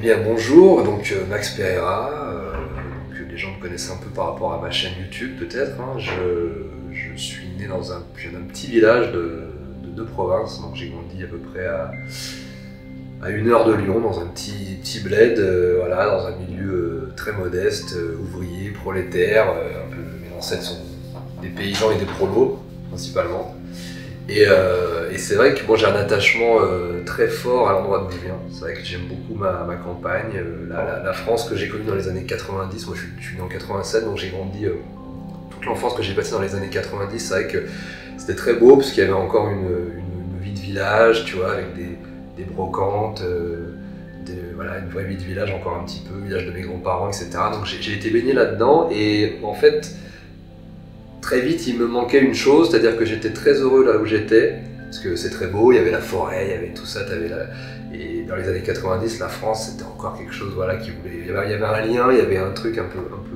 bien bonjour, donc Max Pereira, que les gens me connaissent un peu par rapport à ma chaîne YouTube peut-être. Hein. Je suis né dans un petit village de province, donc j'ai grandi à peu près à 1 heure de Lyon, dans un petit bled, voilà, dans un milieu très modeste, ouvrier, prolétaire, un peu, mes ancêtres sont des paysans et des prolos principalement. Et c'est vrai que bon, j'ai un attachement très fort à l'endroit d'où je viens. C'est vrai que j'aime beaucoup ma campagne, la France que j'ai connue dans les années 90. Moi je suis né en 87, donc j'ai grandi toute l'enfance que j'ai passée dans les années 90. C'est vrai que c'était très beau parce qu'il y avait encore une vie de village, tu vois, avec des brocantes, voilà, une vraie vie de village encore un petit peu, village de mes grands-parents, etc. Donc j'ai été baigné là-dedans et en fait, très vite, il me manquait une chose, c'est-à-dire que j'étais très heureux là où j'étais, parce que c'est très beau, il y avait la forêt, il y avait tout ça, et dans les années 90, la France, c'était encore quelque chose, voilà, il y avait un lien, il y avait un truc un peu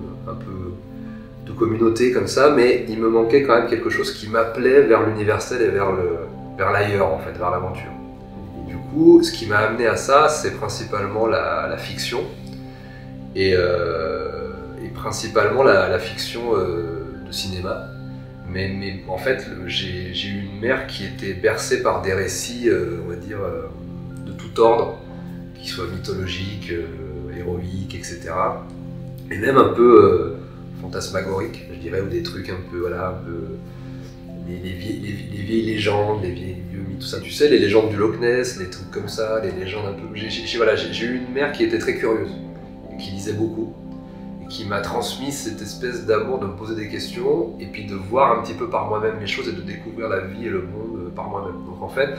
de communauté comme ça, mais il me manquait quand même quelque chose qui m'appelait vers l'universel et vers l'ailleurs, en fait, vers l'aventure. Et du coup, ce qui m'a amené à ça, c'est principalement la fiction, et principalement la fiction de cinéma, mais en fait j'ai eu une mère qui était bercée par des récits, on va dire, de tout ordre, qui soient mythologiques, héroïques, etc. Et même un peu fantasmagoriques, je dirais, ou des trucs un peu, voilà, un peu les vieilles légendes, les vieux mythes, tout ça, tu sais, les légendes du Loch Ness, les trucs comme ça, les légendes un peu... J'ai eu une mère qui était très curieuse, et qui lisait beaucoup, qui m'a transmis cette espèce d'amour de me poser des questions et puis de voir un petit peu par moi-même les choses et de découvrir la vie et le monde par moi-même. Donc en fait,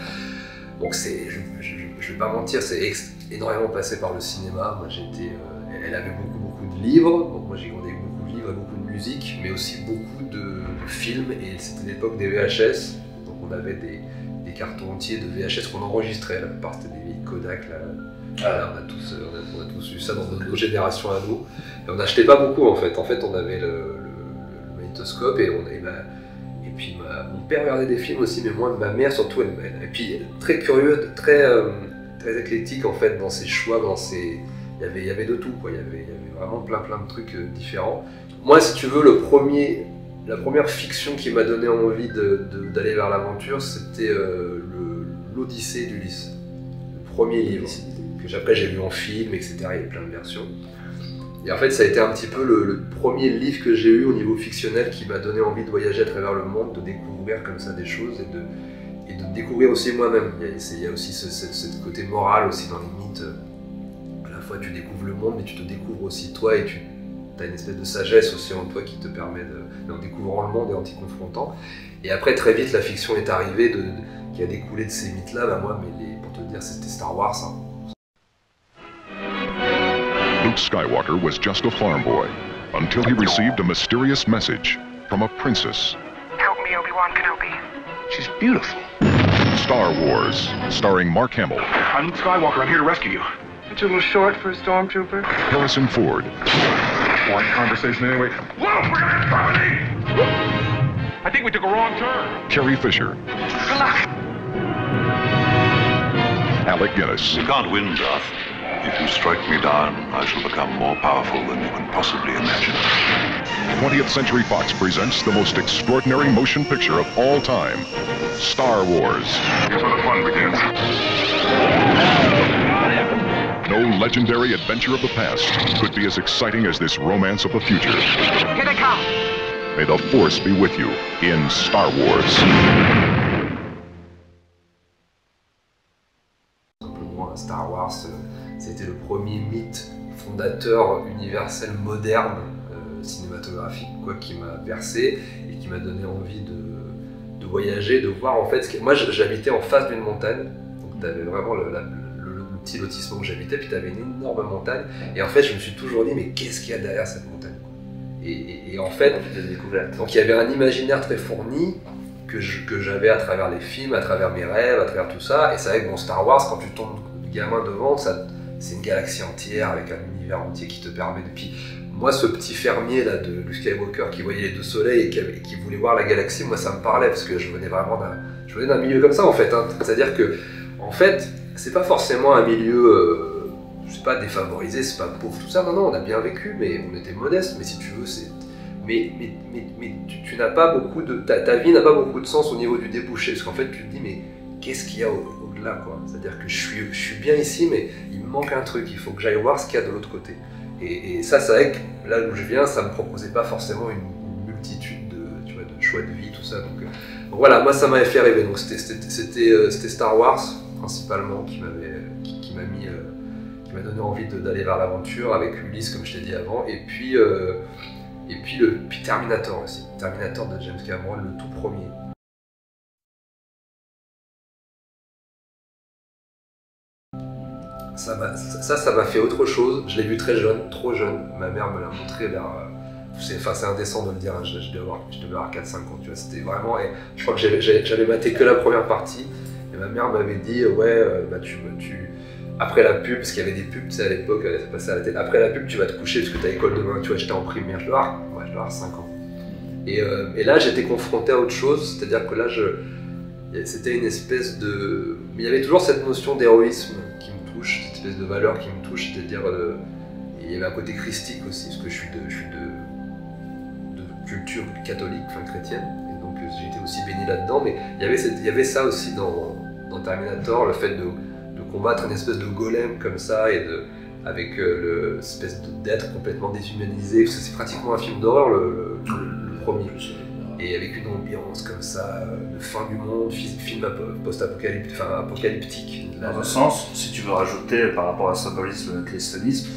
je vais pas mentir, c'est énormément passé par le cinéma. Moi elle avait beaucoup de livres, donc moi j'ai grandi avec beaucoup de livres et beaucoup de musique, mais aussi beaucoup de films, et c'était l'époque des VHS, donc on avait des cartons entiers de VHS qu'on enregistrait, la plupart c'était des vieilles Kodak là. Voilà, on a tous eu ça dans nos générations à nous. Et on n'achetait pas beaucoup en fait. En fait, on avait le magnétoscope et puis mon père regardait des films aussi, mais moi, ma mère surtout. Et puis très curieux, très éclectique en fait dans ses choix, il y avait de tout quoi. Il y avait vraiment plein de trucs différents. Moi, si tu veux, la première fiction qui m'a donné envie d'aller vers l'aventure, c'était l'Odyssée d'Ulysse, le premier livre. Après j'ai lu en film, etc. Il y a plein de versions. Et en fait ça a été un petit peu le premier livre que j'ai eu au niveau fictionnel qui m'a donné envie de voyager à travers le monde, de découvrir comme ça des choses et de découvrir aussi moi-même. Il y a aussi ce côté moral aussi dans les mythes. À la fois tu découvres le monde mais tu te découvres aussi toi, et tu as une espèce de sagesse aussi en toi qui te permet en découvrant le monde et en t'y confrontant. Et après très vite la fiction est arrivée qui a découlé de ces mythes-là. Pour te dire, c'était Star Wars. Hein. Luke Skywalker was just a farm boy until he received a mysterious message from a princess. Help me, Obi-Wan Kenobi. She's beautiful. Star Wars, starring Mark Hamill. I'm Luke Skywalker. I'm here to rescue you. It's a little short for a stormtrooper. Harrison Ford. Want conversation anyway? Whoa, we're gonna have company! I think we took a wrong turn. Carrie Fisher. Alec Guinness. You can't win, Darth. If you strike me down, I shall become more powerful than you can possibly imagine. 20th Century Fox presents the most extraordinary motion picture of all time, Star Wars. Here's where the fun begins. No legendary adventure of the past could be as exciting as this romance of the future. Here they come. May the Force be with you in Star Wars. Star Wars, c'était le premier mythe fondateur universel moderne cinématographique quoi, qui m'a bercé et qui m'a donné envie de voyager, de voir en fait. Moi j'habitais en face d'une montagne, donc tu avais vraiment le petit lotissement où j'habitais, puis tu avais une énorme montagne, et en fait je me suis toujours dit mais qu'est-ce qu'il y a derrière cette montagne quoi. Et en fait, donc il y avait un imaginaire très fourni que j'avais à travers les films, à travers mes rêves, à travers tout ça. Et c'est vrai que bon, Star Wars, quand tu tombes gamin devant, c'est une galaxie entière avec un univers entier qui te permet de... Puis moi, ce petit fermier là de Luke Skywalker qui voyait les deux soleils et qui voulait voir la galaxie, moi ça me parlait parce que je venais d'un milieu comme ça en fait. Hein. C'est-à-dire que en fait, c'est pas forcément un milieu sais pas, défavorisé, c'est pas pauvre, tout ça. Non, non, on a bien vécu, mais on était modeste. Mais si tu veux, c'est. Mais tu n'as pas beaucoup de. Ta vie n'a pas beaucoup de sens au niveau du débouché. Parce qu'en fait, tu te dis, mais qu'est-ce qu'il y a au-delà, quoi? C'est-à-dire que je suis bien ici, mais il me manque un truc. Il faut que j'aille voir ce qu'il y a de l'autre côté. Et ça, c'est vrai que là où je viens, ça me proposait pas forcément une multitude de choix de vie, tout ça. Donc voilà, moi, ça m'avait fait rêver. Donc c'était Star Wars, principalement, qui m'a donné envie d'aller vers l'aventure avec Ulysse, comme je t'ai dit avant. Et puis Terminator aussi. Terminator de James Cameron, le tout premier. Ça m'a fait autre chose. Je l'ai vu très jeune, trop jeune. Ma mère me l'a montré vers... c'est indécent de le dire, hein. Je devais avoir 4-5 ans, tu vois. C'était vraiment... Et je crois que j'avais maté que la première partie. Et ma mère m'avait dit, ouais, après la pub, parce qu'il y avait des pubs, tu sais, à l'époque, ça passait à la télé. Après la pub, tu vas te coucher parce que t'as école demain, tu vois, j'étais en primaire, je dois avoir 5 ans. Et là, j'étais confronté à autre chose, c'est-à-dire que là, c'était une espèce de... Mais il y avait toujours cette notion d'héroïsme qui me touche, cette espèce de valeur qui me touche, c'est-à-dire... il y avait un côté christique aussi, parce que je suis de culture catholique, enfin chrétienne, et donc j'ai été aussi béni là-dedans, mais il y avait ça aussi dans Terminator, le fait de combattre une espèce de golem comme ça, avec l'espèce d'être complètement déshumanisé, parce que c'est pratiquement un film d'horreur, le premier. Et avec une ambiance comme ça, de fin du monde, film post-apocalyptique, enfin apocalyptique. Dans un sens, si tu veux rajouter par rapport à symbolisme, christianisme,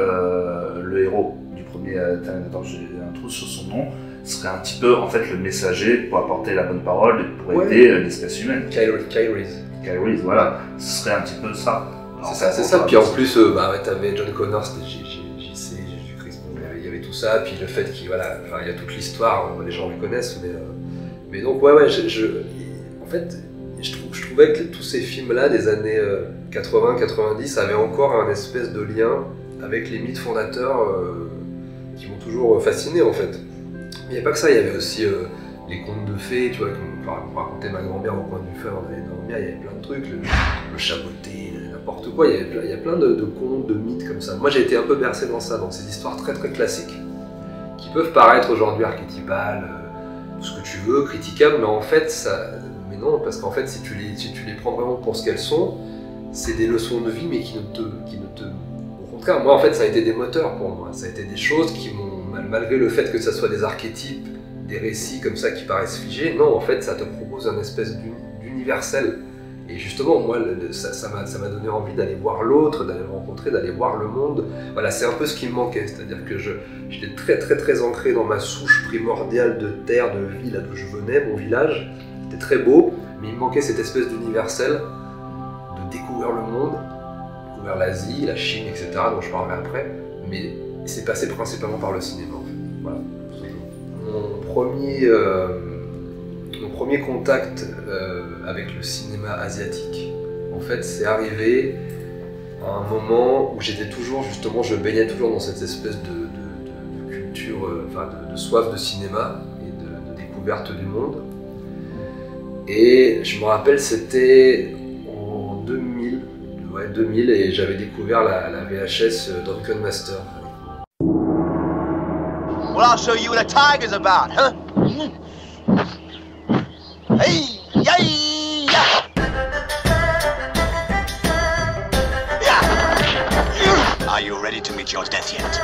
le héros du premier Terminator, j'ai un trou sur son nom, serait un petit peu en fait le messager pour apporter la bonne parole et pour aider l'espèce humaine. Kyle Reese. Kyle Reese, voilà, ce serait un petit peu ça. C'est ça. Puis en plus, t'avais John Connor, c'était JC, Jésus-Christ, il y avait tout ça, puis le fait qu'il il y a toute l'histoire, les gens le connaissent, mais donc ouais, en fait, je trouvais que tous ces films-là des années 80-90 avaient encore un espèce de lien avec les mythes fondateurs qui m'ont toujours fasciné en fait. Il n'y avait pas que ça, il y avait aussi les contes de fées, tu vois, qu'on racontait ma grand-mère au coin du feu avant d'aller dormir, il y avait plein de trucs, le chaboté, n'importe quoi, il y a plein de contes, de mythes comme ça. Moi j'ai été un peu bercé dans ça, dans ces histoires très très classiques, qui peuvent paraître aujourd'hui archétypales, tout ce que tu veux, critiquables, mais en fait, mais non, parce qu'en fait si tu les prends vraiment pour ce qu'elles sont, c'est des leçons de vie, mais qui ne te... Au contraire, moi en fait ça a été des moteurs pour moi, ça a été des choses qui m'ont, malgré le fait que ça soit des archétypes, des récits comme ça qui paraissent figés, non, en fait, ça te propose un espèce d'universel. Et justement, moi, ça m'a donné envie d'aller voir l'autre, d'aller le rencontrer, d'aller voir le monde. Voilà, c'est un peu ce qui me manquait, c'est-à-dire que j'étais très très très ancré dans ma souche primordiale de terre, de vie, là d'où je venais, mon village. C'était très beau, mais il me manquait cette espèce d'universel, de découvrir le monde, découvrir l'Asie, la Chine, etc., dont je parlerai après. Mais c'est passé principalement par le cinéma, en fait. Voilà. Mon premier contact avec le cinéma asiatique, en fait, c'est arrivé à un moment où j'étais toujours, justement, je baignais toujours dans cette espèce de culture, de soif de cinéma et de découverte du monde. Et je me rappelle, c'était en 2000, et j'avais découvert la VHS Drunken Master. Well, I'll show you what a tiger's about, huh? Hey, yay, yeah. Are you ready to meet your death yet?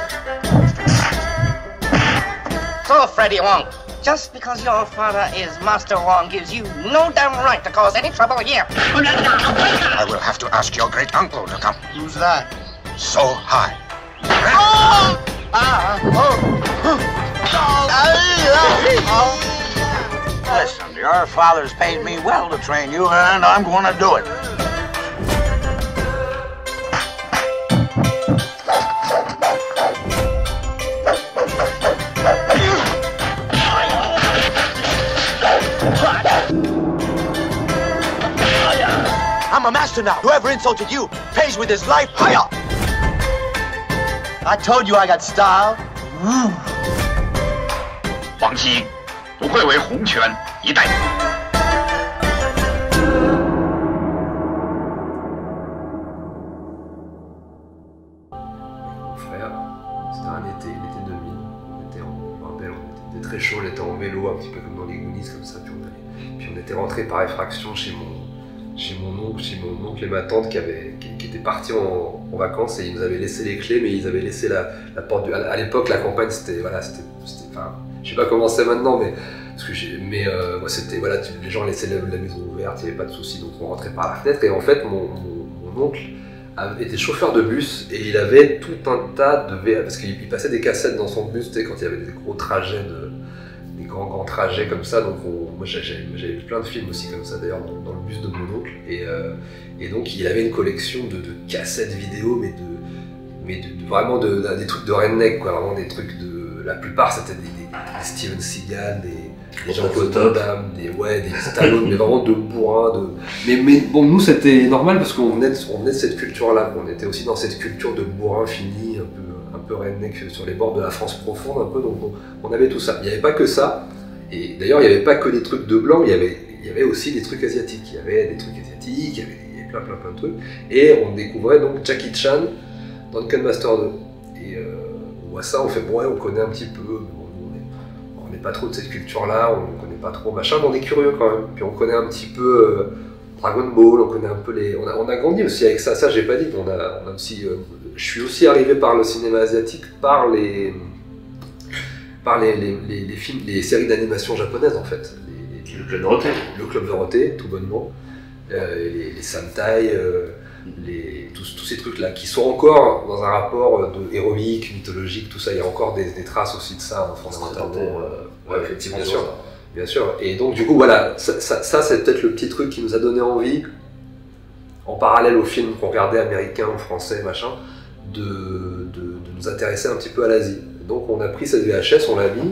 So, Freddy Wong, just because your father is Master Wong gives you no damn right to cause any trouble here. I will have to ask your great uncle to come. Who's that? So high. Listen, your father's paid me well to train you, and I'm going to do it. I'm a master now. Whoever insulted you pays with his life. Hiya! I told you I got style. 王熙不愧为洪拳一代。 rentré par effraction chez mon oncle et ma tante qui étaient partis en vacances et ils nous avaient laissé les clés, mais ils avaient laissé la porte à l'époque, la campagne, c'était, enfin, je sais pas comment c'est maintenant, mais c'était, voilà, les gens laissaient la maison ouverte, il n'y avait pas de souci, donc on rentrait par la fenêtre. Et en fait, mon oncle était chauffeur de bus et il avait tout un tas de VHS, parce qu'il passait des cassettes dans son bus, tu sais, quand il y avait des gros trajets, des grands trajets comme ça. Donc moi j'avais vu plein de films aussi comme ça d'ailleurs dans le bus de mon oncle. Et donc il avait une collection de cassettes vidéo, mais vraiment des trucs de redneck, quoi, vraiment des trucs de. La plupart c'était des Steven Seagal, des Jean-Claude Van Damme, des Stallone, mais vraiment de bourrin. Mais bon, nous c'était normal parce qu'on venait de cette culture-là. On était aussi dans cette culture de bourrin fini, un peu redneck sur les bords de la France profonde, un peu. Donc on avait tout ça. Il n'y avait pas que ça. Et d'ailleurs, il n'y avait pas que des trucs de blanc. Il y avait aussi des trucs asiatiques. Il y avait des trucs asiatiques. Il y avait plein de trucs. Et on découvrait donc Jackie Chan dans Duncan Master 2. Et on voit ça, on fait bon, ouais, on connaît un petit peu. On n'est pas trop de cette culture-là, on ne connaît pas trop machin, mais on est curieux quand même. Puis on connaît un petit peu Dragon Ball, on connaît un peu les. On a grandi aussi avec ça. Ça, j'ai pas dit. On a aussi. Je suis aussi arrivé par le cinéma asiatique, par les films, les séries d'animation japonaises en fait. Le Club Dorothée. Le Club Dorothée, tout bonnement. Les Sentai, tous ces trucs-là, qui sont encore dans un rapport de héroïque, mythologique, tout ça. Il y a encore des traces aussi de ça, hein, fondamentalement. Ouais, effectivement, bien sûr. Et donc, du coup, voilà, ça c'est peut-être le petit truc qui nous a donné envie, en parallèle aux films qu'on regardait américains ou français, machin, de nous intéresser un petit peu à l'Asie. Donc, on a pris cette VHS, on l'a mis,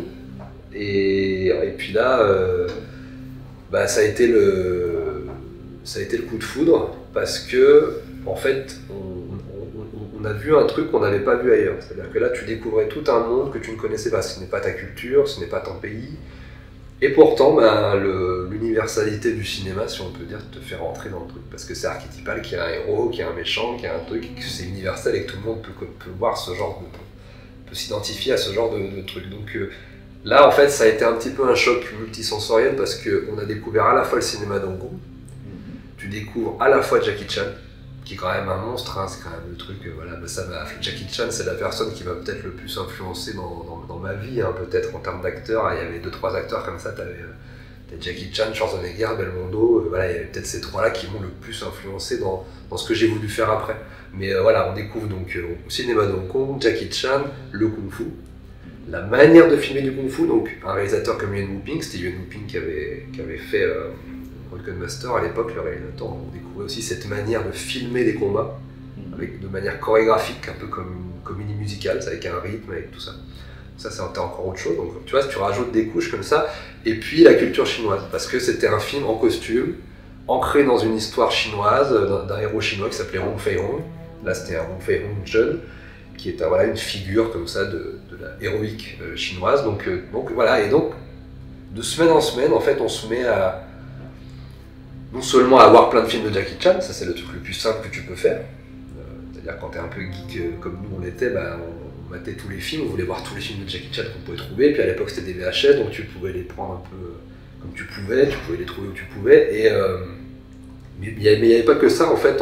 et puis là, ça a été le coup de foudre, parce que, en fait, on a vu un truc qu'on n'avait pas vu ailleurs. C'est-à-dire que là, tu découvrais tout un monde que tu ne connaissais pas. Ce n'est pas ta culture, ce n'est pas ton pays. Et pourtant, l'universalité du cinéma, si on peut dire, te fait rentrer dans le truc. Parce que c'est archétypal qu'il y a un héros, qu'il y a un méchant, qu'il y a un truc, que c'est universel et que tout le monde peut voir ce genre peut s'identifier à ce genre de truc. Donc là, en fait, ça a été un petit peu un choc multisensoriel parce qu'on a découvert à la fois le cinéma d'Hong Kong, tu découvres à la fois Jackie Chan, qui est quand même un monstre, hein, c'est quand même le truc, Jackie Chan c'est la personne qui m'a peut-être le plus influencé dans ma vie, hein, peut-être en termes d'acteurs. Il y avait 2-3 acteurs comme ça, t'avais Jackie Chan, Schwarzenegger, Belmondo, il y avait peut-être ces trois-là qui m'ont le plus influencé dans ce que j'ai voulu faire après. Mais on découvre donc au cinéma de Hong Kong, Jackie Chan, le Kung-Fu, la manière de filmer du Kung-Fu, donc un réalisateur comme Yuen Woo-ping, c'était Yuen Woo-ping qui avait fait Duncan Master à l'époque, le réalisateur. On découvrait aussi cette manière de filmer des combats de manière chorégraphique, un peu comme une comédie musicale, avec un rythme, avec tout ça. Ça, c'est encore autre chose. Donc, tu vois, tu rajoutes des couches comme ça. Et puis la culture chinoise, parce que c'était un film en costume, ancré dans une histoire chinoise, d'un héros chinois qui s'appelait Wong Fei-hung. Là, c'était un Wong Fei-hung jeune, qui est une figure comme ça de la héroïque chinoise. Donc voilà, et donc de semaine en semaine, en fait, on se met à non seulement à voir plein de films de Jackie Chan, ça c'est le truc le plus simple que tu peux faire. C'est-à-dire quand t'es un peu geek comme nous on l'était, on matait tous les films, on voulait voir tous les films de Jackie Chan qu'on pouvait trouver. Et puis à l'époque c'était des VHS, donc tu pouvais les prendre un peu comme tu pouvais les trouver où tu pouvais. Mais il n'y avait pas que ça en fait.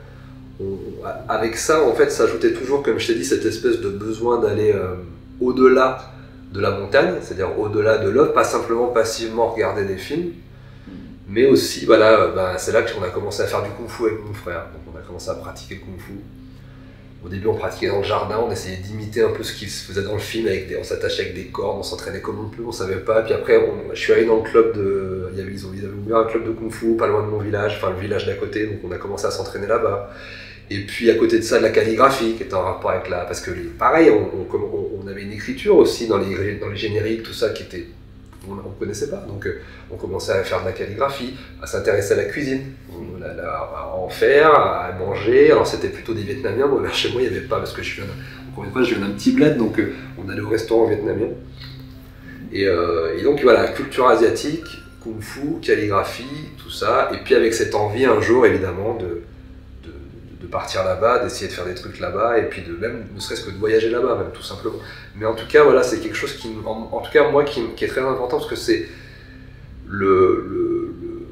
Avec ça en fait s'ajoutait toujours, comme je t'ai dit, cette espèce de besoin d'aller au-delà de la montagne, c'est-à-dire au-delà de l'œuvre, pas simplement passivement regarder des films. Mais aussi, c'est là qu'on a commencé à faire du kung-fu avec mon frère. Donc on a commencé à pratiquer le kung-fu. Au début, on pratiquait dans le jardin, on essayait d'imiter un peu ce qu'il se faisait dans le film, on s'attachait avec des cordes, on s'entraînait comme on peut, on savait pas. Puis après, je suis allé dans le club ils avaient ouvert un club de kung-fu pas loin de mon village, enfin le village d'à côté, donc on a commencé à s'entraîner là-bas. Et puis à côté de ça, de la calligraphie qui était en rapport avec parce que pareil, on avait une écriture aussi dans les génériques, tout ça qui était. On ne connaissait pas, donc on commençait à faire de la calligraphie, à s'intéresser à la cuisine, à en faire, à manger. Alors c'était plutôt des Vietnamiens, moi vers chez moi il n'y avait pas, parce que je viens d'un petit bled, donc on allait au restaurant vietnamien. Et donc voilà, culture asiatique, kung-fu, calligraphie, tout ça, et puis avec cette envie un jour évidemment de partir là-bas, d'essayer de faire des trucs là-bas, et puis ne serait-ce que de voyager là-bas, même tout simplement. Mais en tout cas, voilà, c'est quelque chose qui, en tout cas moi, qui est très important, parce que c'est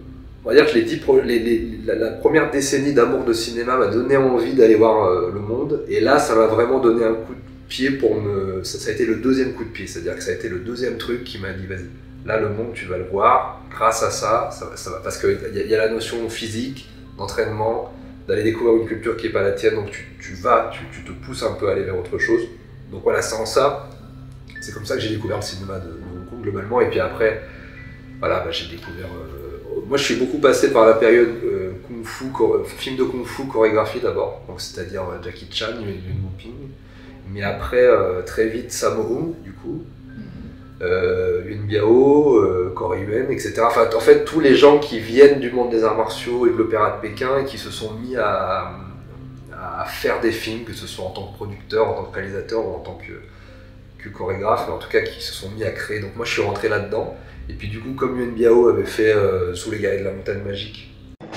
on va dire que la première décennie d'amour de cinéma m'a donné envie d'aller voir le monde, et là ça m'a vraiment donné un coup de pied pour me... Ça a été le deuxième coup de pied, c'est-à-dire que ça a été le deuxième truc qui m'a dit vas-y, là le monde tu vas le voir, grâce à ça va, parce qu'il y a la notion physique, d'entraînement, d'aller découvrir une culture qui n'est pas la tienne, donc tu te pousses un peu à aller vers autre chose. Donc voilà, sans ça, c'est comme ça que j'ai découvert le cinéma de Hong Kong globalement, et puis après, voilà, bah, j'ai découvert... moi je suis beaucoup passé par la période kung-fu, film de kung-fu, chorégraphie d'abord, donc c'est-à-dire Jackie Chan, Yuen Woo-ping, mais après très vite Sammo Hung du coup, Yuen Biao, Corey Yuen, etc. Enfin, en fait, tous les gens qui viennent du monde des arts martiaux et de l'opéra de Pékin et qui se sont mis à faire des films, que ce soit en tant que producteur, en tant que réalisateur ou en tant que chorégraphe, mais en tout cas qui se sont mis à créer. Donc moi je suis rentré là-dedans, et puis du coup comme Yuen Biao avait fait Sous les guerriers de la montagne magique,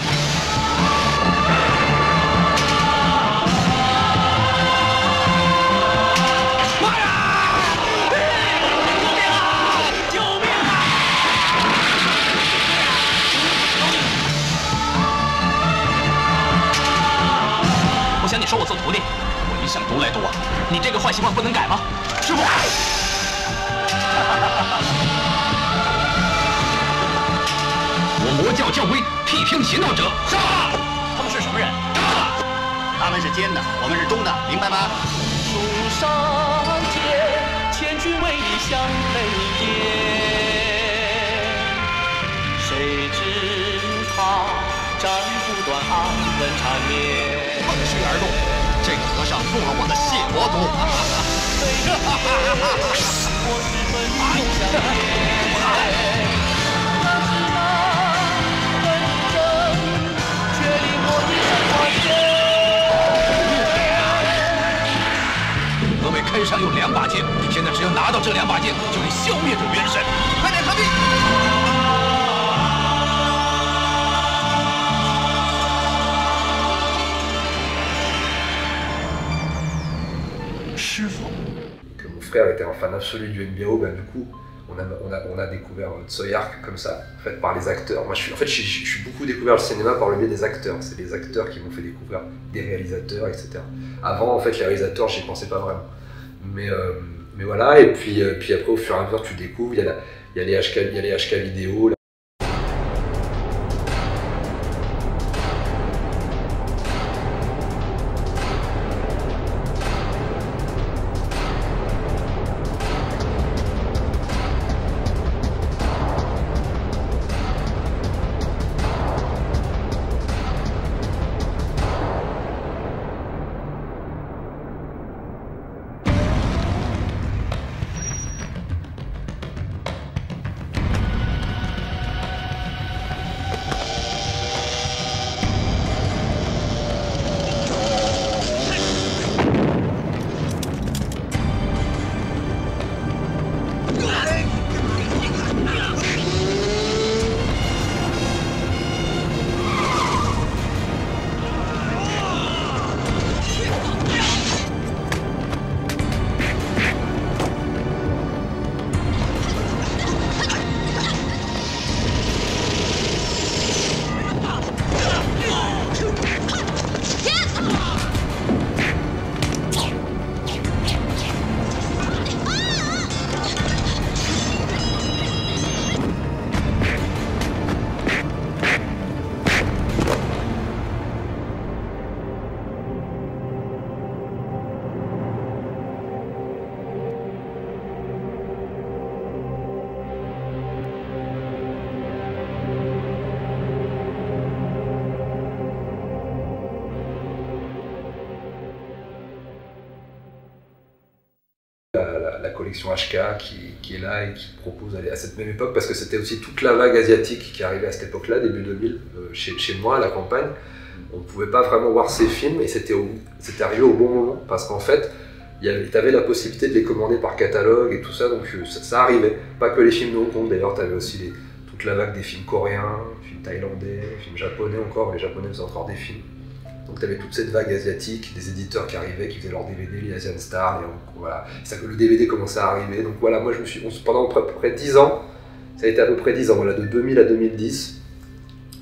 我魔教教规批评邪道者，杀！ 他们是什么人？他们是尖的，我们是中的，明白吗？ 树上见，千军为你相配眼，谁知他斩不断安稳缠绵。 趁虚而入，这个和尚入了我的血魔毒。 我是奋勇向前。 峨眉开山有2把剑，现在只要拿到这2把剑，就可以消灭这元神。快点传递！ 师傅。 Que mon frère était un fan absolu du Yuen Biao, ben du coup on a découvert Tsui Hark comme ça, en fait, par les acteurs. Moi je suis beaucoup découvert le cinéma par le biais des acteurs. C'est les acteurs qui m'ont fait découvrir des réalisateurs, etc. Avant, en fait, les réalisateurs, j'y pensais pas vraiment. Mais voilà, et puis après, au fur et à mesure, tu découvres, il y a les HK vidéo. La collection HK qui est là et qui propose à cette même époque, parce que c'était aussi toute la vague asiatique qui arrivait à cette époque-là, début 2000, chez moi à la campagne. On ne pouvait pas vraiment voir ces films, et c'était arrivé au bon moment, parce qu'en fait, tu avais la possibilité de les commander par catalogue et tout ça, donc ça arrivait. Pas que les films de Hong Kong, d'ailleurs, tu avais aussi toute la vague des films coréens, films thaïlandais, films japonais encore, les japonais faisaient encore des films. Donc tu avais toute cette vague asiatique, des éditeurs qui arrivaient, qui faisaient leurs DVD, les Asian Stars, et voilà. Le DVD commençait à arriver. Donc voilà, moi pendant à peu près 10 ans, ça a été à peu près 10 ans, voilà, de 2000 à 2010,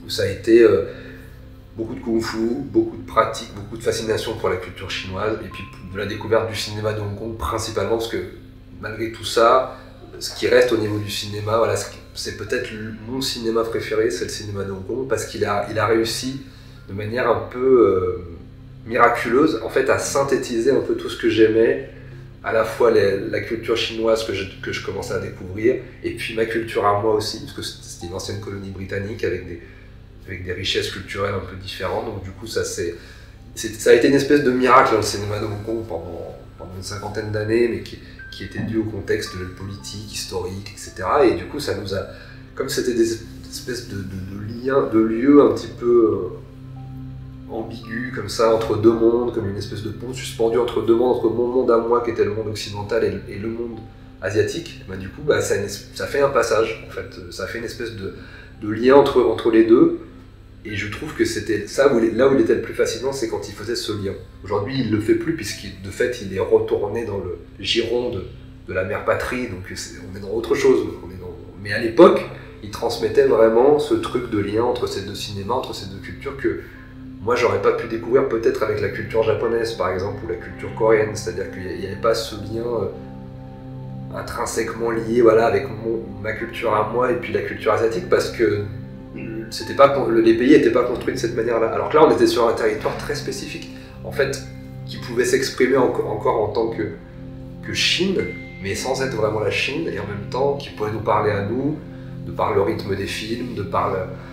où ça a été beaucoup de kung-fu, beaucoup de pratiques, beaucoup de fascination pour la culture chinoise, et puis de la découverte du cinéma de Hong Kong principalement, parce que malgré tout ça, ce qui reste au niveau du cinéma, voilà, c'est peut-être mon cinéma préféré, c'est le cinéma de Hong Kong, parce qu'il a réussi de manière un peu miraculeuse, en fait, à synthétiser un peu tout ce que j'aimais, à la fois la culture chinoise que je commençais à découvrir, et puis ma culture à moi aussi, parce que c'était une ancienne colonie britannique avec des richesses culturelles un peu différentes, donc du coup ça a été une espèce de miracle le cinéma de Hong Kong pendant une cinquantaine d'années, mais qui était dû au contexte politique, historique, etc. Et du coup ça nous a, comme c'était des espèces de liens, de lieux un petit peu ambigu comme ça, entre deux mondes, comme une espèce de pont suspendu entre deux mondes, entre mon monde à moi qui était le monde occidental et le monde asiatique, bah, du coup bah, ça fait un passage, en fait, ça fait une espèce de lien entre les deux, et je trouve que c'était ça, là où il était le plus fascinant, c'est quand il faisait ce lien. Aujourd'hui il le fait plus, puisqu'il de fait il est retourné dans le giron de la mère patrie, donc on est dans autre chose, mais à l'époque il transmettait vraiment ce truc de lien entre ces deux cinémas, entre ces deux cultures que moi, j'aurais pas pu découvrir peut-être avec la culture japonaise, par exemple, ou la culture coréenne. C'est-à-dire qu'il n'y avait pas ce lien intrinsèquement lié, voilà, avec ma culture à moi et puis la culture asiatique, parce que les pays n'étaient pas construits de cette manière-là. Alors que là, on était sur un territoire très spécifique, en fait, qui pouvait s'exprimer encore en tant que Chine, mais sans être vraiment la Chine, et en même temps, qui pourrait nous parler à nous, de par le rythme des films, de par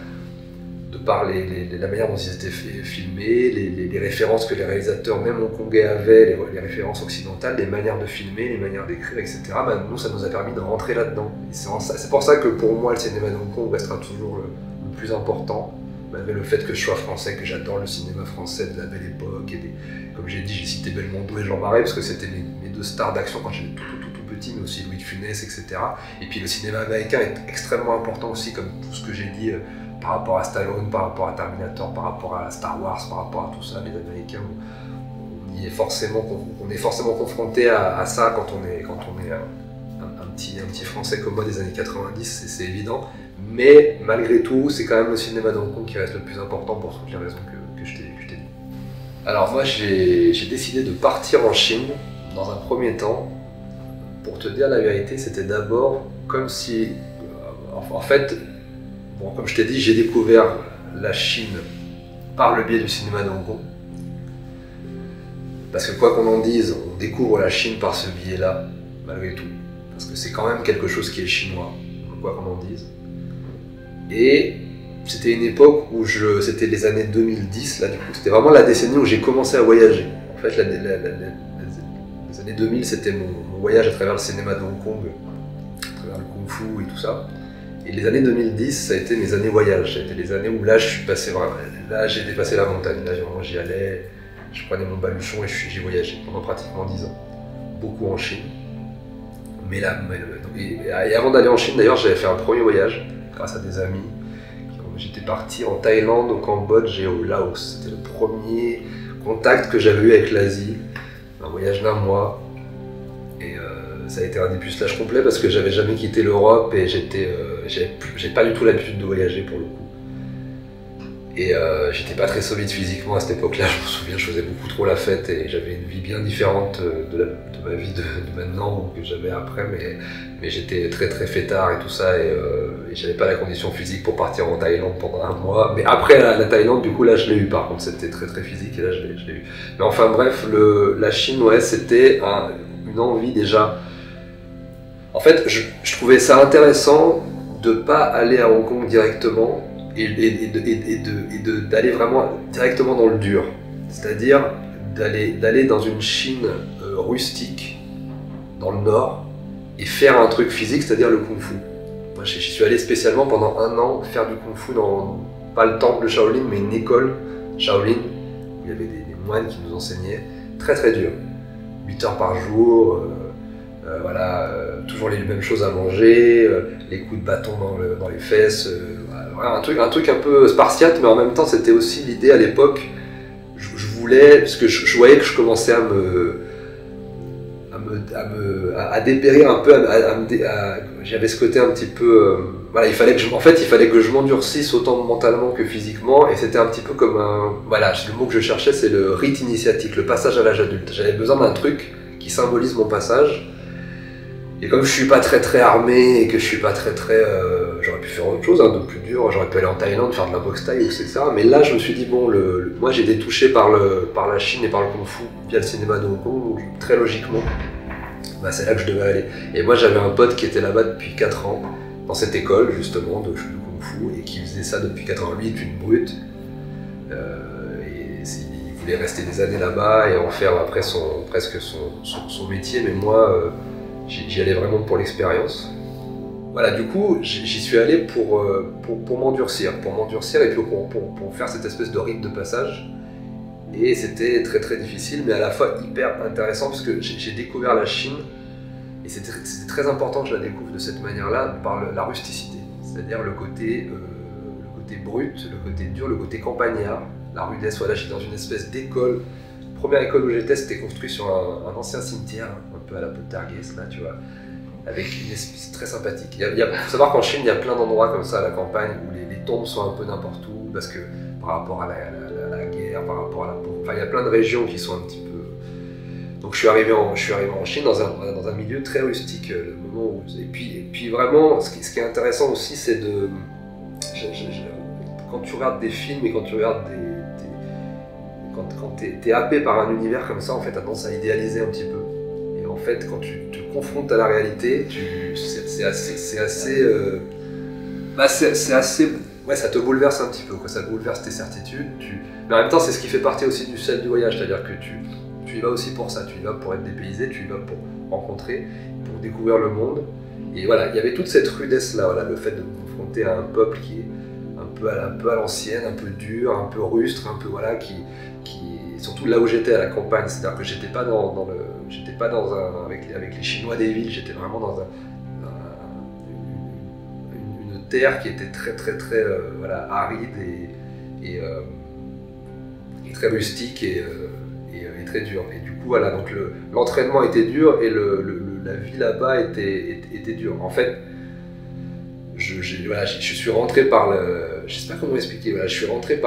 la manière dont ils étaient filmés, les références que les réalisateurs, même hongkongais, avaient, les références occidentales, les manières de filmer, les manières d'écrire, etc. Ben, nous, ça nous a permis de rentrer là-dedans. C'est pour ça que pour moi, le cinéma de Hong Kong restera toujours le plus important, malgré le fait que je sois français, que j'adore le cinéma français de la belle époque. Comme j'ai dit, j'ai cité Belmondo et Jean Marais, parce que c'était mes deux stars d'action quand j'étais tout petit, mais aussi Louis de Funès, etc. Et puis le cinéma américain est extrêmement important aussi, comme tout ce que j'ai dit, par rapport à Stallone, par rapport à Terminator, par rapport à Star Wars, par rapport à tout ça. Les Américains, on est forcément confronté à ça quand on est un petit Français comme moi des années 90, c'est évident. Mais malgré tout, c'est quand même le cinéma de Hong Kong qui reste le plus important pour toutes les raisons que je t'ai dit. Alors moi, j'ai décidé de partir en Chine dans un premier temps. Pour te dire la vérité, c'était d'abord comme si, en fait, bon, comme je t'ai dit, j'ai découvert la Chine par le biais du cinéma de Hong Kong. Parce que quoi qu'on en dise, on découvre la Chine par ce biais-là, malgré tout. Parce que c'est quand même quelque chose qui est chinois, quoi qu'on en dise. Et c'était une époque où c'était les années 2010, là du coup, c'était vraiment la décennie où j'ai commencé à voyager. En fait, les années 2000, c'était mon voyage à travers le cinéma de Hong Kong, à travers le kung-fu et tout ça. Et les années 2010, ça a été mes années voyage. Ça a été les années où là, j'ai dépassé la montagne. Là, vraiment, j'y allais, je prenais mon baluchon et j'ai voyagé pendant pratiquement 10 ans. Beaucoup en Chine. Et avant d'aller en Chine, d'ailleurs, j'avais fait un premier voyage grâce à des amis. J'étais parti en Thaïlande, au Cambodge et au Laos. C'était le premier contact que j'avais eu avec l'Asie. Un voyage d'1 mois. Et ça a été un dépucelage complet parce que j'avais jamais quitté l'Europe et j'ai pas du tout l'habitude de voyager pour le coup. Et j'étais pas très solide physiquement à cette époque-là, je me souviens, je faisais beaucoup trop la fête et j'avais une vie bien différente de ma vie de maintenant que j'avais après, mais j'étais très très fêtard et tout ça et j'avais pas la condition physique pour partir en Thaïlande pendant 1 mois. Mais après la Thaïlande, du coup là je l'ai eu, par contre c'était très très physique et là je l'ai eu. Mais enfin bref, la Chine, ouais, c'était une envie déjà. En fait, je trouvais ça intéressant de pas aller à Hong Kong directement et d'aller vraiment directement dans le dur. C'est-à-dire d'aller dans une Chine rustique, dans le nord, et faire un truc physique, c'est-à-dire le kung-fu. Moi, j'y suis allé spécialement pendant 1 an faire du kung-fu dans, pas le temple de Shaolin, mais une école Shaolin, où il y avait des moines qui nous enseignaient. Très très dur. 8 heures par jour, toujours les mêmes choses à manger, les coups de bâton dans les fesses, un truc un peu spartiate, mais en même temps c'était aussi l'idée à l'époque, je voulais, parce que je voyais que je commençais à dépérir un peu, j'avais ce côté un petit peu voilà, il fallait que je m'endurcisse autant mentalement que physiquement, et c'était un petit peu comme le mot que je cherchais, c'est le rite initiatique, le passage à l'âge adulte. J'avais besoin d'un truc qui symbolise mon passage, et comme je suis pas très armé, et que je suis pas j'aurais pu faire autre chose, de plus dur, j'aurais pu aller en Thaïlande, faire de la boxe thaï, etc. Mais là, je me suis dit, bon, moi j'ai été touché par la Chine et par le Kung Fu via le cinéma de Hong Kong, donc très logiquement, c'est là que je devais aller. Et moi, j'avais un pote qui était là-bas depuis 4 ans, dans cette école, justement, de Kung Fu, et qui faisait ça depuis 4 ans. Lui est une brute, et il voulait rester des années là-bas et en faire après presque son métier, mais moi, j'y allais vraiment pour l'expérience. Voilà, du coup, j'y suis allé pour m'endurcir, et puis pour faire cette espèce de rite de passage. Et c'était très difficile, mais à la fois hyper intéressant, parce que j'ai découvert la Chine, et c'était très important que je la découvre de cette manière-là, par la rusticité, c'est-à-dire le côté brut, le côté dur, le côté campagnard, la rudesse. Voilà, j'étais dans une espèce d'école. La première école où j'étais, c'était construit sur un ancien cimetière, un peu à la Poltergeist, là, tu vois, avec une espèce très sympathique. Il faut savoir qu'en Chine, il y a plein d'endroits comme ça à la campagne où les tombes sont un peu n'importe où, parce que par rapport à la guerre, par rapport à la pauvreté, enfin, il y a plein de régions qui sont un petit peu... Donc je suis arrivé en Chine dans un milieu très rustique, le moment où... Et puis vraiment, ce qui est intéressant aussi, c'est de... Quand tu regardes des films et quand tu regardes quand t'es happé par un univers comme ça, en fait, t'as tendance à idéaliser un petit peu. Et en fait, quand tu te confrontes à la réalité, c'est assez... Ouais, ça te bouleverse un petit peu, quoi. Ça bouleverse tes certitudes. Mais en même temps, c'est ce qui fait partie aussi du sel du voyage, c'est-à-dire que tu y vas aussi pour ça. Tu y vas pour être dépaysé, tu y vas pour rencontrer, pour découvrir le monde. Et voilà, il y avait toute cette rudesse-là, voilà, le fait de me confronter à un peuple qui est un peu à l'ancienne, un peu dur, un peu rustre, un peu voilà, qui surtout là où j'étais à la campagne, c'est-à-dire que j'étais pas avec les Chinois des villes, j'étais vraiment dans une terre qui était très voilà, aride et très rustique et très dure. Et du coup voilà, donc l'entraînement était dur et la vie là-bas était dure. En fait, je suis rentré par le... Je sais pas comment expliquer, voilà, je suis rentré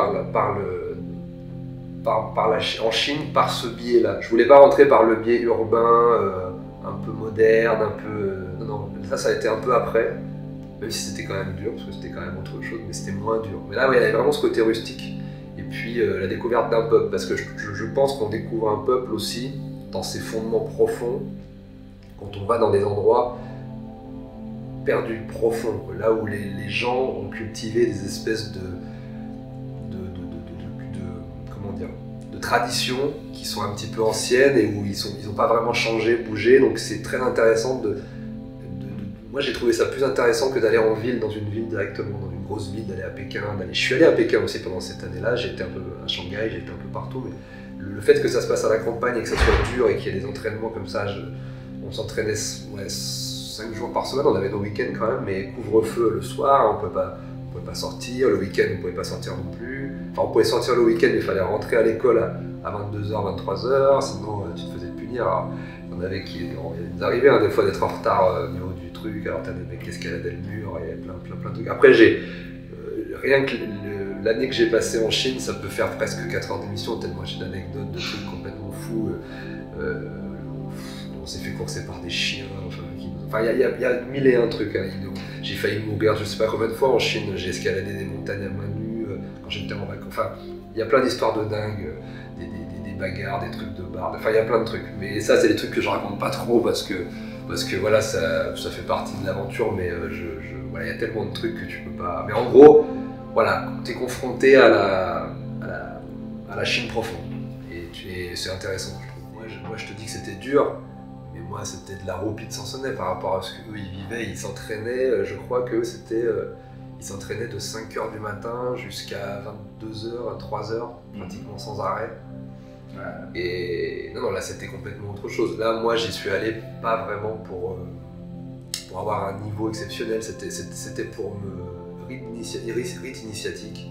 en Chine par ce biais-là. Je voulais pas rentrer par le biais urbain, un peu moderne, un peu... Non, ça a été un peu après, même si c'était quand même dur, parce que c'était quand même autre chose, mais c'était moins dur. Mais là, ouais, il y avait vraiment ce côté rustique. Et puis la découverte d'un peuple, parce que je pense qu'on découvre un peuple aussi dans ses fondements profonds, quand on va dans des endroits perdus, profonds, là où les gens ont cultivé des espèces de traditions qui sont un petit peu anciennes et où ils n'ont pas vraiment changé, bougé, donc c'est très intéressant moi j'ai trouvé ça plus intéressant que d'aller en ville, dans une ville directement, dans une grosse ville, d'aller à Pékin, je suis allé à Pékin aussi pendant cette année-là, j'ai été un peu à Shanghai, j'ai été un peu partout, mais le fait que ça se passe à la campagne et que ça soit dur et qu'il y ait des entraînements comme ça, on s'entraînait 5 jours par semaine, on avait nos week-ends quand même, mais couvre-feu le soir, on ne pouvait pas sortir, le week-end on ne pouvait pas sortir non plus. Enfin, on pouvait sortir le week-end, mais il fallait rentrer à l'école à 22h, 23h, sinon tu te faisais punir. Alors, il y en avait qui nous arrivait des fois d'être en retard au niveau du truc, alors t'as des mecs qui escaladaient le mur, il y avait plein de trucs. Après, rien que l'année que j'ai passée en Chine, ça peut faire presque 4 heures d'émission, tellement j'ai d'anecdotes, de trucs complètement fous. On s'est fait courser par des chiens, il y a 1001 trucs. Hein. J'ai failli mourir je sais pas combien de fois en Chine, j'ai escaladé des montagnes à main nue quand j'étais en vacances. Enfin, il y a plein d'histoires de dingue, des bagarres, des trucs de barde, enfin il y a plein de trucs. Mais ça c'est des trucs que je raconte pas trop parce que voilà, ça fait partie de l'aventure, mais voilà, il y a tellement de trucs que tu peux pas... Mais en gros, voilà, tu es confronté à la Chine profonde. Et c'est intéressant, je trouve. Moi je te dis que c'était dur, mais moi c'était de la roupie de Sansonnet par rapport à ce qu'eux ils vivaient. Ils s'entraînaient, je crois qu'eux ils s'entraînaient de 5h du matin jusqu'à 22h, 3h, pratiquement sans arrêt. Ouais. Et non, là c'était complètement autre chose. Là, moi j'y suis allé pas vraiment pour avoir un niveau exceptionnel, c'était pour me rite initiatique.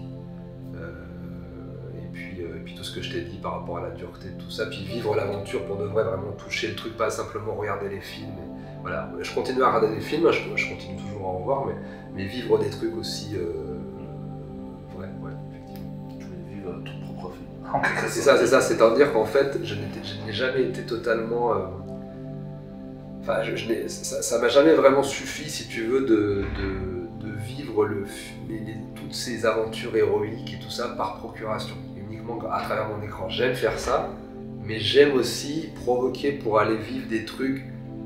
Et puis tout ce que je t'ai dit par rapport à la dureté de tout ça, puis vivre l'aventure pour de vrai, vraiment toucher le truc, pas simplement regarder les films. voilà, je continue à regarder des films, je continue toujours à en voir, mais vivre des trucs aussi ouais, effectivement. Tu voulais vivre ton propre film. C'est ça, c'est-à-dire qu'en fait, je n'ai jamais été totalement... Enfin, ça m'a jamais vraiment suffi, si tu veux, de vivre toutes ces aventures héroïques et tout ça par procuration, uniquement à travers mon écran. J'aime faire ça, mais j'aime aussi provoquer pour aller vivre des trucs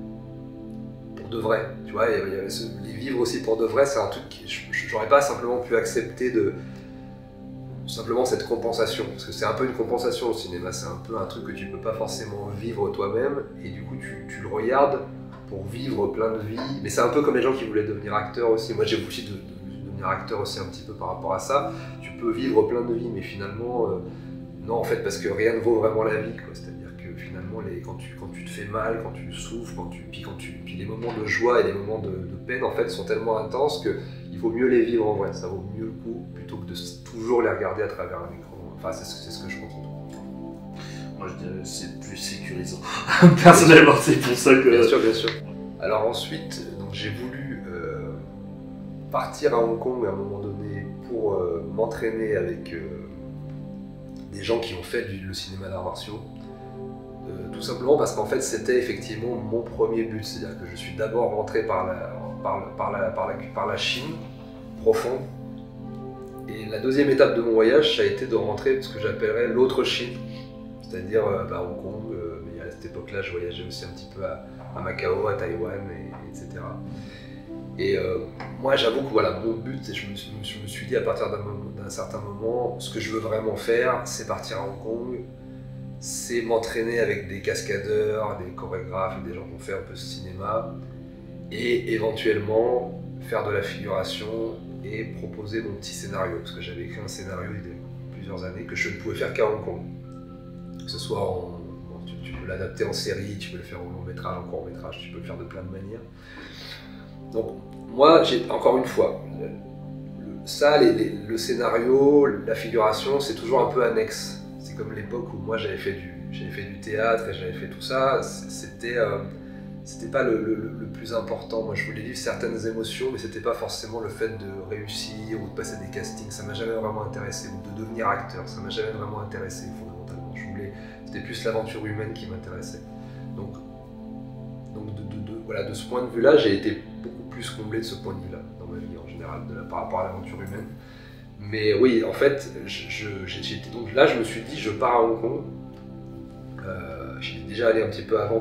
pour de vrai. Tu vois, les vivre aussi pour de vrai, c'est un truc que j'aurais pas simplement pu accepter simplement cette compensation, parce que c'est un peu une compensation au cinéma, c'est un peu un truc que tu peux pas forcément vivre toi-même, et du coup tu le regardes pour vivre plein de vies, mais c'est un peu comme les gens qui voulaient devenir acteurs aussi. Moi j'ai voulu aussi devenir acteur aussi un petit peu par rapport à ça. Tu peux vivre plein de vies, mais finalement non, en fait, parce que rien ne vaut vraiment la vie, quoi. C'est-à-dire que finalement quand tu te fais mal, quand tu souffres, puis les moments de joie et les moments de peine en fait sont tellement intenses que il vaut mieux les vivre en vrai, ça vaut mieux le coup plutôt que de toujours les regarder à travers un écran. Enfin, c'est ce que je pense. Moi je dirais que c'est plus sécurisant. Personnellement, c'est pour ça que... Bien sûr. Alors ensuite, j'ai voulu partir à Hong Kong à un moment donné pour m'entraîner avec des gens qui ont fait le cinéma d'arts martiaux. Tout simplement parce qu'en fait c'était effectivement mon premier but, c'est-à-dire que je suis d'abord rentré par la Chine profonde, et la deuxième étape de mon voyage ça a été de rentrer ce que j'appellerais l'autre Chine, c'est-à-dire Hong Kong, mais à cette époque-là je voyageais aussi un petit peu à Macao, à Taïwan, etc. Et moi j'avoue que voilà, mon but, je me suis dit à partir d'un certain moment, ce que je veux vraiment faire c'est partir à Hong Kong, c'est m'entraîner avec des cascadeurs, des chorégraphes, des gens qui ont fait un peu ce cinéma, et éventuellement faire de la figuration et proposer mon petit scénario, parce que j'avais écrit un scénario il y a plusieurs années que je ne pouvais faire qu'à Hong Kong. Que ce soit tu peux l'adapter en série, tu peux le faire en long métrage, en court métrage, tu peux le faire de plein de manières. Donc moi, encore une fois, le scénario, la figuration, c'est toujours un peu annexe. C'est comme l'époque où moi j'avais fait du théâtre et j'avais fait tout ça, c'était pas le plus important. Moi je voulais vivre certaines émotions, mais c'était pas forcément le fait de réussir ou de passer des castings, ça m'a jamais vraiment intéressé, ou de devenir acteur, ça m'a jamais vraiment intéressé fondamentalement. C'était plus l'aventure humaine qui m'intéressait. Donc voilà, de ce point de vue-là, j'ai été beaucoup plus comblé de ce point de vue-là dans ma vie en général, par rapport à l'aventure humaine. Mais oui, en fait, donc là, je me suis dit, je pars à Hong Kong. J'y étais déjà allé un petit peu avant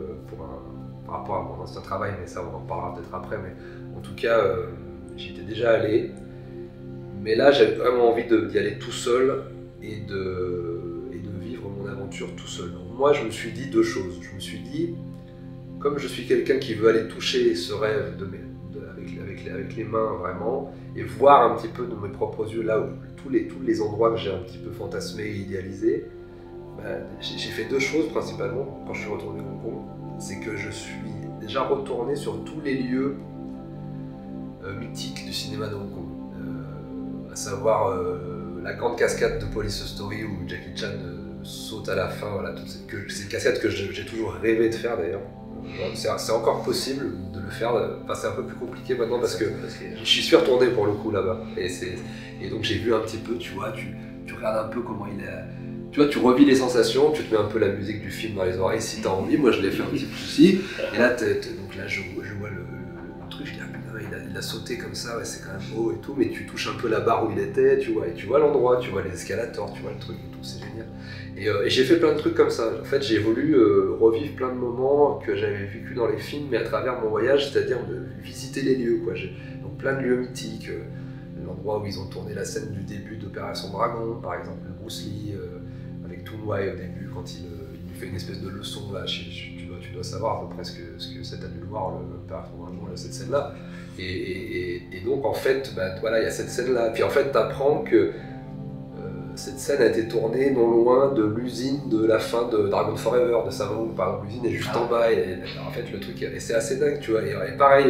par rapport à mon ancien travail, mais ça, on en parlera peut-être après. Mais en tout cas, j'y étais déjà allé. Mais là, j'avais vraiment envie d'y aller tout seul et de vivre mon aventure tout seul. Donc moi, je me suis dit deux choses. Je me suis dit, comme je suis quelqu'un qui veut aller toucher ce rêve avec les mains vraiment, et voir un petit peu de mes propres yeux là où tous les endroits que j'ai un petit peu fantasmés et idéalisés, j'ai fait deux choses principalement quand je suis retourné à Hong Kong. C'est que je suis déjà retourné sur tous les lieux mythiques du cinéma de Hong Kong, à savoir la grande cascade de Police Story où Jackie Chan saute à la fin, voilà, c'est une cascade que j'ai toujours rêvé de faire d'ailleurs. C'est encore possible de le faire, enfin, c'est un peu plus compliqué maintenant parce que je suis retourné pour le coup là-bas, et donc j'ai vu un petit peu, tu vois, tu regardes un peu comment il est, tu vois, tu revis les sensations, tu te mets un peu la musique du film dans les oreilles si t'as envie. Moi je l'ai fait un petit peu aussi, et là donc là je vois le truc, je dis ah putain, il a sauté comme ça, ouais, c'est quand même beau et tout, mais tu touches un peu la barre où il était, tu vois, et tu vois l'endroit, tu vois les escalators, tu vois le truc et tout, c'est génial. Et j'ai fait plein de trucs comme ça. En fait, j'ai voulu revivre plein de moments que j'avais vécu dans les films, mais à travers mon voyage, c'est-à-dire de visiter les lieux, quoi. Donc plein de lieux mythiques, l'endroit où ils ont tourné la scène du début d'Opération Dragon, par exemple, le Bruce Lee, avec Toon Wai au début, quand il lui fait une espèce de leçon, là, tu dois savoir à peu près ce que ça t'a dû le voir, l'Opération Dragon, là, cette scène-là. Et donc, en fait, voilà, il y a cette scène-là. Puis en fait, t'apprends que cette scène a été tournée non loin de l'usine de la fin de Dragon Forever, de Sammo, par exemple, l'usine est juste en bas, et en fait le truc, et c'est assez dingue, tu vois, et pareil,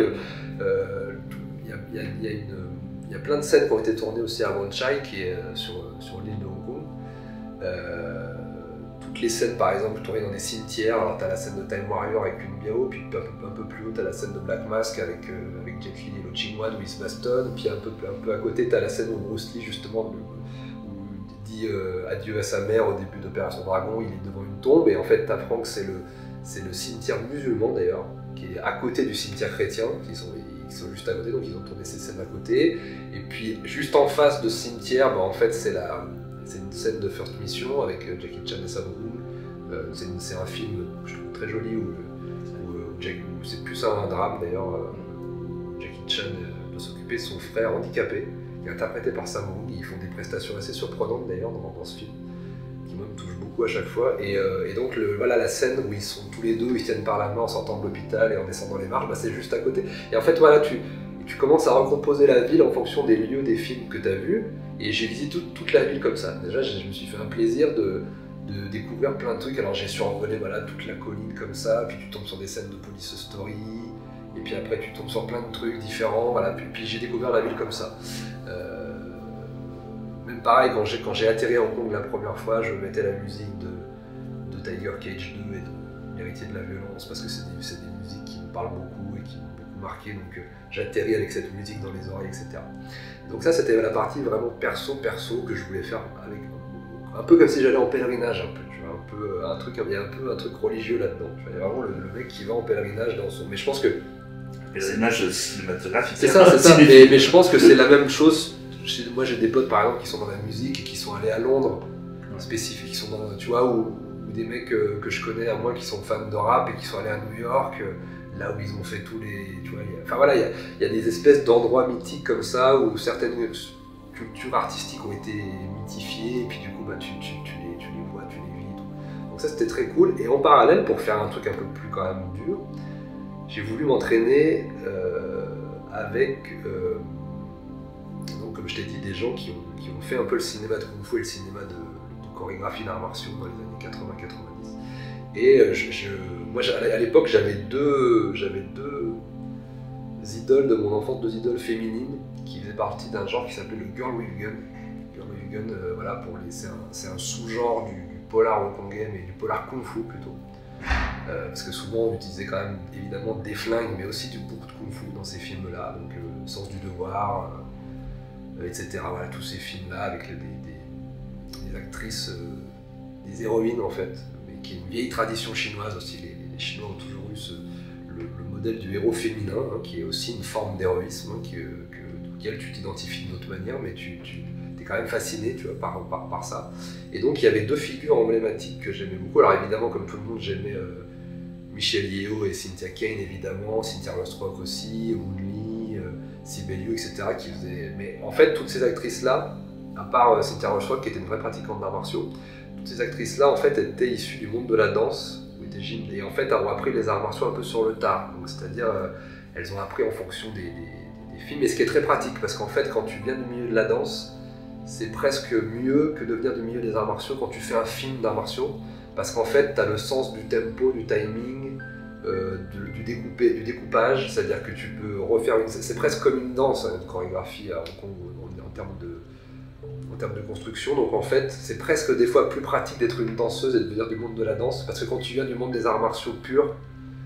il y a plein de scènes qui ont été tournées aussi à Wan Chai, qui est sur l'île de Hong Kong. Toutes les scènes par exemple tournées dans des cimetières. Alors t'as la scène de Time Warrior avec Kung Biao, puis un peu plus haut t'as la scène de Black Mask avec Jet Li et Lo Ching Wan où il se bastonne, puis un peu à côté t'as la scène où Bruce Lee justement où dit adieu à sa mère au début d'Opération Dragon, il est devant une tombe et en fait t'apprends que c'est le cimetière musulman d'ailleurs, qui est à côté du cimetière chrétien, qui sont juste à côté, donc ils ont tourné ces scènes à côté. Et puis juste en face de ce cimetière, bah, en fait c'est une scène de First Mission avec Jackie Chan et Sammo Hung. C'est un film que je trouve très joli où c'est plus un drame d'ailleurs, où Jackie Chan doit s'occuper de son frère handicapé, qui est interprété par Sammo Hung. Ils font des prestations assez surprenantes d'ailleurs dans ce film, qui moi me touche beaucoup à chaque fois. Et donc voilà la scène où ils sont tous les deux, ils se tiennent par la main en sortant de l'hôpital et en descendant les marches, bah, c'est juste à côté. Et en fait voilà, tu commences à recomposer la ville en fonction des lieux des films que tu as vus. Et j'ai visité toute la ville comme ça. Déjà je me suis fait un plaisir de découvrir plein de trucs. Alors j'ai survolé voilà, toute la colline comme ça, puis tu tombes sur des scènes de Police Story, et puis après tu tombes sur plein de trucs différents, voilà. Puis j'ai découvert la ville comme ça. Même pareil, quand j'ai atterri à Hong Kong la première fois, je mettais la musique de Tiger Cage 2 et de L'Héritier de la Violence, parce que c'est des musiques qui me parlent beaucoup et qui m'ont beaucoup marqué, donc j'atterris avec cette musique dans les oreilles, etc. Donc ça c'était la partie vraiment perso que je voulais faire avec, un peu comme si j'allais en pèlerinage un peu, tu vois, il y a un peu un truc religieux là-dedans, tu vois, il y a vraiment le mec qui va en pèlerinage dans son... Mais je pense que... Pèlerinage cinématographique. C'est ça, mais je pense que c'est la même chose. Moi j'ai des potes par exemple qui sont dans la musique et qui sont allés à Londres, spécifiques, qui sont dans, tu vois, ou des mecs que je connais à moi qui sont fans de rap et qui sont allés à New York, là où ils ont fait tous les... Tu vois, enfin voilà, il y a des espèces d'endroits mythiques comme ça où certaines cultures artistiques ont été mythifiées et puis du coup bah, tu les vois, tu les vis et tout. Donc ça c'était très cool. Et en parallèle, pour faire un truc un peu plus quand même dur, j'ai voulu m'entraîner avec... donc comme je t'ai dit, des gens qui ont fait un peu le cinéma de Kung Fu et le cinéma de chorégraphie d'arts martiaux dans les années 80-90. Et moi à l'époque j'avais deux idoles de mon enfance, deux idoles féminines qui faisaient partie d'un genre qui s'appelait le Girl with Gun. Girl with Gun, voilà, c'est un sous-genre du polar hongkongais, mais du polar Kung Fu plutôt. Parce que souvent on utilisait quand même évidemment des flingues, mais aussi beaucoup de Kung Fu dans ces films-là, donc Le Sens du Devoir, etc. Voilà, tous ces films-là avec des actrices, des héroïnes en fait, mais qui est une vieille tradition chinoise aussi. Les Chinois ont toujours eu le modèle du héros féminin, hein, qui est aussi une forme d'héroïsme, hein, auquel tu t'identifies d'une autre manière, mais tu es quand même fasciné, tu vois, par ça. Et donc il y avait deux figures emblématiques que j'aimais beaucoup. Alors évidemment, comme tout le monde, j'aimais Michelle Yeoh et Cynthia Cain, évidemment, Cynthia Rothrock aussi, Moon Lee, Sibelius, etc. qui faisaient... Mais en fait, toutes ces actrices-là, à part Cynthia Rothrock qui était une vraie pratiquante d'arts martiaux, toutes ces actrices-là en fait étaient issues du monde de la danse, et en fait ont appris les arts martiaux un peu sur le tard. C'est-à-dire elles ont appris en fonction des films, et ce qui est très pratique parce qu'en fait quand tu viens du milieu de la danse, c'est presque mieux que de venir du milieu des arts martiaux quand tu fais un film d'arts martiaux, parce qu'en fait tu as le sens du tempo, du timing, du découpage, c'est-à-dire que tu peux refaire c'est presque comme une danse, une chorégraphie à Hong Kong en termes de construction. Donc en fait c'est presque des fois plus pratique d'être une danseuse et de venir du monde de la danse, parce que quand tu viens du monde des arts martiaux purs,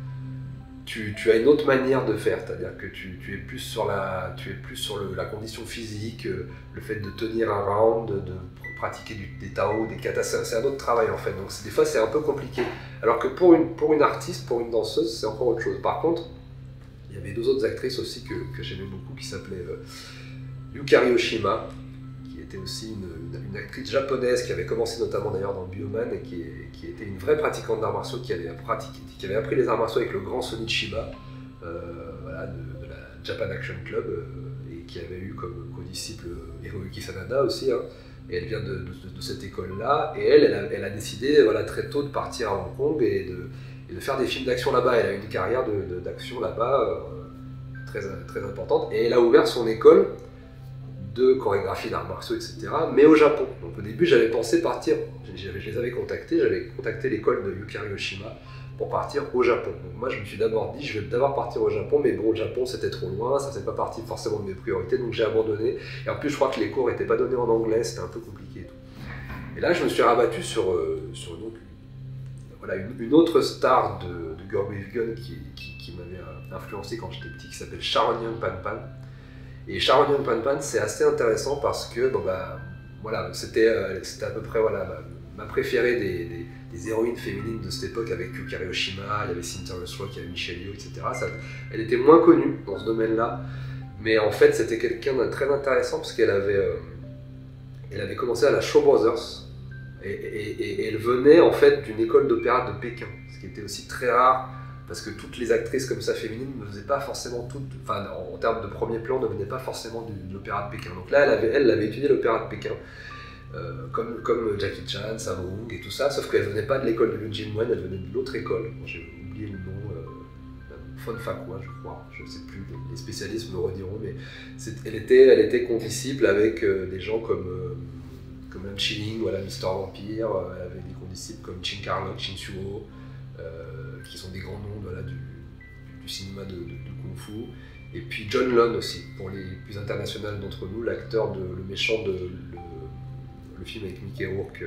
tu as une autre manière de faire, c'est-à-dire que tu es plus sur la condition physique, le fait de tenir un round, de pratiquer des Tao, des katas, c'est un autre travail en fait, donc des fois c'est un peu compliqué. Alors que pour une artiste, pour une danseuse, c'est encore autre chose. Par contre, il y avait deux autres actrices aussi que j'aimais beaucoup qui s'appelaient Yukari Oshima, qui était aussi une actrice japonaise qui avait commencé notamment d'ailleurs dans Bioman et qui était une vraie pratiquante d'arts martiaux, qui avait appris les arts martiaux avec le grand Sonny Chiba, voilà, de la Japan Action Club, et qui avait eu comme co-disciple Hiroyuki Sanada aussi, hein, et elle vient de cette école-là, et elle a décidé voilà, très tôt de partir à Hong Kong et de faire des films d'action là-bas. Elle a eu une carrière d'action là-bas très, très importante, et elle a ouvert son école de chorégraphie d'arts martiaux, etc., mais au Japon. Donc au début j'avais pensé partir, je les avais contactés, j'avais contacté l'école de Yukari Oshima pour partir au Japon. Donc moi je me suis d'abord dit, je vais d'abord partir au Japon, mais bon, le Japon c'était trop loin, ça faisait pas partie forcément de mes priorités, donc j'ai abandonné. Et en plus je crois que les cours n'étaient pas donnés en anglais, c'était un peu compliqué et tout. Et là je me suis rabattu sur donc, voilà, une autre star de Girl with Gun qui m'avait influencé quand j'étais petit, qui s'appelle Sharon Young Pan Pan. Et Sharon Young Pan Pan, c'est assez intéressant parce que voilà, c'était à peu près voilà, ma préférée des héroïnes féminines de cette époque, avec Yukari Oshima, il y avait Cynthia Rothrock, il y avait Michelle Yeoh, etc. Elle était moins connue dans ce domaine-là, mais en fait c'était quelqu'un de très intéressant parce qu'elle avait commencé à la Shaw Brothers et elle venait en fait d'une école d'opéra de Pékin, ce qui était aussi très rare parce que toutes les actrices comme ça féminines ne faisaient pas forcément toutes, enfin en termes de premier plan, ne venaient pas forcément de l'opéra de Pékin. Donc là elle avait étudié l'opéra de Pékin. Comme Jackie Chan, Sam Wong et tout ça, sauf qu'elle venait pas de l'école de Liu Jin-wen, elle venait de l'autre école. J'ai oublié le nom, Fon Facua, je crois, je ne sais plus, les spécialistes me rediront, mais elle était condisciple avec des gens comme Lam Chiling, voilà, Mr. Vampire, elle avait des condisciples comme Chin Carlock, Chin Suo, qui sont des grands noms voilà, du cinéma de Kung Fu. Et puis John Lone aussi, pour les plus internationaux d'entre nous, l'acteur le méchant de le film avec Mickey Rourke,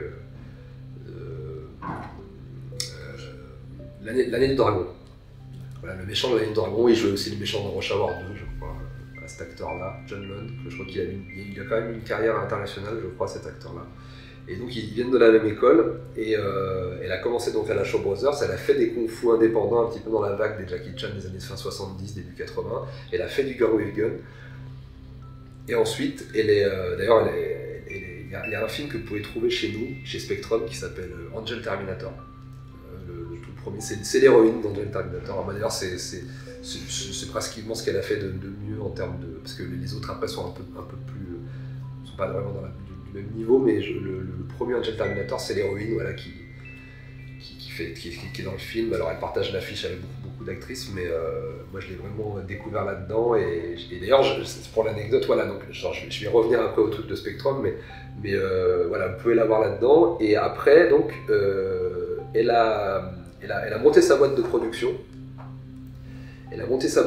l'année du dragon. Voilà, le méchant de l'année du dragon, il jouait aussi le méchant dans Rush Hour 2, je crois, cet acteur-là, John Lone. Je crois qu'il a quand même une carrière internationale, je crois, cet acteur-là. Et donc ils viennent de la même école, et elle a commencé donc à la Shaw Brothers, elle a fait des kung-fu indépendants un petit peu dans la vague des Jackie Chan des années fin 70, début 80, elle a fait du Girl with Gun, et ensuite, d'ailleurs, il y a un film que vous pouvez trouver chez nous, chez Spectrum, qui s'appelle Angel Terminator. Le tout premier, c'est l'héroïne d'Angel Terminator. D'ailleurs, c'est pratiquement ce qu'elle a fait de mieux en termes de... Parce que les autres après sont un peu plus... ne sont pas vraiment du même niveau, mais le premier Angel Terminator, c'est l'héroïne voilà, qui est dans le film. Alors elle partage l'affiche avec beaucoup d'actrices, mais moi je l'ai vraiment découvert là-dedans. Et d'ailleurs, pour l'anecdote, voilà, donc, je vais revenir après au truc de Spectrum, mais voilà, vous pouvez l'avoir là-dedans. Et après, donc, elle a monté sa boîte de production. Elle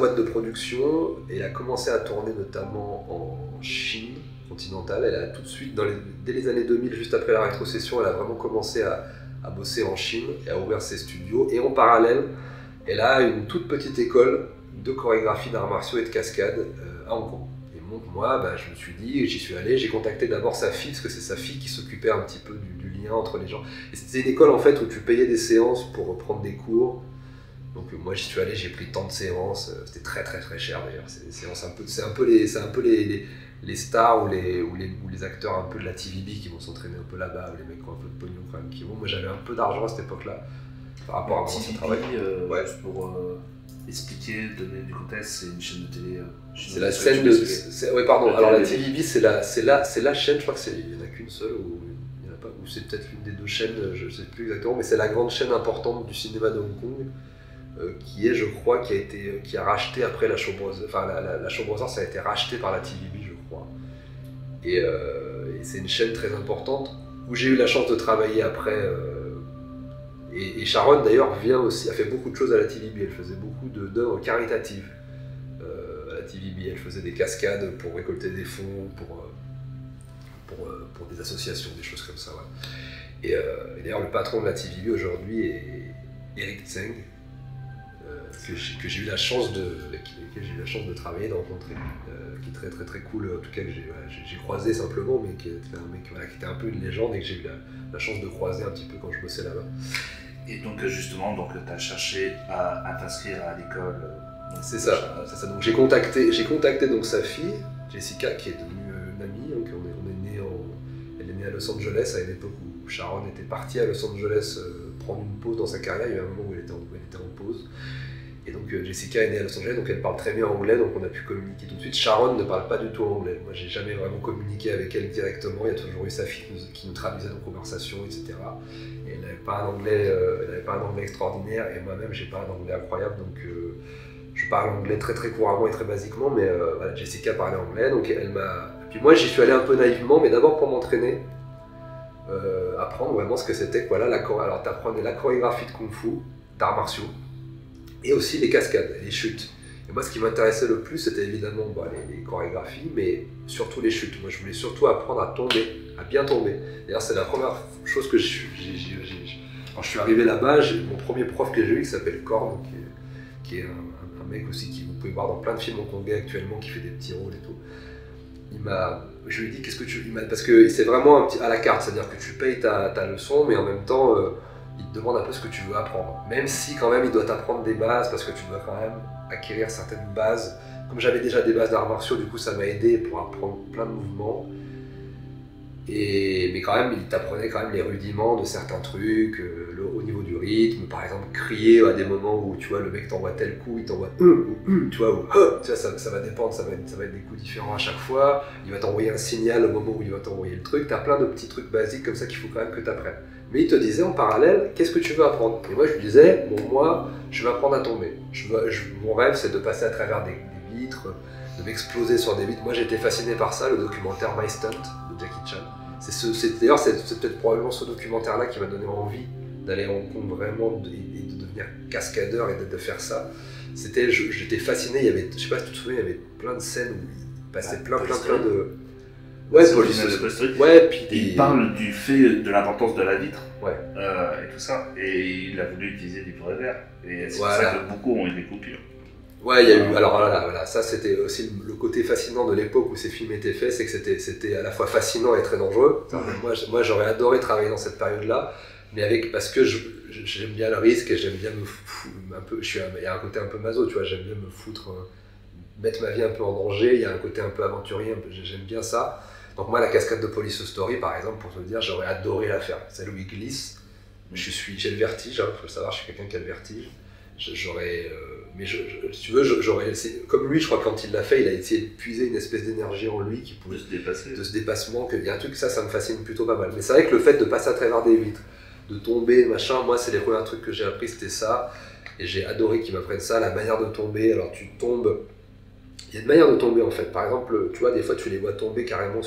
a commencé à tourner notamment en Chine continentale. Elle a tout de suite, dès les années 2000, juste après la rétrocession, elle a vraiment commencé à bosser en Chine et à ouvrir ses studios. Et en parallèle, elle a une toute petite école de chorégraphie d'arts martiaux et de cascade à Hong Kong. Et donc moi, je me suis dit, j'y suis allé, j'ai contacté d'abord sa fille, parce que c'est sa fille qui s'occupait un petit peu du lien entre les gens. Et c'était une école en fait où tu payais des séances pour reprendre des cours. Donc moi j'y suis allé, j'ai pris tant de séances, c'était très très très cher d'ailleurs. C'est un peu les stars ou les acteurs un peu de la TVB qui vont s'entraîner un peu là-bas, ou les mecs qui ont un peu de pognon quand même qui vont. Moi j'avais un peu d'argent à cette époque-là par rapport à mon ancien travail. Juste pour expliquer, donner du contexte, c'est une chaîne de télé. C'est la scène de. Oui, pardon. Alors la TVB, c'est la chaîne. Je crois qu'il n'y en a qu'une seule, ou il y en a pas, ou c'est peut-être l'une des deux chaînes. Je ne sais plus exactement, mais c'est la grande chaîne importante du cinéma de Hong Kong. Qui a racheté après la Shaw Brothers. Enfin, la Shaw Brothers, ça a été racheté par la TVB, je crois. Et c'est une chaîne très importante où j'ai eu la chance de travailler après. Et Sharon, d'ailleurs, a fait beaucoup de choses à la TVB. Elle faisait beaucoup d'œuvres caritatives à la TVB. Elle faisait des cascades pour récolter des fonds, pour des associations, des choses comme ça. Ouais. Et d'ailleurs, le patron de la TVB aujourd'hui est Eric Tseng. Que j'ai eu la chance de travailler, de rencontrer, qui est très très très cool, en tout cas que j'ai croisé simplement, mais qui était un mec qui était un peu une légende et que j'ai eu la chance de croiser un petit peu quand je bossais là-bas. Et donc justement, tu as cherché à t'inscrire à l'école. C'est ça. Donc j'ai contacté donc sa fille, Jessica, qui est devenue une amie. Donc elle est née à Los Angeles à une époque où Sharon était partie à Los Angeles prendre une pause dans sa carrière. Il y a eu un moment où elle était en pause. Et donc Jessica est née à Los Angeles, donc elle parle très bien anglais, donc on a pu communiquer tout de suite. Sharon ne parle pas du tout anglais. Moi, j'ai jamais vraiment communiqué avec elle directement. Il y a toujours eu sa fille qui nous traduisait nos conversations, etc. Et elle n'avait pas un anglais extraordinaire, et moi-même, j'ai pas un anglais incroyable, donc je parle anglais très très couramment et très basiquement, mais voilà, Jessica parlait anglais, donc elle m'a. Puis moi, j'y suis allé un peu naïvement, mais d'abord pour m'entraîner, apprendre vraiment ce que c'était. Voilà, alors t'apprenais la chorégraphie de kung-fu, d'arts martiaux. Et aussi les cascades, les chutes. Et moi, ce qui m'intéressait le plus, c'était évidemment les chorégraphies, mais surtout les chutes. Moi, je voulais surtout apprendre à tomber, à bien tomber. D'ailleurs, c'est la première chose que Quand je suis arrivé là-bas, j'ai mon premier prof que j'ai eu qui s'appelle Korn, qui est un mec aussi qui vous pouvez voir dans plein de films hongkongais actuellement, qui fait des petits rôles et tout. Je lui ai dit qu'est-ce que parce que c'est vraiment un petit à la carte, c'est-à-dire que tu payes ta leçon, mais en même temps il te demande un peu ce que tu veux apprendre. Même si quand même il doit t'apprendre des bases, parce que tu dois quand même acquérir certaines bases. Comme j'avais déjà des bases d'arts martiaux, du coup ça m'a aidé pour apprendre plein de mouvements. Mais quand même, il t'apprenait quand même les rudiments de certains trucs, au niveau du rythme, par exemple crier à des moments où tu vois le mec t'envoie tel coup, il t'envoie tu vois, ou tu vois, ça va dépendre, ça va être des coups différents à chaque fois, il va t'envoyer un signal au moment où il va t'envoyer le truc, t'as plein de petits trucs basiques comme ça qu'il faut quand même que t'apprennes. Mais il te disait en parallèle, qu'est-ce que tu veux apprendre? Et moi je lui disais, bon moi, je veux apprendre à tomber. Mon rêve c'est de passer à travers des vitres, de m'exploser sur des vitres. Moi j'étais fasciné par ça, le documentaire My Stunt de Jackie Chan. D'ailleurs, c'est peut-être probablement ce documentaire-là qui m'a donné envie d'aller à Hong Kong vraiment et de devenir cascadeur et de faire ça. J'étais fasciné, il y avait, je sais pas si tu te souviens, il y avait plein de scènes où il passait plein de... Ouais, police. Ouais, puis il parle du fait de l'importance de la vitre, ouais. Et tout ça, et il a voulu utiliser du vrai verre, et c'est pour ça que beaucoup ont eu des coupures. Ouais, il y a eu. Alors voilà, ça c'était aussi le côté fascinant de l'époque où ces films étaient faits, c'est que c'était à la fois fascinant et très dangereux. Moi j'aurais adoré travailler dans cette période-là, mais parce que j'aime bien le risque et j'aime bien un peu. Il y a un côté un peu maso, tu vois, j'aime bien me foutre, mettre ma vie un peu en danger. Il y a un côté un peu aventurier, j'aime bien ça. Donc moi la cascade de Police Story par exemple, pour te dire, j'aurais adoré la faire. Celle où il glisse. J'ai le vertige, faut le savoir, je suis quelqu'un qui a le vertige. Mais si tu veux, j'aurais comme lui, je crois que quand il l'a fait, il a essayé de puiser une espèce d'énergie en lui qui pouvait de ce dépassement, qu'il y a un truc, ça me fascine plutôt pas mal. Mais c'est vrai que le fait de passer à travers des vitres, de tomber, machin, moi c'est les premiers trucs que j'ai appris, c'était ça, et j'ai adoré qu'ils m'apprennent ça, la manière de tomber. Alors tu tombes, il y a une manière de tomber en fait. Par exemple, tu vois, des fois tu les vois tomber carrément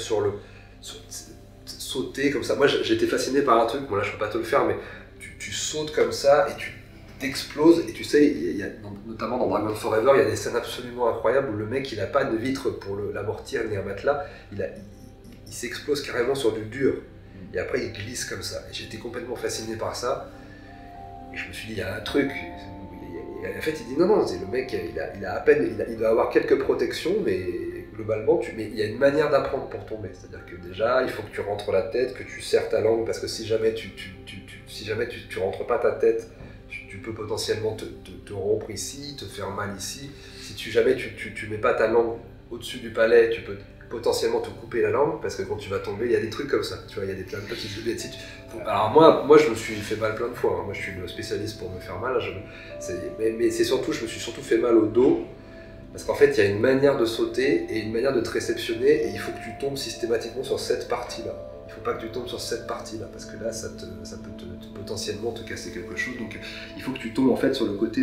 sauter comme ça. Moi j'étais fasciné par un truc, bon là je peux pas te le faire, mais tu sautes comme ça et tu t'explose, et tu sais, notamment dans Dragon Forever, il y a des scènes absolument incroyables où le mec il a pas de vitre pour l'amortir ni un matelas, il s'explose carrément sur du dur, et après il glisse comme ça. Et j'étais complètement fasciné par ça, et je me suis dit, il y a un truc. Et en fait il dit non, le mec il a à peine, il doit avoir quelques protections, mais globalement, mais il y a une manière d'apprendre pour tomber, c'est-à-dire que déjà il faut que tu rentres la tête, que tu serres ta langue, parce que si jamais tu rentres pas ta tête, tu peux potentiellement te rompre ici, te faire mal ici. Si jamais tu mets pas ta langue au-dessus du palais, tu peux potentiellement te couper la langue, parce que quand tu vas tomber, il y a des trucs comme ça. Tu vois, il y a des plein de petites bêtises. Alors moi je me suis fait mal plein de fois. Moi je suis le spécialiste pour me faire mal. Mais c'est surtout, je me suis surtout fait mal au dos, parce qu'en fait il y a une manière de sauter et une manière de te réceptionner, et il faut que tu tombes systématiquement sur cette partie-là. Il ne faut pas que tu tombes sur cette partie-là, parce que là, ça peut potentiellement te casser quelque chose. Donc, il faut que tu tombes en fait sur le côté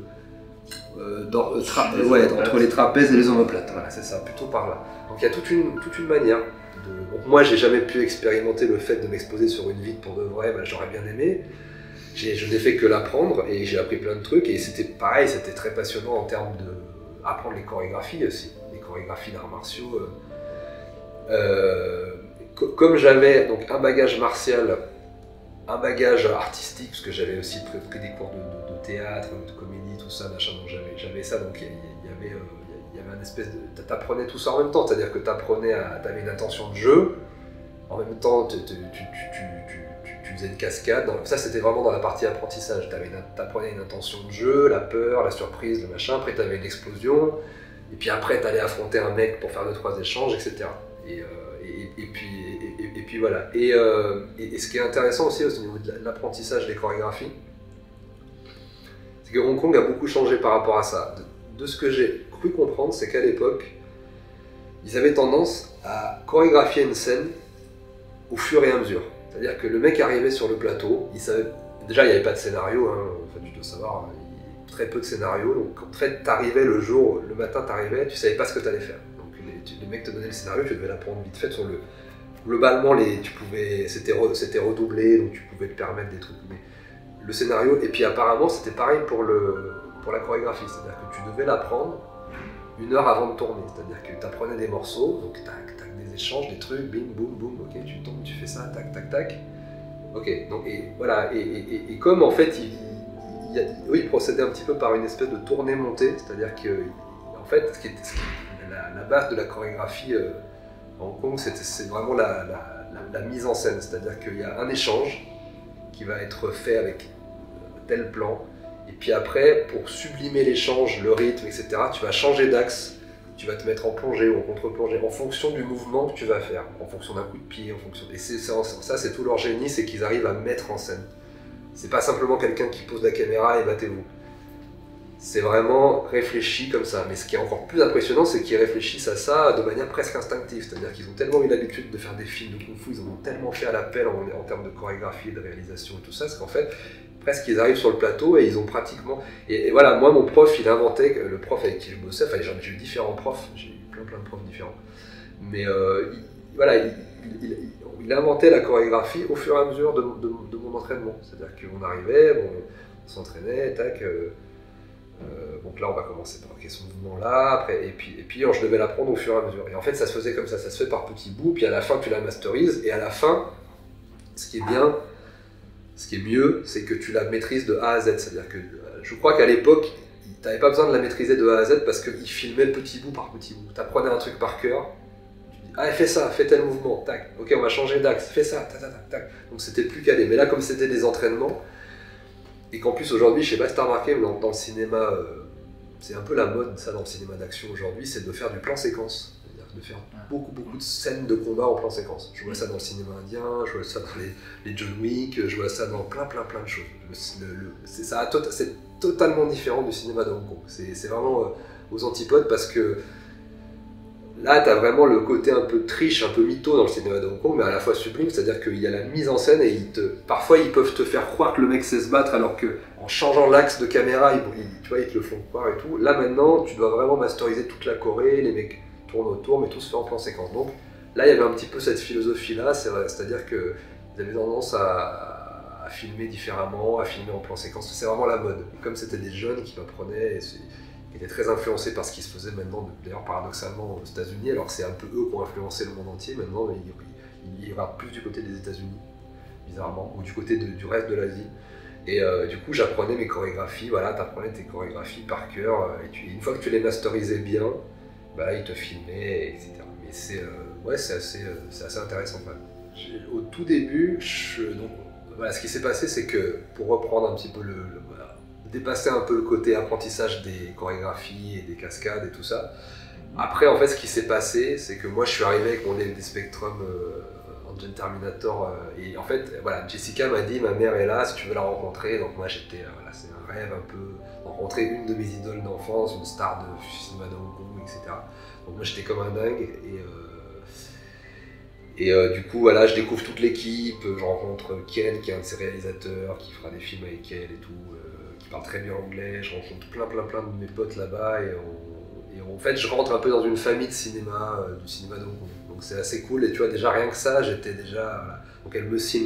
entre les trapèzes et les omoplates. Voilà, c'est ça, plutôt par là. Donc, il y a toute une manière. Donc, moi, j'ai jamais pu expérimenter le fait de m'exposer sur une vitre pour de vrai. J'aurais bien aimé. Je n'ai fait que l'apprendre, et j'ai appris plein de trucs. Et c'était pareil, c'était très passionnant en termes d'apprendre les chorégraphies aussi, les chorégraphies d'arts martiaux. Comme j'avais donc un bagage martial, un bagage artistique, parce que j'avais aussi pris des cours de théâtre, de comédie, tout ça, machin, donc j'avais ça, donc il y avait un espèce de... T'apprenais tout ça en même temps, c'est-à-dire que t'avais une intention de jeu, en même temps tu faisais une cascade, ça c'était vraiment dans la partie apprentissage, t'apprenais une intention de jeu, la peur, la surprise, le machin, après t'avais une explosion, et puis après t'allais affronter un mec pour faire 2-3 échanges, etc. Et puis voilà. Et ce qui est intéressant aussi au niveau de l'apprentissage des chorégraphies, c'est que Hong Kong a beaucoup changé par rapport à ça. De ce que j'ai cru comprendre, c'est qu'à l'époque, ils avaient tendance à chorégraphier une scène au fur et à mesure. C'est-à-dire que le mec arrivait sur le plateau, il savait... Déjà, il n'y avait pas de scénario, enfin, tu dois savoir, très peu de scénario. Donc en fait, t'arrivais le matin, t'arrivais, tu savais pas ce que t'allais faire. Le mec te donnait le scénario, tu devais l'apprendre vite fait sur le... Globalement, c'était redoublé, donc tu pouvais te permettre des trucs. Mais le scénario, et puis apparemment, c'était pareil pour la chorégraphie, c'est-à-dire que tu devais l'apprendre 1 heure avant de tourner, c'est-à-dire que tu apprenais des morceaux, donc tac, tac, des échanges, des trucs, bing, boum, boum, ok, tu tombes, tu fais ça, tac, tac, tac. Ok, donc et voilà, et comme en fait il procédait un petit peu par une espèce de tournée-montée, c'est-à-dire que en fait la base de la chorégraphie à Hong Kong, c'est vraiment la mise en scène, c'est-à-dire qu'il y a un échange qui va être fait avec tel plan, et puis après, pour sublimer l'échange, le rythme, etc., tu vas changer d'axe, tu vas te mettre en plongée ou en contre-plongée, en fonction du mouvement que tu vas faire, en fonction d'un coup de pied, en fonction... Et ça, c'est tout leur génie, c'est qu'ils arrivent à mettre en scène. C'est pas simplement quelqu'un qui pose la caméra et battez-vous. C'est vraiment réfléchi comme ça. Mais ce qui est encore plus impressionnant, c'est qu'ils réfléchissent à ça de manière presque instinctive. C'est-à-dire qu'ils ont tellement eu l'habitude de faire des films de kung-fu, ils en ont tellement fait à l'appel en termes de chorégraphie, de réalisation et tout ça, c'est qu'en fait, presque ils arrivent sur le plateau et ils ont pratiquement... Et voilà, moi mon prof, il a inventé, le prof avec qui je bossais, enfin j'ai eu différents profs, j'ai eu plein de profs différents, mais il a inventé la chorégraphie au fur et à mesure de mon entraînement. C'est-à-dire qu'on arrivait, on s'entraînait, tac... donc là on va commencer par ce mouvement-là, après, et puis je devais l'apprendre au fur et à mesure. Et en fait ça se faisait comme ça se fait par petits bouts, puis à la fin tu la masterises, et à la fin, ce qui est bien, ce qui est mieux, c'est que tu la maîtrises de A à Z. C'est-à-dire que je crois qu'à l'époque, tu n'avais pas besoin de la maîtriser de A à Z parce qu'il filmait petit bout par petit bout. Tu apprenais un truc par cœur, tu dis ah fais ça, fais tel mouvement, tac, ok on va changer d'axe, fais ça, tac, tac, tac. Donc c'était plus calé. Mais là comme c'était des entraînements, et qu'en plus aujourd'hui, je sais pas si tu as remarqué, mais dans le cinéma, c'est un peu la mode ça dans le cinéma d'action aujourd'hui, c'est de faire du plan séquence. De faire beaucoup de scènes de combat en plan séquence. Je vois ça dans le cinéma indien, je vois ça dans les John Wick, je vois ça dans plein de choses. C'est totalement différent du cinéma de Hong Kong. C'est vraiment aux antipodes parce que là, tu as vraiment le côté un peu triche, un peu mytho dans le cinéma de Hong Kong, mais à la fois sublime, c'est-à-dire qu'il y a la mise en scène et parfois ils peuvent te faire croire que le mec sait se battre alors qu'en changeant l'axe de caméra, tu vois, ils te le font croire et tout. Là maintenant, tu dois vraiment masteriser toute la Corée, les mecs tourne autour, mais tout se fait en plan séquence. Donc là, il y avait un petit peu cette philosophie-là, c'est-à-dire qu'ils avaient tendance à filmer différemment, à filmer en plan séquence. C'est vraiment la mode. Et comme c'était des jeunes qui m'apprenaient, qui étaient très influencés par ce qui se faisait maintenant, d'ailleurs paradoxalement aux États-Unis, alors que c'est un peu eux qui ont influencé le monde entier, maintenant il ira plus du côté des États-Unis, bizarrement, ou du côté du reste de l'Asie. Et du coup, j'apprenais mes chorégraphies, voilà, t'apprenais tes chorégraphies par cœur, et une fois que tu les masterisais bien, bah là, il te filmait, etc. Mais c'est assez intéressant. Au tout début, donc, voilà, ce qui s'est passé, c'est que pour reprendre un petit peu voilà, dépasser un peu le côté apprentissage des chorégraphies et des cascades et tout ça. Après, en fait, ce qui s'est passé, c'est que moi, je suis arrivé avec mon des Spectrum Engine Terminator, et en fait, voilà, Jessica m'a dit, ma mère est là, si tu veux la rencontrer. Donc moi, j'étais, voilà, c'est un rêve un peu, rencontrer une de mes idoles d'enfance, une star de cinéma de Hong Kong, etc. Donc moi j'étais comme un dingue et du coup voilà, je découvre toute l'équipe, je rencontre Ken qui est un de ses réalisateurs, qui fera des films avec elle et tout, qui parle très bien anglais, je rencontre plein de mes potes là-bas et en fait je rentre un peu dans une famille de cinéma, du cinéma de Hong Kong. Donc c'est assez cool et tu vois déjà rien que ça, j'étais déjà... Voilà. Donc elle me signe,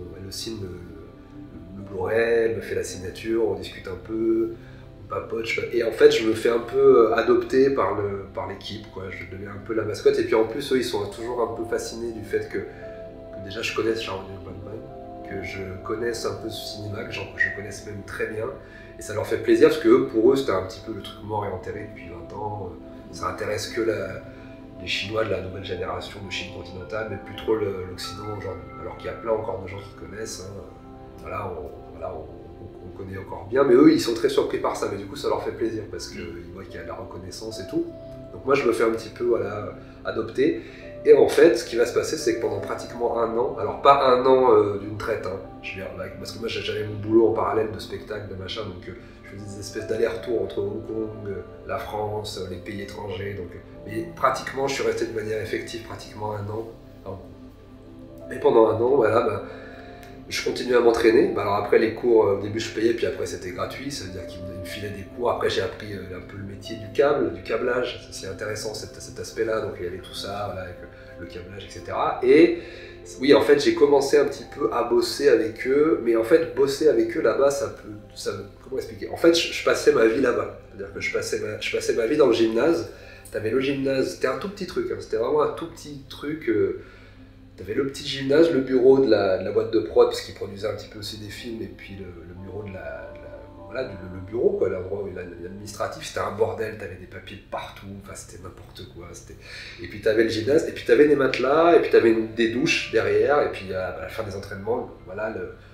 le Blu-ray, elle me fait la signature, on discute un peu, papote, et en fait je me fais un peu adopter par l'équipe, quoi. Je deviens un peu la mascotte, et puis en plus eux ils sont toujours un peu fascinés du fait que déjà je connaisse Jean-René Goldman, que je connaisse un peu ce cinéma, que je connaisse même très bien, et ça leur fait plaisir parce que pour eux c'était un petit peu le truc mort et enterré depuis 20 ans, ça intéresse que les Chinois de la nouvelle génération de Chine continentale, mais plus trop l'Occident aujourd'hui, alors qu'il y a plein encore de gens qui connaissent, hein. Voilà, on connaît encore bien, mais eux ils sont très surpris par ça, mais du coup ça leur fait plaisir parce qu'ils voient qu'il y a de la reconnaissance et tout. Donc moi je me fais un petit peu voilà, adopter, et en fait ce qui va se passer c'est que pendant pratiquement un an, alors pas un an d'une traite, hein, parce que moi j'avais mon boulot en parallèle de spectacle, de machin, donc je faisais des espèces d'allers-retours entre Hong Kong, la France, les pays étrangers, donc, mais pratiquement je suis resté de manière effective pratiquement un an. Et pendant un an, voilà, je continuais à m'entraîner. Alors après les cours, au début je payais, puis après c'était gratuit, ça veut dire qu'ils me filaient des cours. Après j'ai appris un peu le métier du câblage, c'est intéressant cet aspect-là, donc il y avait tout ça, voilà, avec le câblage, etc. Et oui, en fait j'ai commencé un petit peu à bosser avec eux, mais en fait bosser avec eux là-bas, comment expliquer ? En fait je passais ma vie là-bas, c'est-à-dire que je passais ma vie dans le gymnase. T'avais le gymnase, c'était un tout petit truc, hein, c'était vraiment un tout petit truc. T'avais le petit gymnase, le bureau de la boîte de prod, parce qu'ils produisaient un petit peu aussi des films, et puis le bureau de voilà, le bureau, quoi, l'endroit où l'administratif, c'était un bordel, t'avais des papiers partout, enfin c'était n'importe quoi. Et puis t'avais le gymnase, et puis t'avais des matelas, et puis t'avais des douches derrière, et puis à la fin des entraînements, voilà,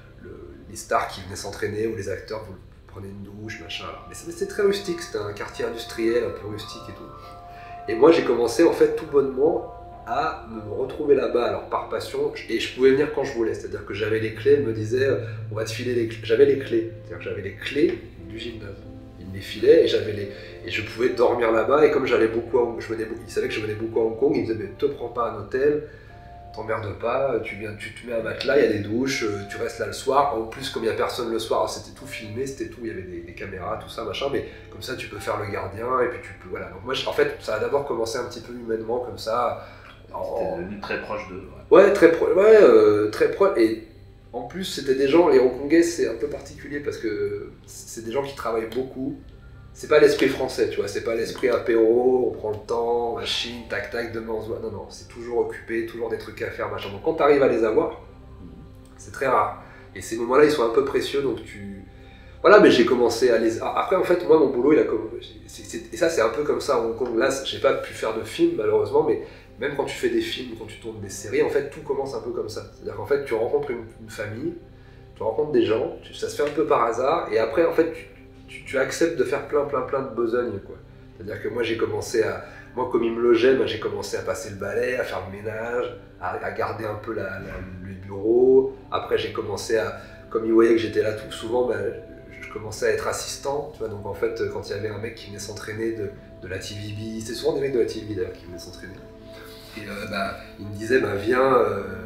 les stars qui venaient s'entraîner, ou les acteurs, vous prenez une douche, machin. Mais c'était très rustique, c'était un quartier industriel, un peu rustique et tout. Et moi j'ai commencé en fait tout bonnement à me retrouver là-bas, alors par passion, et je pouvais venir quand je voulais, c'est-à-dire que j'avais les clés, elle me disait on va te filer les clés, j'avais les clés, c'est-à-dire que j'avais les clés du gymnase, il me les filait et je pouvais dormir là-bas, et comme j'allais beaucoup, il savait que je venais beaucoup à Hong Kong, il me disait mais te prends pas un hôtel, t'emmerdes pas, tu te mets un matelas, il y a des douches, tu restes là le soir, en plus comme il n'y a personne le soir, c'était tout filmé, c'était tout, il y avait des caméras, tout ça, machin, mais comme ça tu peux faire le gardien, et puis tu peux, voilà, donc moi en fait ça a d'abord commencé un petit peu humainement comme ça. C'était devenu très proche de... Ouais, très proche. Et en plus, c'était des gens, les Hongkongais, c'est un peu particulier parce que c'est des gens qui travaillent beaucoup. C'est pas l'esprit français, tu vois, c'est pas l'esprit apéro, on prend le temps, machine, tac tac, demain on se voit. Non, non, c'est toujours occupé, toujours des trucs à faire, machin. Donc quand t'arrives à les avoir, c'est très rare. Et ces moments-là, ils sont un peu précieux, donc voilà, mais j'ai commencé à les... Après, en fait, moi, mon boulot, il a commencé... Et ça, c'est un peu comme ça à Hong Kong. Là, j'ai pas pu faire de film, malheureusement, mais même quand tu fais des films, quand tu tournes des séries, en fait, tout commence un peu comme ça. C'est-à-dire qu'en fait, tu rencontres une famille, tu rencontres des gens, ça se fait un peu par hasard, et après, en fait, tu acceptes de faire plein de besognes, quoi. C'est-à-dire que moi, j'ai commencé à... Moi, comme il me logeait, j'ai commencé à passer le balai, à faire le ménage, à garder un peu le bureau. Après, j'ai commencé à... Comme il voyait que j'étais là tout souvent, je commençais à être assistant, tu vois. Donc, en fait, quand il y avait un mec qui venait s'entraîner de la TVB, c'est souvent des mecs de la TVB, d'ailleurs, qui venaient s'entraîner. Et il me disait, viens,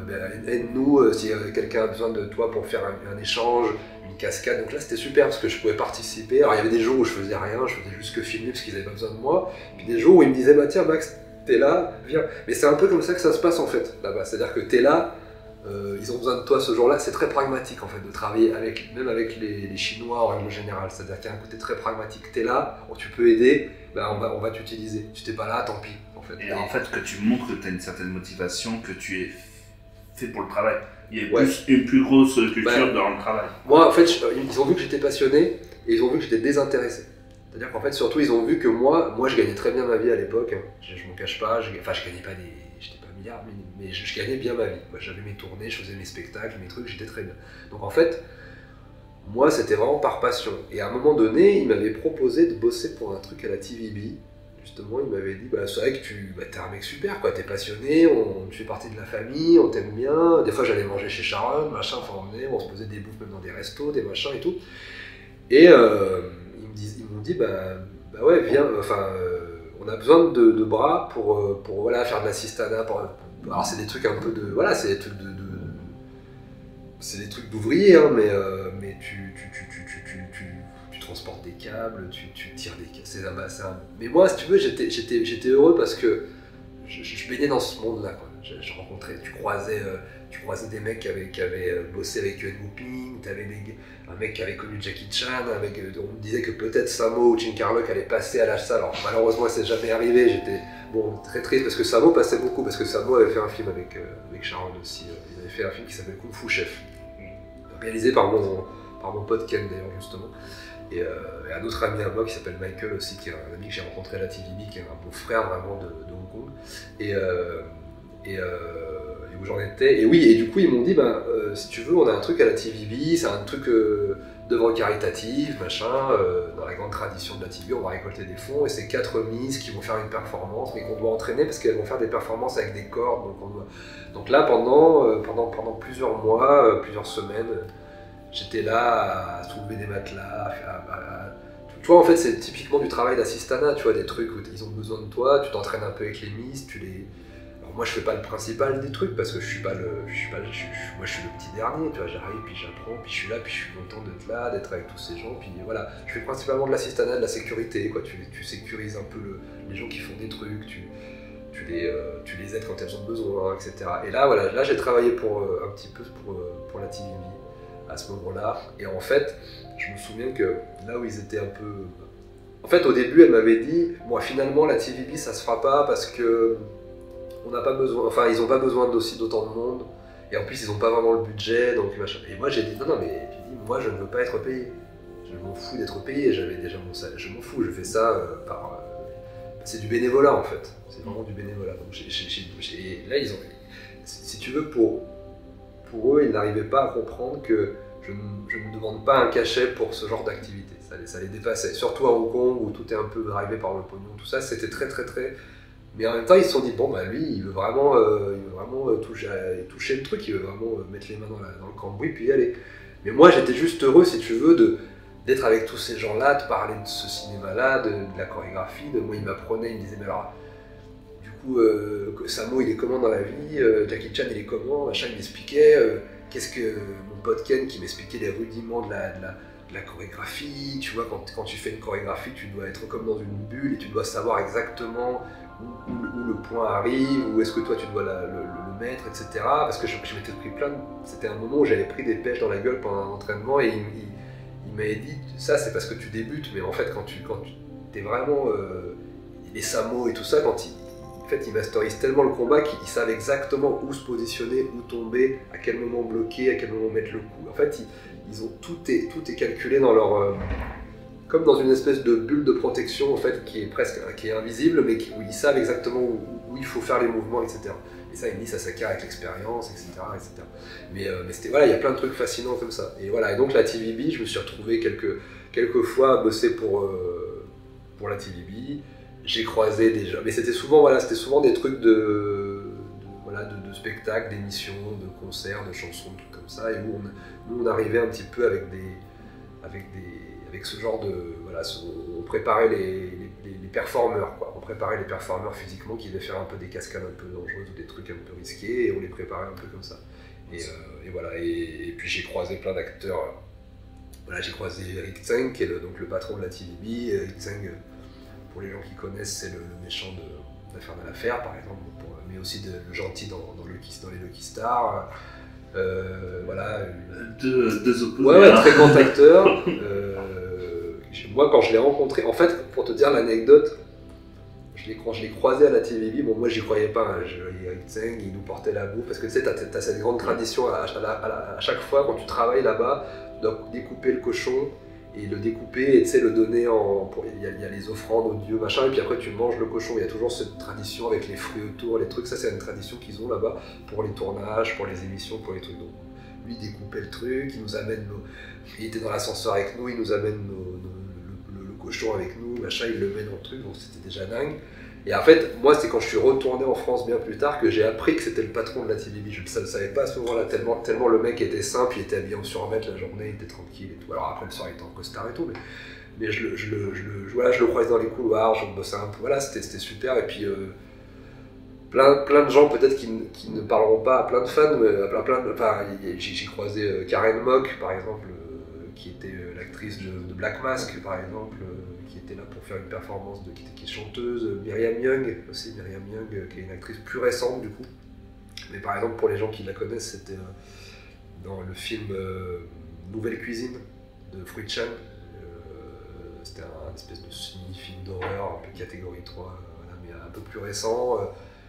aide-nous si quelqu'un a besoin de toi pour faire un échange, une cascade. Donc là, c'était super parce que je pouvais participer. Alors il y avait des jours où je faisais rien, je faisais juste que filmer parce qu'ils n'avaient pas besoin de moi. Puis des jours où ils me disaient, tiens Max, t'es là, viens. Mais c'est un peu comme ça que ça se passe en fait, là-bas. C'est-à-dire que t'es là, ils ont besoin de toi ce jour-là. C'est très pragmatique en fait, de travailler même avec les Chinois en règle générale. C'est-à-dire qu'il y a un côté très pragmatique. T'es là, tu peux aider, on va t'utiliser. Tu t'es pas là, tant pis. Et en fait, que tu montres que tu as une certaine motivation, que tu es fait pour le travail. Il y a une plus grosse culture dans le travail. Moi, en fait, ils ont vu que j'étais passionné et ils ont vu que j'étais désintéressé. C'est-à-dire qu'en fait, surtout, ils ont vu que moi, je gagnais très bien ma vie à l'époque. Je m'en cache pas. Je gagnais pas j'étais pas milliard, mais je gagnais bien ma vie. J'avais mes tournées, je faisais mes spectacles, mes trucs, j'étais très bien. Donc en fait, moi, c'était vraiment par passion. Et à un moment donné, ils m'avaient proposé de bosser pour un truc à la TVB. Justement, il m'avait dit, c'est vrai que t'es un mec super, quoi, t'es passionné, tu fais partie de la famille, on t'aime bien. Des fois, j'allais manger chez Sharon, machin, on se posait des bouffes même dans des restos, des machins et tout. Et ils m'ont dit, ouais, viens, on a besoin de bras pour voilà, faire de l'assistanat. Alors, c'est des trucs un peu de... Voilà, c'est des trucs c'est des trucs d'ouvriers, hein, mais tu transportes des câbles, tu tires des câbles, mais moi, si tu veux, j'étais heureux parce que je baignais dans ce monde-là, quoi. Je rencontrais, tu croisais des mecs qui avaient bossé avec Yuen Woo-ping, t'avais un mec qui avait connu Jackie Chan, on me disait que peut-être Sammo ou Chin Carlock allait passer à la salle. Alors malheureusement, ça s'est jamais arrivé, j'étais très triste parce que Sammo passait beaucoup, parce que Sammo avait fait un film avec Sharon aussi, il avait fait un film qui s'appelle Kung Fu Chef, réalisé par mon pote Ken d'ailleurs, justement. Et un autre ami à moi qui s'appelle Michael aussi, qui est un ami que j'ai rencontré à la TVB, qui est un beau-frère vraiment de Hong Kong. Et où j'en étais. Et oui, et du coup ils m'ont dit, si tu veux, on a un truc à la TVB, c'est un truc d'œuvre caritative, machin, dans la grande tradition de la TV, on va récolter des fonds, et c'est 4 miss qui vont faire une performance, mais qu'on doit entraîner parce qu'elles vont faire des performances avec des cordes. Donc là, pendant plusieurs mois, plusieurs semaines, j'étais là à soulever des matelas, tu vois, en fait, c'est typiquement du travail d'assistanat, tu vois, des trucs où ils ont besoin de toi, tu t'entraînes un peu avec les miss, Alors moi, je fais pas le principal des trucs parce que moi, je suis le petit dernier, tu vois, j'arrive, puis j'apprends, puis je suis là, puis je suis content d'être là, d'être avec tous ces gens, puis voilà. Je fais principalement de l'assistanat, de la sécurité, quoi, tu sécurises un peu les gens qui font des trucs, tu les aides quand elles ont besoin, etc. Et là, voilà, là j'ai travaillé un petit peu pour la TVB à ce moment-là, et en fait, je me souviens que là où ils étaient un peu... En fait, au début, elle m'avait dit, moi finalement, la TVB, ça se fera pas parce que on n'a pas besoin, enfin ils ont pas besoin d'autant de monde, et en plus ils ont pas vraiment le budget, donc machin. Et moi j'ai dit non mais moi je ne veux pas être payé, je m'en fous d'être payé, j'avais déjà mon salaire, je m'en fous, je fais ça c'est du bénévolat en fait, c'est vraiment du bénévolat. Donc là ils ont, si tu veux, pour eux ils n'arrivaient pas à comprendre que je ne demande pas un cachet pour ce genre d'activité, ça les dépassait, surtout à Hong Kong où tout est un peu drivé par le pognon, tout ça, c'était très. Mais en même temps, ils se sont dit, bon, bah lui, il veut vraiment toucher le truc, il veut vraiment mettre les mains dans le cambouis, puis y aller. Mais moi, j'étais juste heureux, si tu veux, d'être avec tous ces gens-là, de parler de ce cinéma-là, de la chorégraphie. Moi, il m'apprenait, il me disait, mais alors, du coup, Sammo, il est comment dans la vie, Jackie Chan, il est comment, machin, il m'expliquait, qu'est-ce que mon pote Ken, qui m'expliquait les rudiments de la chorégraphie. Tu vois, quand tu fais une chorégraphie, tu dois être comme dans une bulle, et tu dois savoir exactement où le point arrive, où est-ce que toi tu dois le mettre, etc. Parce que je m'étais pris c'était un moment où j'avais pris des pêches dans la gueule pendant un entraînement, et il m'avait dit, ça c'est parce que tu débutes, mais en fait quand tu t'es vraiment... les Sammo et tout ça, ils masterisent tellement le combat qu'ils savent exactement où se positionner, où tomber, à quel moment bloquer, à quel moment mettre le coup. En fait, ils ont tout est calculé dans leur... comme dans une espèce de bulle de protection en fait, qui est invisible, mais où ils savent exactement où il faut faire les mouvements, etc. Et ça, il me dit, ça s'acquiert avec l'expérience, etc. Mais c'était, voilà, il y a plein de trucs fascinants comme ça. Et voilà, et donc la TVB, je me suis retrouvé quelques fois à bosser pour la TVB. J'ai croisé déjà, mais c'était souvent des trucs de spectacles, d'émissions, de concerts, de chansons, de trucs comme ça, et où on arrivait un petit peu avec ce genre de... Voilà, on préparait les performeurs, quoi. On préparait les performeurs physiquement qui devaient faire un peu des cascades un peu dangereuses ou des trucs un peu risqués, et on les préparait un peu comme ça. Et voilà, et puis j'ai croisé plein d'acteurs. Voilà, j'ai croisé Eric Tseng, qui est donc le patron de la TVB. Eric Tseng, pour les gens qui connaissent, c'est le méchant d'Infernal Affaires, par exemple, mais aussi le gentil dans les Lucky Stars. Voilà. Deux opposés. Ouais, très grand acteur. Moi, quand je l'ai rencontré, en fait, pour te dire l'anecdote, je l'ai croisé à la TVB. Bon, moi, j'y croyais pas. Hein. Eric Tseng, il nous portait la bouffe, parce que tu sais, t'as cette grande tradition à chaque fois quand tu travailles là-bas, tu dois découper le cochon et le découper et tu sais, le donner il y a les offrandes aux dieux, machin, et puis après tu manges le cochon. Il y a toujours cette tradition avec les fruits autour, les trucs. Ça, c'est une tradition qu'ils ont là-bas pour les tournages, pour les émissions, pour les trucs. Donc, lui, il découpait le truc, il nous amène il était dans l'ascenseur avec nous, il nous amène le cochon avec nous, machin, il le met dans le truc, donc c'était déjà dingue. Et en fait, moi, c'est quand je suis retourné en France bien plus tard que j'ai appris que c'était le patron de la TVB. Je ne le savais pas à ce moment-là, tellement le mec était simple, il était habillé en survêt la journée, il était tranquille et tout. Alors après, le soir, il était en costard et tout, mais je le croisais dans les couloirs, je bossais un peu, voilà, c'était super. Et puis, plein de gens peut-être qui ne parleront pas à plein de fans, mais j'ai croisé Karen Mock, par exemple, qui était l'actrice de Black Mask, par exemple, qui était là pour faire une performance, qui est chanteuse. Myriam Young, qui est une actrice plus récente du coup. Mais par exemple, pour les gens qui la connaissent, c'était dans le film Nouvelle Cuisine de Fruit Chan. C'était un espèce de semi-film d'horreur, un peu catégorie 3, voilà, mais un peu plus récent.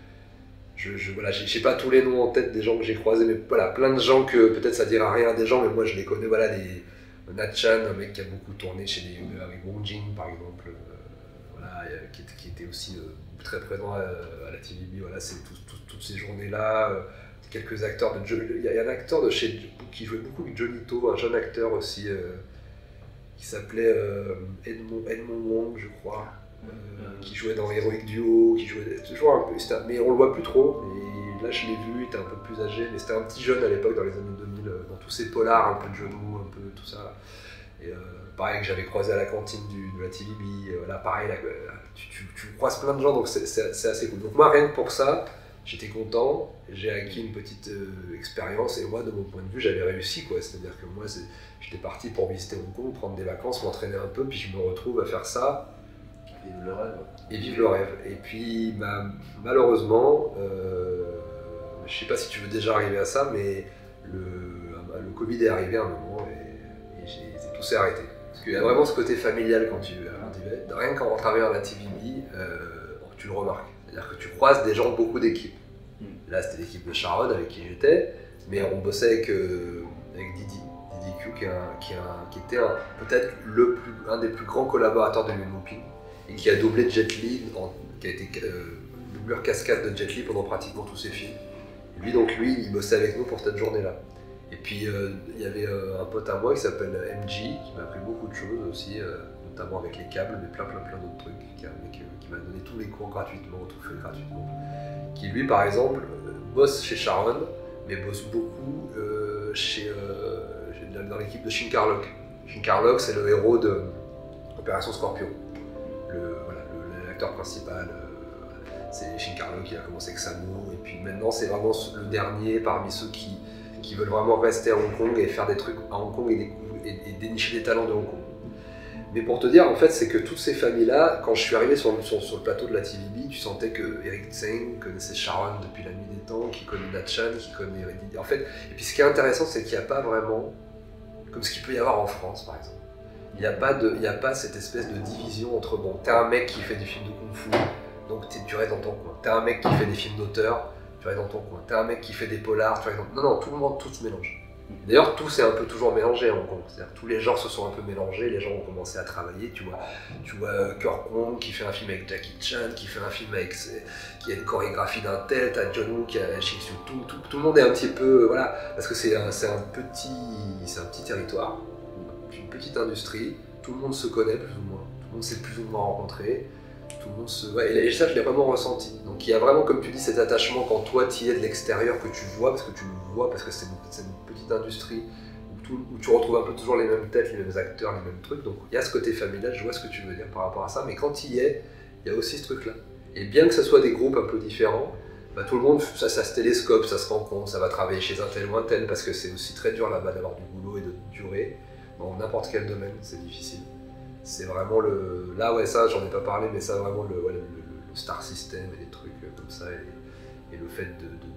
J'ai pas tous les noms en tête des gens que j'ai croisés, mais voilà, plein de gens que peut-être ça dira rien à des gens, mais moi je les connais. Voilà, Nat Chan, un mec qui a beaucoup tourné avec Wong Jing par exemple, voilà, qui était aussi très présent à la TVB. Voilà, c'est toutes ces journées-là. Quelques acteurs il y a un acteur qui jouait beaucoup avec Johnny To, un jeune acteur aussi, qui s'appelait Edmond Wong, je crois. Qui jouait dans Heroic Duo, qui jouait toujours un peu, mais on le voit plus trop. Et là je l'ai vu, il était un peu plus âgé, mais c'était un petit jeune à l'époque dans les années 2000, dans tous ces polars, un peu de genoux, un peu tout ça. Et pareil que j'avais croisé à la cantine de la TVB, voilà, pareil, là, tu croises plein de gens, donc c'est assez cool. Donc moi rien que pour ça, j'étais content, j'ai acquis une petite expérience, et moi de mon point de vue j'avais réussi, quoi. C'est-à-dire que moi j'étais parti pour visiter Hong Kong, prendre des vacances, m'entraîner un peu, puis je me retrouve à faire ça. Vivre le rêve. Et vivre le rêve. Et puis, malheureusement, je sais pas si tu veux déjà arriver à ça, mais le Covid est arrivé à un moment et tout s'est arrêté. Parce qu'il y a vraiment ce côté familial quand tu vas. Rien qu'en travaillant à la TVB, tu le remarques. C'est-à-dire que tu croises des gens, beaucoup d'équipes. Là, c'était l'équipe de Sharon avec qui j'étais, mais on bossait avec Didi Q, qui était peut-être un des plus grands collaborateurs de Yuen Woo-ping, et qui a doublé Jet Li, qui a été doubleur cascade de Jet Li pendant pratiquement tous ses films. Et lui, il bossait avec nous pour cette journée-là. Et puis, il y avait un pote à moi qui s'appelle MG, qui m'a appris beaucoup de choses aussi, notamment avec les câbles, mais plein d'autres trucs, qui m'a donné tous les cours gratuitement, tout fait gratuitement. Qui lui, par exemple, bosse chez Sharon, mais bosse beaucoup dans l'équipe de Shin Kar-lok. Shin Kar-lok, c'est le héros de Opération Scorpion. L'acteur principal, c'est Shin Kar-lok qui a commencé avec Sammo, et puis maintenant c'est vraiment le dernier parmi ceux qui veulent vraiment rester à Hong Kong et faire des trucs à Hong Kong et dénicher des talents de Hong Kong. Mais pour te dire, en fait, c'est que toutes ces familles-là, quand je suis arrivé sur le plateau de la TVB, tu sentais que Eric Tseng connaissait Sharon depuis la nuit des temps, qui connaît Nat Chan, qui connaît Didi. En fait, et puis ce qui est intéressant, c'est qu'il n'y a pas vraiment, comme ce qu'il peut y avoir en France, par exemple. Il n'y a pas cette espèce de division entre, bon, t'es un mec qui fait des films de kung-fu, donc tu restes dans ton coin. T'es un mec qui fait des films d'auteur, tu restes dans ton coin. T'es un mec qui fait des polars, tu restes dans... Non, tout le monde, tout se mélange. D'ailleurs, tout s'est un peu toujours mélangé à Hong Kong. C'est-à-dire tous les genres se sont un peu mélangés, les gens ont commencé à travailler. Tu vois Kurt Wong qui fait un film avec Jackie Chan, qui fait un film qui a une chorégraphie d'un tel, t'as John Woo qui a Shih Tzu Tung, tout le monde est un petit peu... Voilà, parce que c'est un petit territoire, une petite industrie, tout le monde se connaît plus ou moins, tout le monde s'est plus ou moins rencontré. Tout le monde se... Ouais, et ça, je l'ai vraiment ressenti. Donc il y a vraiment, comme tu dis, cet attachement quand toi tu y es de l'extérieur, que tu vois, parce que tu le vois, parce que c'est une petite industrie où tu retrouves un peu toujours les mêmes têtes, les mêmes acteurs, les mêmes trucs. Donc il y a ce côté familial, je vois ce que tu veux dire par rapport à ça, mais quand tu y es, il y a aussi ce truc-là. Et bien que ce soit des groupes un peu différents, bah, tout le monde, ça se télescope, ça se rencontre, ça va travailler chez un tel ou un tel, parce que c'est aussi très dur là-bas d'avoir du boulot et de durer. Dans n'importe quel domaine, c'est difficile. C'est vraiment le... Là, ouais, ça, j'en ai pas parlé, mais ça, vraiment, le star system et des trucs comme ça, et le fait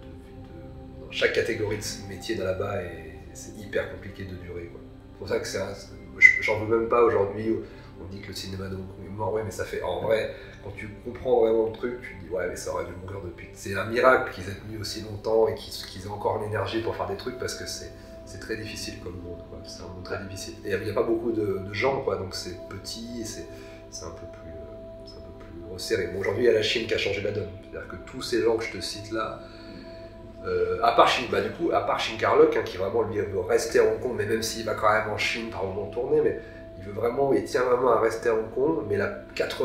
dans chaque catégorie de métier de là-bas, c'est hyper compliqué de durer, quoi. C'est pour ça que j'en veux même pas aujourd'hui, on dit que le cinéma de Hong Kong est mort, ouais, mais ça fait... En vrai, quand tu comprends vraiment le truc, tu te dis, ouais, mais ça aurait dû mourir depuis... C'est un miracle qu'ils aient tenu aussi longtemps et qu'ils aient encore l'énergie pour faire des trucs, parce que c'est très difficile comme monde, quoi. C'est un monde très difficile. Et il n'y a pas beaucoup de gens, quoi, donc c'est petit et c'est un peu plus resserré. Bon, aujourd'hui, il y a la Chine qui a changé la donne. C'est-à-dire que tous ces gens que je te cite là, à part Shin Kar-lok, hein, qui vraiment lui veut rester à Hong Kong, mais même s'il va quand même en Chine par moment tourner, mais il tient vraiment à rester à Hong Kong, mais là,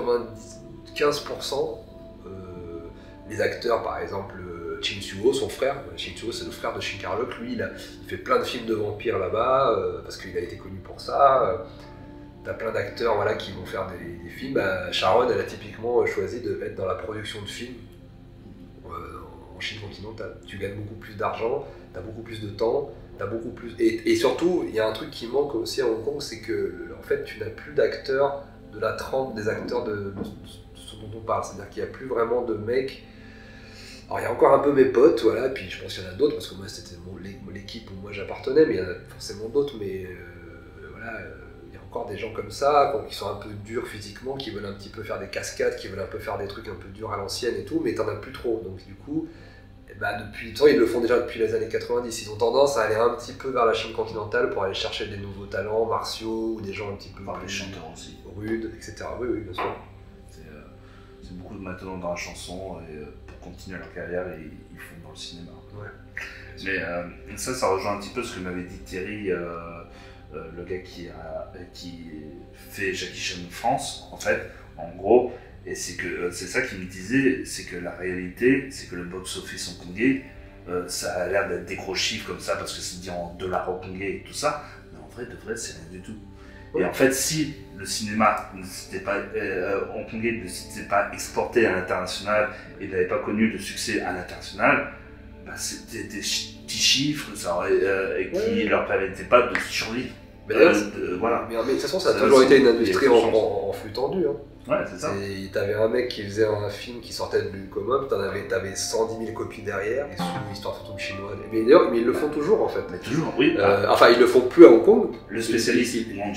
95%, les acteurs, par exemple, Ching Siu-ho, son frère, Ching Siu-ho c'est le frère de Shin Kar-lok, lui il fait plein de films de vampires là-bas, parce qu'il a été connu pour ça. T'as plein d'acteurs, voilà, qui vont faire des films. Bah, Sharon, elle a typiquement choisi d'être dans la production de films en Chine continentale. Tu gagnes beaucoup plus d'argent, t'as beaucoup plus de temps, t'as beaucoup plus... Et surtout, il y a un truc qui manque aussi à Hong Kong, c'est que en fait, tu n'as plus d'acteurs de la trempe des acteurs de ce dont on parle. C'est-à-dire qu'il n'y a plus vraiment de mecs. Alors il y a encore un peu mes potes, voilà, puis je pense qu'il y en a d'autres, parce que moi c'était l'équipe où moi j'appartenais, mais il y en a forcément d'autres, mais voilà, il y a encore des gens comme ça, qui sont un peu durs physiquement, qui veulent un petit peu faire des cascades, qui veulent un peu faire des trucs un peu durs à l'ancienne et tout, mais t'en as plus trop, donc du coup, depuis le temps, ils le font déjà depuis les années 90, ils ont tendance à aller un petit peu vers la Chine continentale pour aller chercher des nouveaux talents martiaux, ou des gens un petit peu les chanteurs aussi, rudes, etc. Oui, bien sûr. C'est beaucoup de maintenant dans la chanson, et pour continuer leur carrière, ils font dans le cinéma. Ouais. Mais ça rejoint un petit peu ce que m'avait dit Thierry, le gars qui fait Jackie Chan France, en fait, en gros, et c'est ça qu'il me disait, c'est que la réalité, c'est que le box-office hongkongais, ça a l'air d'être des gros chiffres comme ça, parce que c'est dit en dollars hongkongais et tout ça, mais en vrai, de vrai, c'est rien du tout. Et en fait, si le cinéma hongkongais ne s'était pas exporté à l'international et n'avait pas connu de succès à l'international, bah c'était des petits chiffres qui ne leur permettaient pas de survivre. Mais voilà. Mais de toute façon, ça a toujours été une industrie en flux tendu. Hein. Ouais, c'est ça. T'avais un mec qui faisait un film qui sortait de l'Ucomop, t'avais 110 000 copies derrière, et sous histoire de film chinois. Mais d'ailleurs, ils le font toujours en fait. Mais toujours, oui. Enfin, ils le font plus à Hong Kong. Le spécialiste Wang Jing,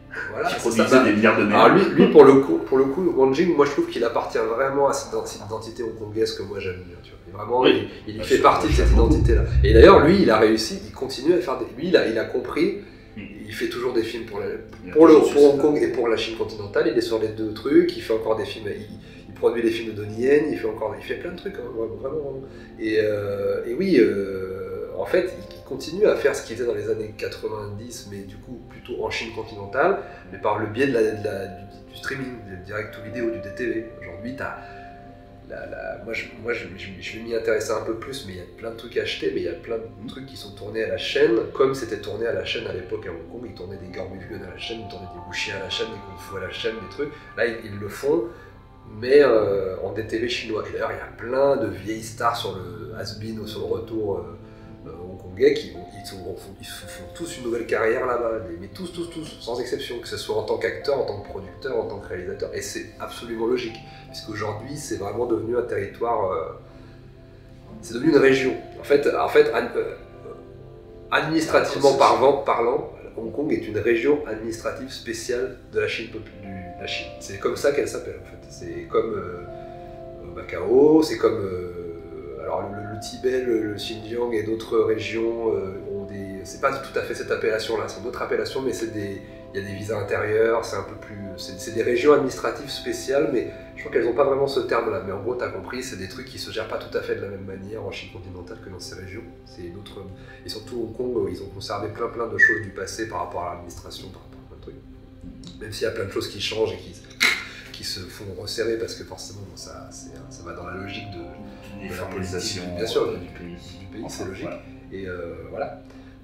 Voilà, qui produisait des milliards de milliards. Alors lui pour le coup, Wang Jing, moi je trouve qu'il appartient vraiment à cette identité hongkongaise que moi j'aime bien. Tu vois. Et vraiment, Oui. il fait partie de cette identité-là. Et d'ailleurs, lui, il a réussi, il continue à faire des. Lui, il a compris. Il fait toujours des films pour Hong Kong et pour la Chine continentale. Il est sur les deux trucs. Il fait encore des films. Il produit les films de Donnie Yen. Il fait plein de trucs, hein, vraiment. Et oui. En fait, il continue à faire ce qu'il faisait dans les années 90, mais du coup plutôt en Chine continentale, mais par le biais du streaming, du direct to vidéo, du DTV. Aujourd'hui, moi je vais m'y intéresser un peu plus, mais il y a plein de trucs à acheter, mais il y a plein de trucs qui sont tournés à la chaîne, comme c'était tourné à la chaîne à l'époque à Hong Kong. Ils tournaient des Gorbulgun à la chaîne, ils tournaient des Wuxia à la chaîne, des Kung Fu à la chaîne, des trucs. Là, ils le font, mais en DTV chinois. Et d'ailleurs, il y a plein de vieilles stars sur le Has-Been ou sur le retour hongkongais qui font tous une nouvelle carrière là-bas, mais tous, sans exception, que ce soit en tant qu'acteur, en tant que producteur, en tant que réalisateur, et c'est absolument logique, puisqu'aujourd'hui c'est vraiment devenu un territoire, c'est devenu une région. En fait administrativement parlant, Hong Kong est une région administrative spéciale de la Chine. C'est comme ça qu'elle s'appelle en fait. C'est comme Macao, c'est comme alors le Tibet, le Xinjiang et d'autres régions ont des. C'est pas tout à fait cette appellation-là, c'est une autre appellation, mais il y a des visas intérieurs, c'est un peu plus. C'est des régions administratives spéciales, mais je crois qu'elles n'ont pas vraiment ce terme-là. Mais en gros, t'as compris, c'est des trucs qui se gèrent pas tout à fait de la même manière en Chine continentale que dans ces régions. C'est une autre. Et surtout Hong Kong, ils ont conservé plein de choses du passé par rapport à l'administration, par rapport à plein de trucs. Même s'il y a plein de choses qui changent et qui se font resserrer parce que forcément ça va dans la logique de la politisation bien sûr du pays, c'est logique. Voilà. Et voilà.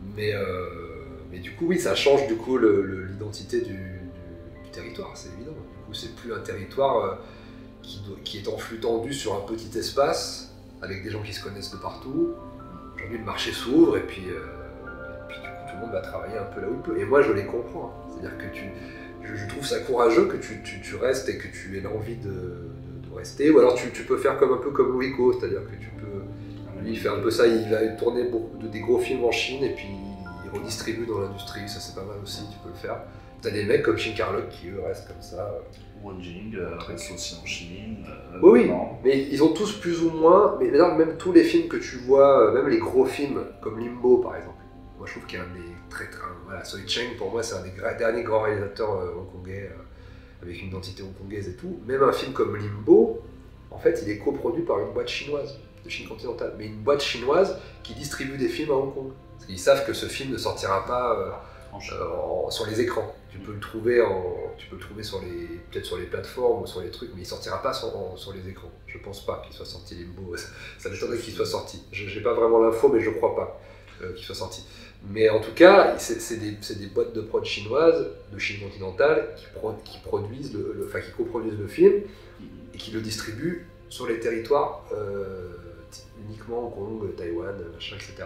Mais du coup oui, ça change du coup l'identité du territoire, c'est évident. Du coup c'est plus un territoire qui est en flux tendu sur un petit espace avec des gens qui se connaissent de partout. Aujourd'hui le marché s'ouvre et puis du coup tout le monde va travailler un peu là où il peut. Et moi je les comprends. Hein. C'est-à-dire que je trouve ça courageux que tu restes et que tu aies l'envie de rester, ou alors tu peux faire un peu comme Louis Ko, c'est-à-dire que tu peux, lui il fait un peu ça, il va tourner des gros films en Chine et puis il redistribue dans l'industrie, ça c'est pas mal aussi, tu peux le faire. T'as des mecs comme Shin Kar-luk qui eux restent comme ça. Wang Jing reste aussi en Chine. Oui, mais ils ont tous plus ou moins, mais d'ailleurs même tous les films que tu vois, même les gros films comme Limbo par exemple, moi je trouve qu'il y a un des voilà, Soi Cheng pour moi c'est un des derniers grands réalisateurs hongkongais avec une identité hongkongaise et tout. Même un film comme Limbo, en fait il est coproduit par une boîte chinoise de Chine continentale, mais une boîte chinoise qui distribue des films à Hong Kong. Parce qu'ils savent que ce film ne sortira pas sur les écrans. Tu peux le trouver peut-être sur les plateformes ou sur les trucs, mais il sortira pas sur les écrans. Je pense pas qu'il soit sorti Limbo. Ça m'étonnerait qu'il soit sorti. J'ai pas vraiment l'info, mais je crois pas qu'il soit sorti. Mais en tout cas, c'est des boîtes de prod chinoises, de Chine continentale, qui coproduisent le film et qui le distribuent sur les territoires uniquement Hong Kong, Taïwan, machin, etc.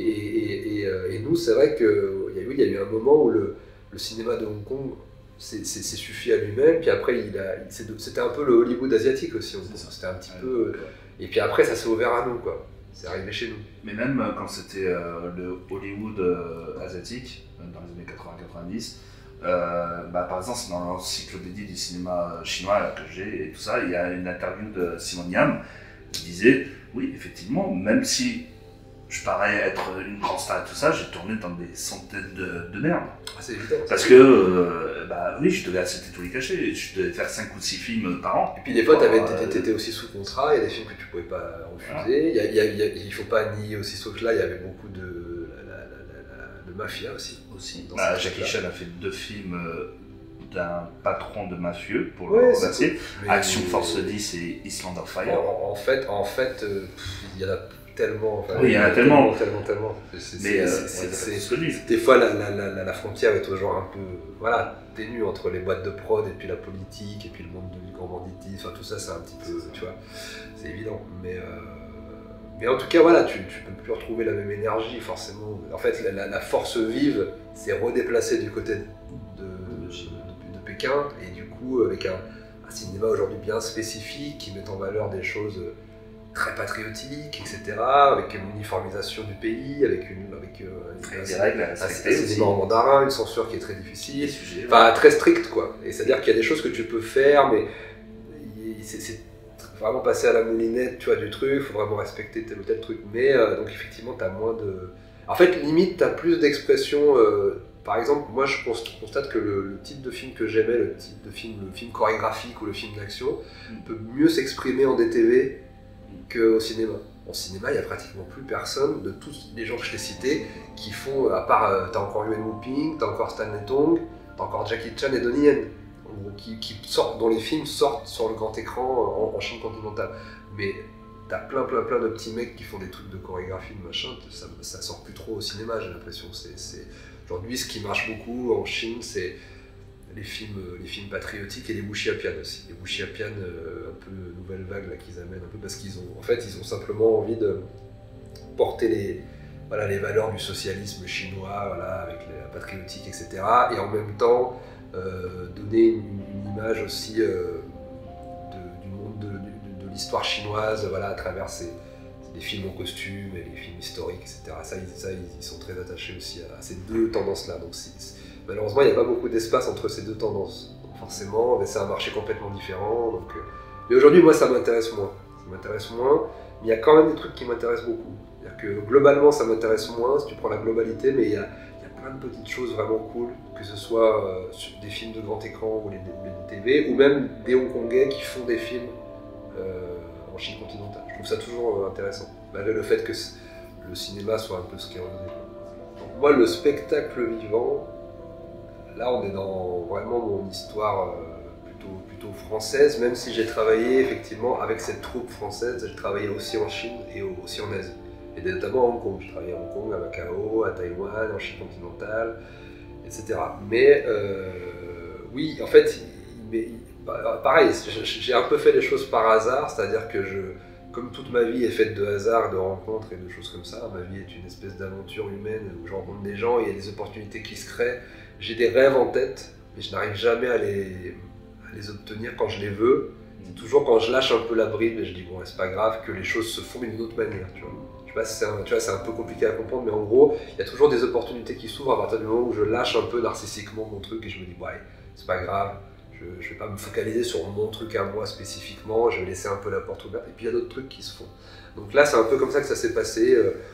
Et nous, c'est vrai qu'il y a eu un moment où le cinéma de Hong Kong s'est suffi à lui-même, puis après c'était un peu le Hollywood asiatique aussi, c'était un petit peu. Et puis après, ça s'est ouvert à nous, quoi. C'est arrivé chez nous. Mais même quand c'était le Hollywood asiatique, dans les années 80-90, par exemple, dans l'encyclopédie du cinéma chinois que j'ai et tout ça, il y a une interview de Simon Yam qui disait oui, effectivement, même si je parais être une grande star et tout ça, j'ai tourné dans des centaines de merdes. Ah, c'est évident. Parce que, oui, je devais accepter tous les cachets, je devais faire 5 ou 6 films par an. Et puis des fois, t'étais aussi sous contrat, il y a des films que tu pouvais pas refuser. Voilà. Il faut pas nier aussi ce truc-là, il y avait beaucoup de mafia aussi. Jackie Chan a fait 2 films d'un patron de mafieux pour le remplacer. Action Force 10 et Island of Fire. En fait, il y en a tellement. Oui, il y en a tellement. Des fois, la frontière est toujours un peu ténue entre les boîtes de prod et puis la politique et puis le monde du grand banditisme. Enfin, tout ça, c'est un petit peu, tu vois, c'est évident. Mais en tout cas, voilà, tu peux plus retrouver la même énergie, forcément. En fait, la force vive s'est redéplacée du côté de Pékin, et du coup, avec un cinéma aujourd'hui bien spécifique qui met en valeur des choses très patriotique, etc., avec une uniformisation du pays, avec des règles à un respecter cinéma en mandarin, une censure qui est très difficile, sujets, enfin très stricte quoi. Et c'est-à-dire qu'il y a des choses que tu peux faire, mais c'est vraiment passer à la moulinette, tu vois, du truc, il faut vraiment respecter tel ou tel truc. Mais donc effectivement, tu as moins de... En fait, limite, tu as plus d'expressions. Par exemple, moi je constate que le type de film que j'aimais, le film chorégraphique ou le film d'action, peut mieux s'exprimer en DTV qu'au cinéma. En cinéma, il n'y a pratiquement plus personne de tous les gens que je t'ai cités qui font, à part, t'as encore Yuen Woo-ping, t'as encore Stanley Tong, t'as encore Jackie Chan et Donnie Yen, dont les films sortent sur le grand écran en Chine continentale. Mais t'as plein de petits mecs qui font des trucs de chorégraphie, de machin, ça sort plus trop au cinéma, j'ai l'impression. Aujourd'hui, ce qui marche beaucoup en Chine, c'est les films patriotiques et les wuxiapian aussi. Les wuxiapian, un peu nouvelle vague là qu'ils amènent, un peu parce qu'ils ont simplement envie de porter les valeurs du socialisme chinois, voilà, avec la patriotique, etc. Et en même temps, donner une image aussi du monde de l'histoire chinoise, voilà, à travers des films en costume et les films historiques, etc. Ça, ils sont très attachés aussi à ces deux tendances-là. Donc malheureusement, il n'y a pas beaucoup d'espace entre ces deux tendances. Donc forcément, c'est un marché complètement différent. Donc, mais aujourd'hui, moi, ça m'intéresse moins. Mais il y a quand même des trucs qui m'intéressent beaucoup. C'est-à-dire que globalement, ça m'intéresse moins, si tu prends la globalité, mais il y a plein de petites choses vraiment cool, que ce soit sur des films de grand écran ou les TV, ou même des Hongkongais qui font des films en Chine continentale. Je trouve ça toujours intéressant, malgré le fait que le cinéma soit un peu sclérosé. Donc moi, le spectacle vivant, là on est dans vraiment mon histoire plutôt française, même si j'ai travaillé effectivement avec cette troupe française, j'ai travaillé aussi en Chine et aussi en Asie. Et notamment à Hong Kong. Je travaillais à Hong Kong, à Macao, à Taïwan, en Chine continentale, etc. Mais oui, en fait, pareil, j'ai un peu fait les choses par hasard, c'est-à-dire que comme toute ma vie est faite de hasard, de rencontres et de choses comme ça, ma vie est une espèce d'aventure humaine où je rencontre des gens, il y a des opportunités qui se créent, j'ai des rêves en tête, mais je n'arrive jamais à les obtenir quand je les veux. C'est toujours quand je lâche un peu la bride et je dis bon, c'est pas grave, que les choses se font d'une autre manière, tu vois. Je sais pas, c'est un peu compliqué à comprendre, mais en gros, il y a toujours des opportunités qui s'ouvrent à partir du moment où je lâche un peu narcissiquement mon truc et je me dis ouais, c'est pas grave, je vais pas me focaliser sur mon truc à moi spécifiquement, je vais laisser un peu la porte ouverte, et puis il y a d'autres trucs qui se font. Donc là, c'est un peu comme ça que ça s'est passé.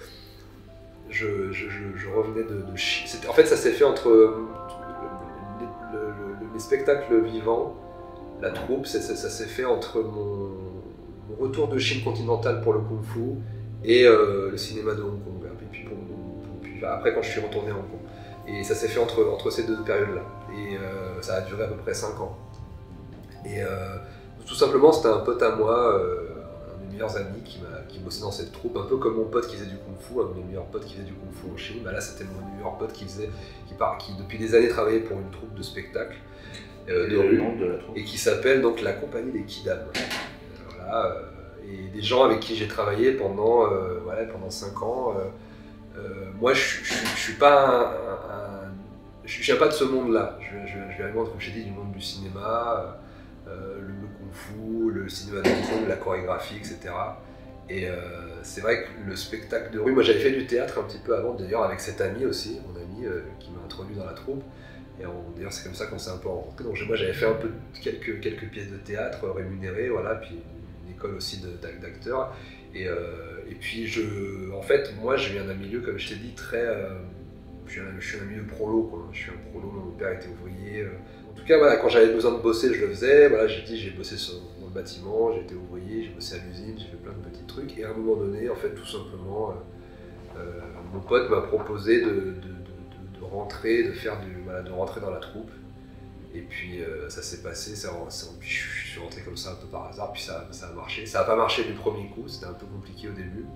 Je revenais de Chine. En fait, ça s'est fait entre les spectacles vivants, la troupe, ça s'est fait entre mon retour de Chine continentale pour le kung-fu et le cinéma de Hong Kong. Et puis, après, quand je suis retourné à Hong Kong. Et ça s'est fait entre ces deux périodes-là. Et ça a duré à peu près 5 ans. Et tout simplement, c'était un pote à moi, un de mes meilleurs amis qui bossait dans cette troupe, un peu comme mon pote qui faisait du kung-fu, un de mes meilleurs potes qui faisait du kung-fu en Chine. Bah là, c'était mon meilleur pote qui depuis des années travaillait pour une troupe de spectacle de rue, et qui s'appelle donc la Compagnie des Quidam. Voilà, et des gens avec qui j'ai travaillé pendant 5 ans. Moi, je suis pas je viens pas de ce monde-là. Je viens vraiment, comme je t'ai dit, du monde du cinéma, le kung-fu, le cinéma de Hong Kong, la chorégraphie, etc. Et c'est vrai que le spectacle de rue, moi j'avais fait du théâtre un petit peu avant, d'ailleurs avec cet ami aussi, mon ami qui m'a introduit dans la troupe. Et d'ailleurs c'est comme ça qu'on s'est un peu rencontrés. Donc moi j'avais fait un peu quelques pièces de théâtre rémunérées, voilà, puis une école aussi d'acteurs. Et puis en fait, moi je viens d'un milieu, comme je t'ai dit, très... je suis un milieu prolo, quoi. Je suis un prolo, mon père était ouvrier. En tout cas, voilà, quand j'avais besoin de bosser, je le faisais. Voilà, j'ai bossé dans le bâtiment, j'ai été ouvrier, j'ai bossé à l'usine, j'ai fait plein de petits trucs. Et à un moment donné, en fait, tout simplement, mon pote m'a proposé de rentrer, de rentrer dans la troupe. Et puis ça s'est passé, puis je suis rentré comme ça un peu par hasard, puis ça a marché. Ça n'a pas marché du premier coup, c'était un peu compliqué au début.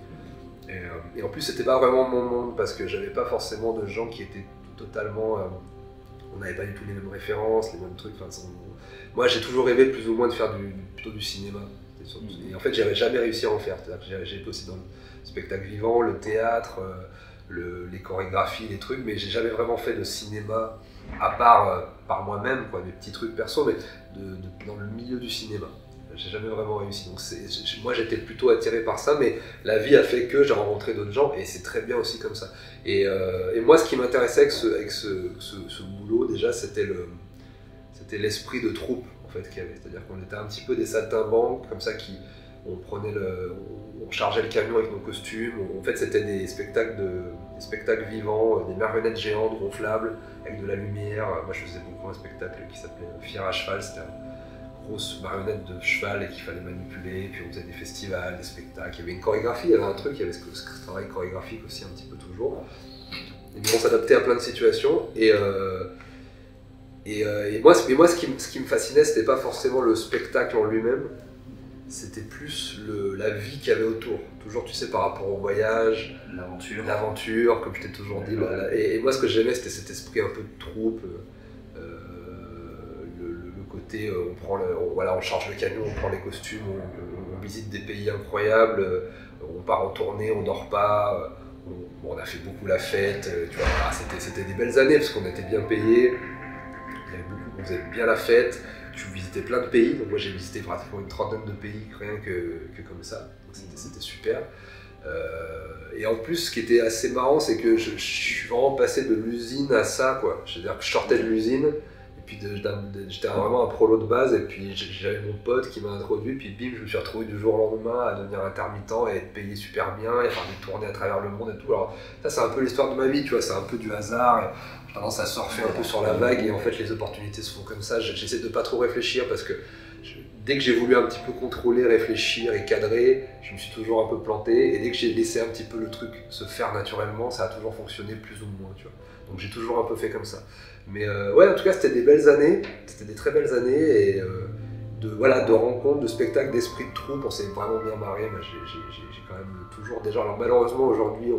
Et en plus, c'était pas vraiment mon monde, parce que j'avais pas forcément de gens qui étaient totalement... on n'avait pas du tout les mêmes références, les mêmes trucs. Moi, j'ai toujours rêvé plus ou moins de faire plutôt du cinéma. Et en fait, j'avais jamais réussi à en faire. J'ai été aussi dans le spectacle vivant, le théâtre, les chorégraphies, les trucs, mais j'ai jamais vraiment fait de cinéma, à part par moi-même, quoi, des petits trucs perso, mais dans le milieu du cinéma. j'ai jamais vraiment réussi. Donc moi j'étais plutôt attiré par ça, mais la vie a fait que j'ai rencontré d'autres gens et c'est très bien aussi comme ça. Et moi ce qui m'intéressait avec ce boulot déjà, c'était l'esprit de troupe en fait qu'il y avait. C'est-à-dire qu'on était un petit peu des saltimbanques comme ça on chargeait le camion avec nos costumes. En fait c'était des spectacles vivants, des marionnettes géantes gonflables avec de la lumière. Moi je faisais beaucoup un spectacle qui s'appelait Fier à cheval, c'était grosse marionnette de cheval et qu'il fallait manipuler, puis on faisait des festivals, des spectacles, il y avait une chorégraphie, il y avait un truc, il y avait ce travail chorégraphique aussi un petit peu toujours. Et on s'adaptait à plein de situations et moi ce qui me fascinait, c'était pas forcément le spectacle en lui-même, c'était plus la vie qu'il y avait autour. Toujours, tu sais, par rapport au voyage, l'aventure, comme je t'ai toujours dit. Et moi, ce que j'aimais, c'était cet esprit un peu de troupe. Le côté, on charge le camion, on prend les costumes, on visite des pays incroyables, on part en tournée, on dort pas. On a fait beaucoup la fête. Tu vois, c'était des belles années parce qu'on était bien payés. On faisait bien la fête. Tu visitais plein de pays, donc moi j'ai visité pratiquement une trentaine de pays rien que comme ça, donc c'était super. Et en plus ce qui était assez marrant, c'est que je suis vraiment passé de l'usine à ça, quoi. C'est-à-dire que je sortais de l'usine, et puis j'étais vraiment un prolo de base, et puis j'avais mon pote qui m'a introduit, puis bim, je me suis retrouvé du jour au lendemain à devenir intermittent et être payé super bien, et faire des tournées à travers le monde et tout. Alors ça c'est un peu l'histoire de ma vie, tu vois, c'est un peu du hasard. J'ai tendance à surfer un peu sur la vague et en fait les opportunités se font comme ça. J'essaie de pas trop réfléchir parce que dès que j'ai voulu un petit peu contrôler, réfléchir et cadrer, je me suis toujours un peu planté, et dès que j'ai laissé un petit peu le truc se faire naturellement, ça a toujours fonctionné plus ou moins, tu vois. Donc j'ai toujours un peu fait comme ça. Mais ouais, en tout cas c'était des belles années, c'était des très belles années et de rencontres, de spectacles, d'esprit de troupe, on s'est vraiment bien marré. J'ai quand même toujours déjà, alors malheureusement aujourd'hui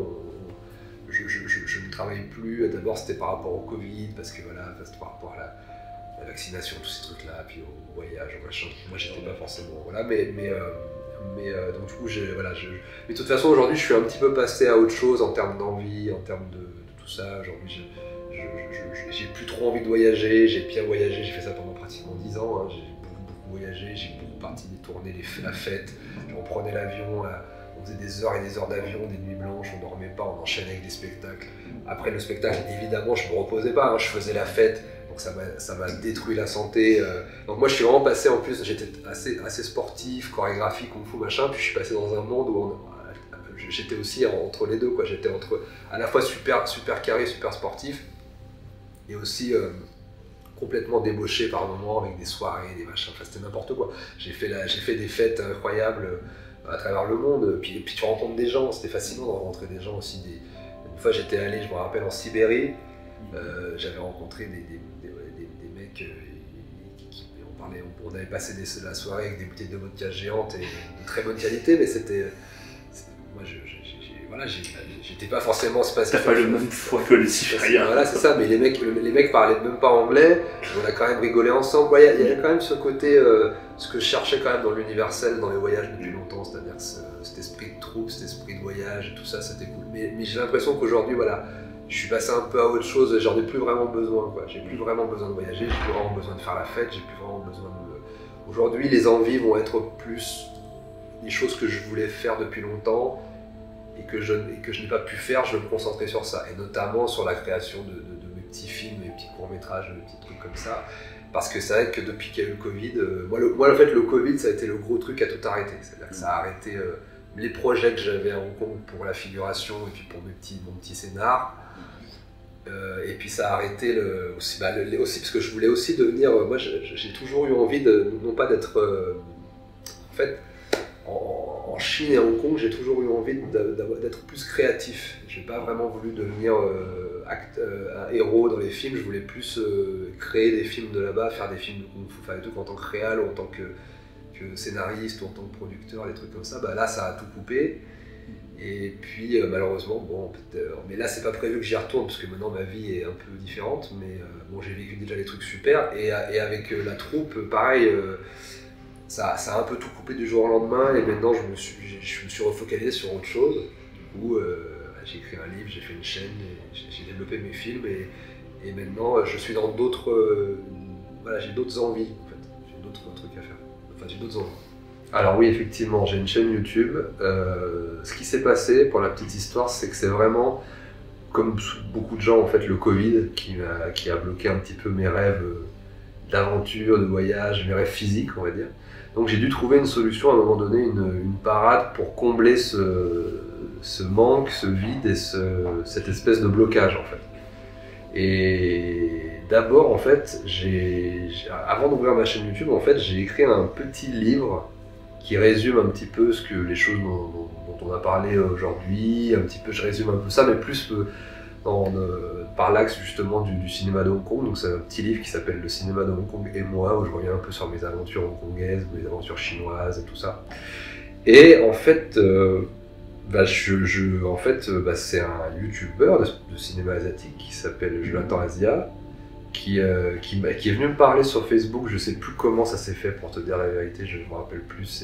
je ne travaille plus. D'abord c'était par rapport au Covid, parce que voilà, par rapport à la vaccination, tous ces trucs là, puis au voyage, au machin. Moi j'étais pas forcément, voilà, mais donc du coup mais de toute façon aujourd'hui je suis un petit peu passé à autre chose en termes d'envie, en termes de tout ça. Aujourd'hui j'ai plus trop envie de voyager, j'ai bien voyagé, j'ai fait ça pendant pratiquement 10 ans, hein. J'ai beaucoup voyagé, j'ai beaucoup parti des tournées, la fête, je reprenais l'avion, on faisait des heures et des heures d'avion, des nuits blanches, on dormait pas, on enchaînait avec des spectacles. Après le spectacle, évidemment, je me reposais pas, hein, je faisais la fête, donc ça m'a détruit la santé. Donc moi je suis vraiment passé, en plus j'étais assez sportif, chorégraphie, kung fu, machin, puis je suis passé dans un monde où j'étais aussi entre les deux, quoi. J'étais entre à la fois super carré, super sportif, et aussi complètement débauché par moments avec des soirées, des machins, enfin c'était n'importe quoi. J'ai fait des fêtes incroyables à travers le monde, puis tu rencontres des gens, c'était fascinant de rencontrer des gens aussi. Une fois j'étais allé, je me rappelle, en Sibérie, j'avais rencontré des mecs on avait passé la soirée avec des bouteilles de vodka géantes et de très bonne qualité, mais moi j'étais pas forcément spatial. T'as pas le même foi que les Sibériens. Voilà, c'est ça, mais les mecs parlaient même pas anglais, on a quand même rigolé ensemble. Il y a quand même ce côté, ce que je cherchais quand même dans l'universel, dans les voyages depuis longtemps, c'est-à-dire cet esprit de troupe, cet esprit de voyage, et tout ça, c'était cool. Mais j'ai l'impression qu'aujourd'hui, voilà, je suis passé un peu à autre chose, j'en ai plus vraiment besoin, quoi. J'ai plus vraiment besoin de voyager, j'ai plus vraiment besoin de faire la fête, j'ai plus vraiment besoin de... Aujourd'hui, les envies vont être plus des choses que je voulais faire depuis longtemps, et que je n'ai pas pu faire, je vais me concentrer sur ça, et notamment sur la création de mes petits films, mes petits courts-métrages, mes petits trucs comme ça, parce que c'est vrai que depuis qu'il y a eu le Covid, moi en fait le Covid ça a été le gros truc à tout arrêter, c'est-à-dire que ça a arrêté les projets que j'avais à Hong Kong pour la figuration et puis pour mon petit scénar, et puis ça a arrêté aussi parce que je voulais aussi devenir, moi j'ai toujours eu envie non pas d'être, en fait, en Chine et à Hong Kong, j'ai toujours eu envie d'être plus créatif. J'ai pas vraiment voulu devenir un héros dans les films, je voulais plus créer des films de là-bas, faire des films de kung fu, faire des trucs en tant que réal ou en tant que scénariste ou en tant que producteur, des trucs comme ça. Bah là, ça a tout coupé. Et puis malheureusement, bon, mais là c'est pas prévu que j'y retourne parce que maintenant ma vie est un peu différente, mais bon, j'ai vécu déjà des trucs super, et avec la troupe, pareil, ça a un peu tout coupé du jour au lendemain, et maintenant je me suis refocalisé sur autre chose. Du coup, j'ai écrit un livre, j'ai fait une chaîne, j'ai développé mes films, et maintenant je suis dans d'autres, voilà, j'ai d'autres envies en fait, j'ai d'autres trucs à faire. enfin j'ai d'autres enfants. Alors oui, effectivement, j'ai une chaîne YouTube. Ce qui s'est passé, pour la petite histoire, c'est que c'est vraiment, comme beaucoup de gens, en fait, le Covid qui a bloqué un petit peu mes rêves d'aventure, de voyage, mes rêves physiques, on va dire. Donc j'ai dû trouver une solution à un moment donné, une parade pour combler ce manque, ce vide et cette espèce de blocage, en fait. Et d'abord, en fait, avant d'ouvrir ma chaîne YouTube, en fait, j'ai écrit un petit livre qui résume un petit peu les choses dont on a parlé aujourd'hui. Un petit peu, je résume un peu ça, mais plus par l'axe justement du cinéma de Hong Kong. Donc c'est un petit livre qui s'appelle Le cinéma de Hong Kong et moi, où je reviens un peu sur mes aventures hongkongaises, mes aventures chinoises et tout ça. Et en fait, c'est un YouTuber de cinéma asiatique qui s'appelle Jonathan Asia, qui est venu me parler sur Facebook. Je sais plus comment ça s'est fait, pour te dire la vérité, je me rappelle plus.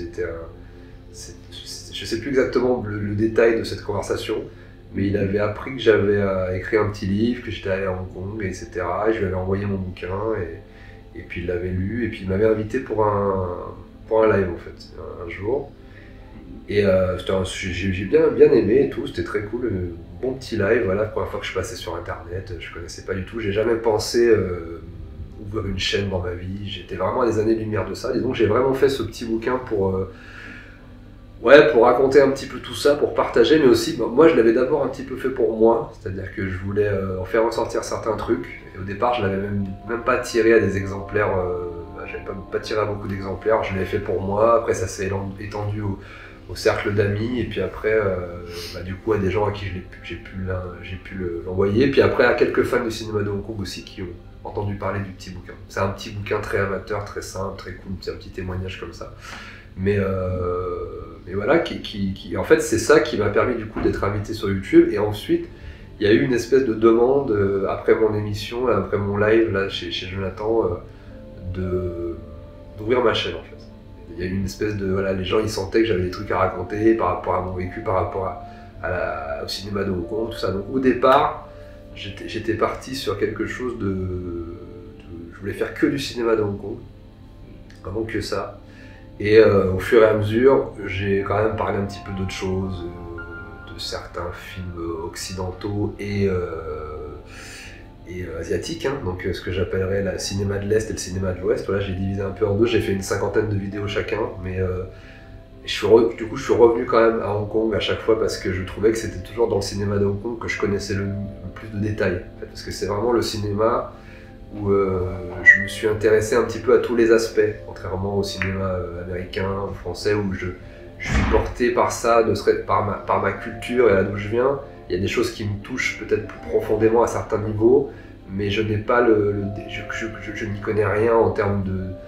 Je sais plus exactement le détail de cette conversation, mais il avait appris que j'avais écrit un petit livre, que j'étais allé à Hong Kong, etc. Et je lui avais envoyé mon bouquin, et puis il l'avait lu, et puis il m'avait invité pour un live, en fait, un jour. Et j'ai bien aimé et tout, c'était très cool, bon petit live, voilà, la première fois que je passais sur internet, je connaissais pas du tout, j'ai jamais pensé ouvrir une chaîne dans ma vie, j'étais vraiment à des années-lumière de ça, et donc j'ai vraiment fait ce petit bouquin pour raconter un petit peu tout ça, pour partager, mais aussi, moi je l'avais d'abord un petit peu fait pour moi, c'est-à-dire que je voulais en faire ressortir certains trucs, et au départ je l'avais même pas tiré à des exemplaires, j'avais pas tiré à beaucoup d'exemplaires, je l'avais fait pour moi, après ça s'est étendu au cercle d'amis, et puis après, du coup, à des gens à qui j'ai pu l'envoyer, puis après à quelques fans du cinéma de Hong Kong aussi qui ont entendu parler du petit bouquin. C'est un petit bouquin très amateur, très simple, très cool, c'est un petit témoignage comme ça. Mais voilà, en fait, c'est ça qui m'a permis du coup d'être invité sur YouTube, et ensuite, il y a eu une espèce de demande, après mon émission, après mon live là, chez Jonathan, d'ouvrir ma chaîne, en fait. Il y a eu une espèce de... Voilà, les gens ils sentaient que j'avais des trucs à raconter par rapport à mon vécu, par rapport au cinéma de Hong Kong, tout ça. Donc au départ, j'étais parti sur quelque chose je voulais faire que du cinéma de Hong Kong, vraiment que ça. Et au fur et à mesure, j'ai quand même parlé un petit peu d'autres choses, de certains films occidentaux et asiatiques, hein, donc ce que j'appellerais le cinéma de l'Est et le cinéma de l'Ouest. Voilà, j'ai divisé un peu en deux, j'ai fait une 50aine de vidéos chacun, mais du coup je suis revenu quand même à Hong Kong à chaque fois, parce que je trouvais que c'était toujours dans le cinéma de Hong Kong que je connaissais le plus de détails, en fait, parce que c'est vraiment le cinéma où je me suis intéressé un petit peu à tous les aspects, contrairement au cinéma américain ou français, où je suis porté par ça, par ma culture et là d'où je viens. Il y a des choses qui me touchent peut-être plus profondément à certains niveaux, mais je n'ai pas je n'y connais rien en termes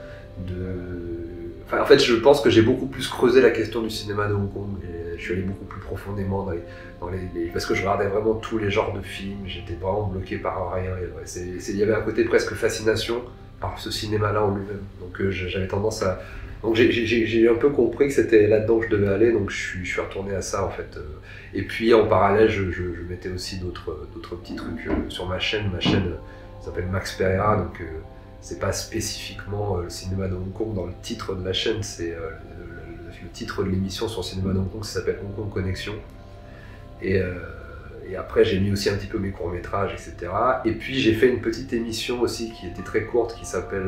Enfin, en fait, je pense que j'ai beaucoup plus creusé la question du cinéma de Hong Kong, et je suis allé beaucoup plus profondément parce que je regardais vraiment tous les genres de films, j'étais vraiment bloqué par rien. Il y avait un côté presque fascination par ce cinéma-là en lui-même. Donc j'avais tendance à... Donc j'ai un peu compris que c'était là-dedans que je devais aller, donc je suis retourné à ça, en fait. Et puis en parallèle, je mettais aussi d'autres petits trucs sur ma chaîne. Ma chaîne s'appelle Max Pereira, donc c'est pas spécifiquement le cinéma de Hong Kong dans le titre de la chaîne, c'est le titre de l'émission sur le cinéma de Hong Kong, ça s'appelle Hong Kong Connexion. Et après j'ai mis aussi un petit peu mes courts-métrages, etc. Et puis j'ai fait une petite émission aussi qui était très courte, qui s'appelle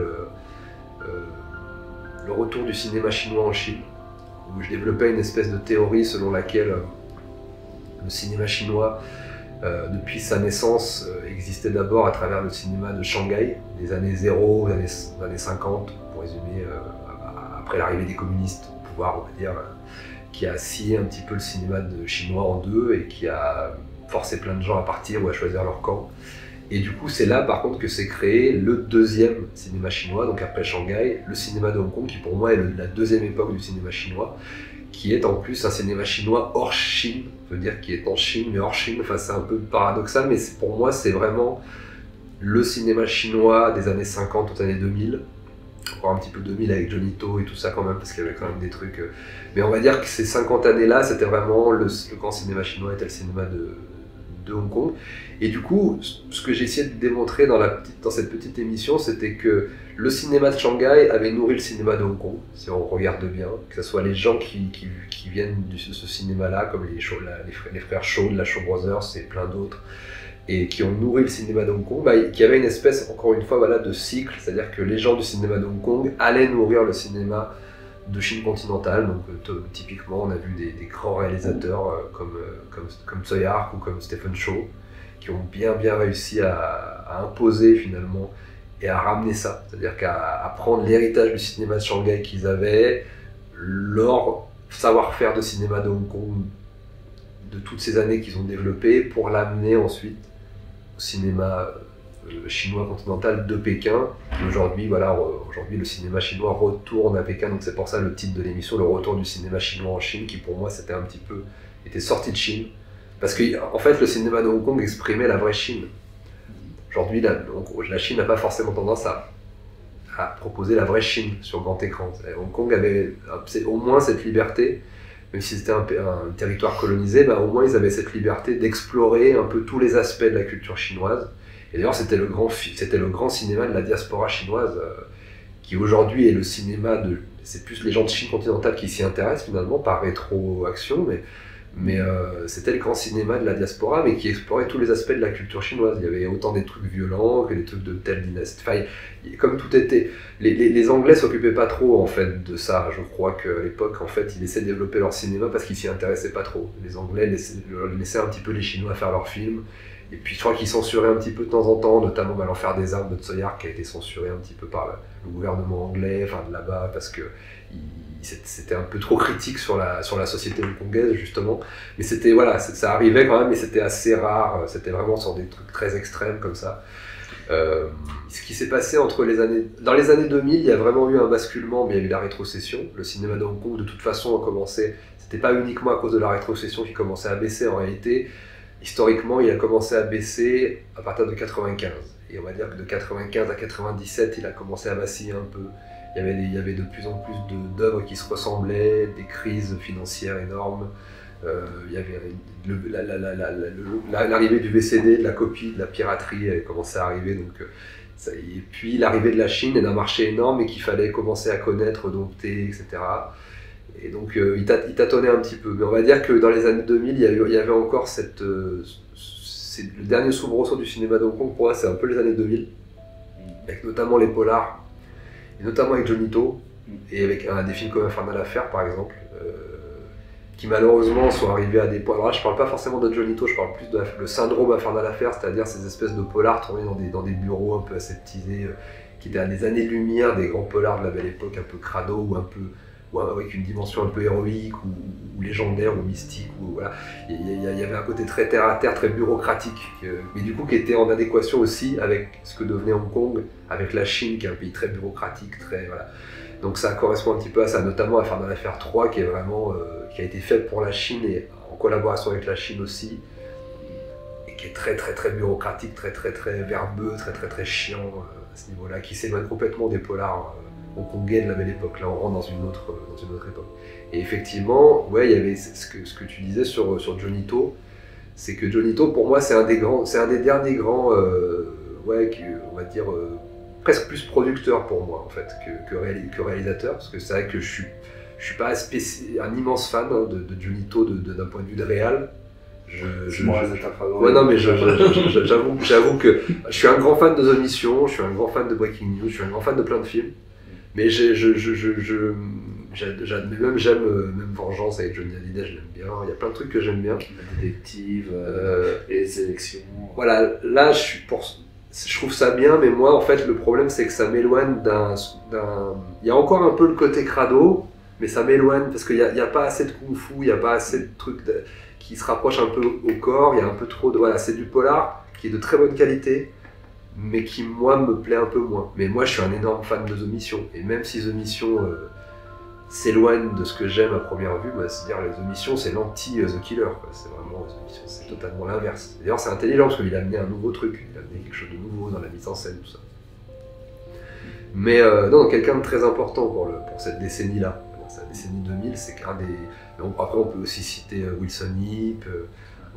Le retour du cinéma chinois en Chine, où je développais une espèce de théorie selon laquelle le cinéma chinois, depuis sa naissance, existait d'abord à travers le cinéma de Shanghai, des années 0, des années 50, pour résumer, après l'arrivée des communistes au pouvoir, on va dire, qui a scié un petit peu le cinéma chinois en deux et qui a forcé plein de gens à partir ou à choisir leur camp. Et du coup, c'est là par contre que s'est créé le deuxième cinéma chinois, donc après Shanghai, le cinéma de Hong Kong, qui pour moi est la deuxième époque du cinéma chinois, qui est en plus un cinéma chinois hors Chine, ça veut dire qui est en Chine mais hors Chine, enfin c'est un peu paradoxal, mais pour moi c'est vraiment le cinéma chinois des années 50 aux années 2000, encore un petit peu 2000 avec Johnny To et tout ça quand même, parce qu'il y avait quand même des trucs, mais on va dire que ces 50 années-là, c'était vraiment le grand cinéma chinois était le cinéma de Hong Kong. Et du coup, ce que j'ai essayé de démontrer dans cette petite émission, c'était que le cinéma de Shanghai avait nourri le cinéma de Hong Kong, si on regarde bien, que ce soit les gens qui viennent de ce cinéma-là, comme les frères Shaw, la Shaw Brothers et plein d'autres, et qui ont nourri le cinéma de Hong Kong, qui avait une espèce, encore une fois, voilà, de cycle, c'est-à-dire que les gens du cinéma de Hong Kong allaient nourrir le cinéma de Chine continentale. Donc typiquement, on a vu des grands réalisateurs comme Tsui Hark ou comme Stephen Chow, qui ont bien réussi à imposer finalement et à ramener ça, c'est-à-dire qu'à prendre l'héritage du cinéma de Shanghai qu'ils avaient, leur savoir-faire de cinéma de Hong Kong, de toutes ces années qu'ils ont développé, pour l'amener ensuite au cinéma chinois continental de Pékin. Aujourd'hui, voilà, aujourd'hui le cinéma chinois retourne à Pékin, donc c'est pour ça le titre de l'émission, le retour du cinéma chinois en Chine, qui pour moi c'était un petit peu, était sorti de Chine, parce que en fait le cinéma de Hong Kong exprimait la vraie Chine. Aujourd'hui, la Chine n'a pas forcément tendance à proposer la vraie Chine sur grand écran. Hong Kong avait au moins cette liberté, même si c'était un territoire colonisé, au moins ils avaient cette liberté d'explorer un peu tous les aspects de la culture chinoise. Et d'ailleurs, c'était le grand cinéma de la diaspora chinoise, qui aujourd'hui est le cinéma c'est plus les gens de Chine continentale qui s'y intéressent finalement, par rétroaction, mais c'était le grand cinéma de la diaspora, mais qui explorait tous les aspects de la culture chinoise. Il y avait autant des trucs violents que des trucs de telle dynastie. Enfin, comme tout était... Les Anglais s'occupaient pas trop, en fait, de ça. Je crois qu'à l'époque, en fait, ils essaient de développer leur cinéma parce qu'ils s'y intéressaient pas trop. Les Anglais laissaient un petit peu les Chinois faire leurs films. Et puis je crois qu'ils censuraient un petit peu de temps en temps, notamment l'Enfer des armes de Tsui Hark, qui a été censuré un petit peu par le gouvernement anglais, enfin de là-bas, parce que c'était un peu trop critique sur la société hongkongaise, justement. Mais c'était, voilà, ça arrivait quand même, mais c'était assez rare, c'était vraiment sur des trucs très extrêmes comme ça. Ce qui s'est passé dans les années 2000, il y a vraiment eu un basculement, mais il y a eu la rétrocession. Le cinéma de Hong Kong, de toute façon, a commencé, c'était pas uniquement à cause de la rétrocession qui commençait à baisser en réalité. Historiquement, il a commencé à baisser à partir de 95. Et on va dire que de 95 à 97, il a commencé à vaciller un peu. Il y avait de plus en plus d'œuvres qui se ressemblaient, des crises financières énormes. Il y avait l'arrivée du VCD, de la copie, de la piraterie avait commencé à arriver. Et puis l'arrivée de la Chine et d'un marché énorme et qu'il fallait commencer à connaître, dompter, etc. Et donc il tâtonnait un petit peu. Mais on va dire que dans les années 2000, il y avait encore le dernier soubresaut du cinéma de Hong Kong, pour moi, c'est un peu les années 2000, avec notamment les polars, et notamment avec Johnny To, et avec des films comme Infernal Affair, par exemple, qui malheureusement sont arrivés à des points. Alors là, je parle pas forcément de Johnny To, je parle plus de le syndrome Infernal Affair, c'est-à-dire ces espèces de polars tournés dans des bureaux un peu aseptisés, qui étaient à des années-lumière des grands polars de la belle époque, un peu crado ou avec une dimension un peu héroïque ou légendaire ou mystique. Voilà. Il y avait un côté très terre-à-terre, très bureaucratique, mais du coup qui était en adéquation aussi avec ce que devenait Hong Kong, avec la Chine qui est un pays très bureaucratique, très... Voilà. Donc ça correspond un petit peu à ça, notamment à Infernal Affair 3 qui est vraiment, qui a été faite pour la Chine et en collaboration avec la Chine aussi, et qui est très très très bureaucratique, très très très verbeux, très très très chiant à ce niveau-là, qui s'éloigne complètement des polars hongkongais de la belle époque. Là on rentre dans une autre époque. Et effectivement, ouais, il y avait ce que tu disais sur Johnny To, c'est que Johnny To pour moi c'est un des derniers grands, on va dire presque plus producteur pour moi en fait que réalisateur, parce que c'est vrai que je suis pas un immense fan de Johnny To d'un point de vue de réal. Ouais, non, mais j'avoue que je suis un grand fan de The Mission, je suis un grand fan de Breaking News, je suis un grand fan de plein de films. Mais même Vengeance avec Johnny Hallyday, je l'aime bien. Il y a plein de trucs que j'aime bien. La détective, et les élections. Voilà, là je trouve ça bien, mais moi en fait le problème c'est que ça m'éloigne il y a encore un peu le côté crado, mais ça m'éloigne parce qu'il n'y a pas assez de kung-fu, il n'y a pas assez de trucs qui se rapprochent un peu au corps, il y a un peu trop de... Voilà, c'est du polar qui est de très bonne qualité, mais qui moi me plaît un peu moins. Mais moi je suis un énorme fan de The Mission, et même si The Mission s'éloigne de ce que j'aime à première vue, c'est-à-dire The Mission c'est l'anti-The Killer, c'est vraiment The Mission, c'est totalement l'inverse. D'ailleurs c'est intelligent parce qu'il a amené un nouveau truc, il a amené quelque chose de nouveau dans la mise en scène, tout ça. Mais non, quelqu'un de très important pour cette décennie-là, la décennie 2000, c'est qu'un des... Après on peut aussi citer Wilson Yip,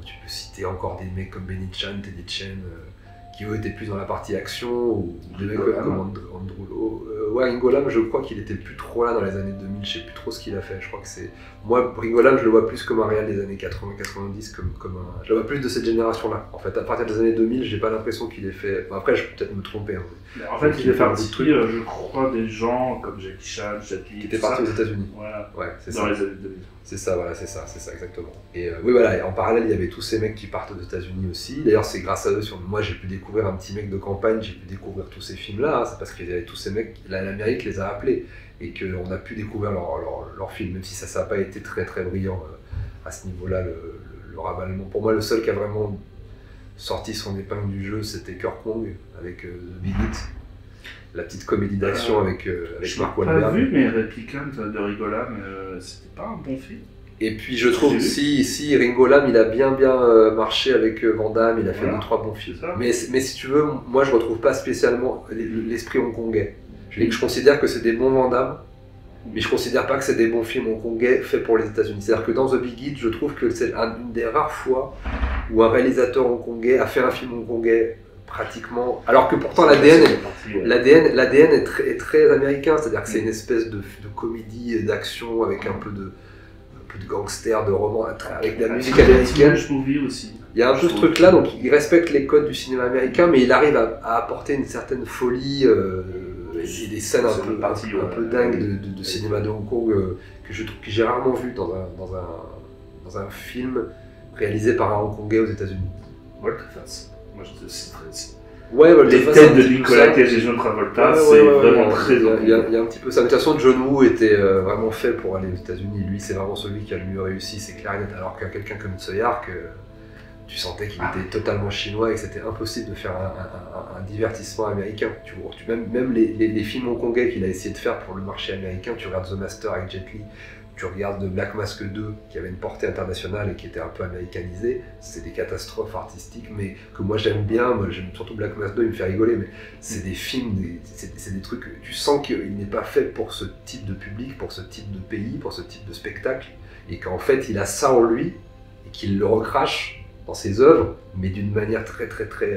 tu peux citer encore des mecs comme Benny Chan, Teddy Chen, qui eux étaient plus dans la partie action, ou des mecs comme Andrew Lo. Ouais, Ringo Lam, je crois qu'il était plus trop là dans les années 2000, je sais plus trop ce qu'il a fait. Je crois que c'est. Moi, Ringo Lam, je le vois plus comme un réal des années 80-90, comme un. Je le vois plus de cette génération-là. En fait, à partir des années 2000, j'ai pas l'impression qu'il ait fait. Bon, après, je peux peut-être me tromper. Hein. Mais en fait, il a fait un petit truc, je crois, des gens comme Jackie Chan, Jet Li. Qui étaient partis aux États-Unis. Voilà. Ouais, c'est dans ça. les années 2000. C'est ça, voilà, c'est ça exactement. Et oui, voilà, et en parallèle, il y avait tous ces mecs qui partent aux États-Unis aussi. D'ailleurs, c'est grâce à eux, moi j'ai pu découvrir un petit mec de campagne, j'ai pu découvrir tous ces films-là. Hein. C'est parce qu'il y avait tous ces mecs, l'Amérique les a appelés et qu'on a pu découvrir leurs films, même si ça n'a pas été très très brillant à ce niveau-là, le ravalement. Pour moi, le seul qui a vraiment sorti son épingle du jeu, c'était Kirk Wong avec The Big Hit. La petite comédie d'action avec Mark Wahlberg. Je n'ai pas vu, mais Replicant de Ringo Lam, c'était pas un bon film. Et puis je trouve si Ringo Lam, il a bien marché avec Van Damme, il a fait 2-3 bons films. Mais si tu veux, moi je retrouve pas spécialement l'esprit hongkongais. Je considère que c'est des bons Van Damme, mais je considère pas que c'est des bons films hongkongais faits pour les États-Unis. C'est-à-dire que dans The Big Hit, je trouve que c'est une des rares fois où un réalisateur hongkongais a fait un film hongkongais pratiquement, alors que pourtant l'ADN est très américain, c'est-à-dire que c'est une espèce de comédie d'action avec un peu de gangster, de roman, avec de la musique américaine. Aussi. Il y a un peu ce truc-là, donc il respecte les codes du cinéma américain, mais il arrive à apporter une certaine folie et des scènes un peu dingues de cinéma de Hong Kong que j'ai rarement vu dans un film réalisé par un Hongkongais aux États-Unis. Volte-face. Moi je te citerai aussi. Ouais, les têtes de Nicolas Cage et John Travolta, c'est vraiment très il y a un petit peu ça. Mais de toute façon, John Woo était vraiment fait pour aller aux États-Unis. Lui, c'est vraiment celui qui a le mieux réussi, c'est clair et net. Alors qu'à quelqu'un comme Tsui Hark, tu sentais qu'il était totalement chinois et que c'était impossible de faire un divertissement américain. Même les films hongkongais qu'il a essayé de faire pour le marché américain, tu regardes The Master avec Jet Li, tu regardes The Black Mask 2 qui avait une portée internationale et qui était un peu américanisé, c'est des catastrophes artistiques, mais que moi j'aime bien. Moi j'aime surtout Black Mask 2, il me fait rigoler, mais c'est des films, c'est des trucs, tu sens qu'il n'est pas fait pour ce type de public, pour ce type de pays, pour ce type de spectacle, et qu'en fait il a ça en lui et qu'il le recrache dans ses œuvres, mais d'une manière très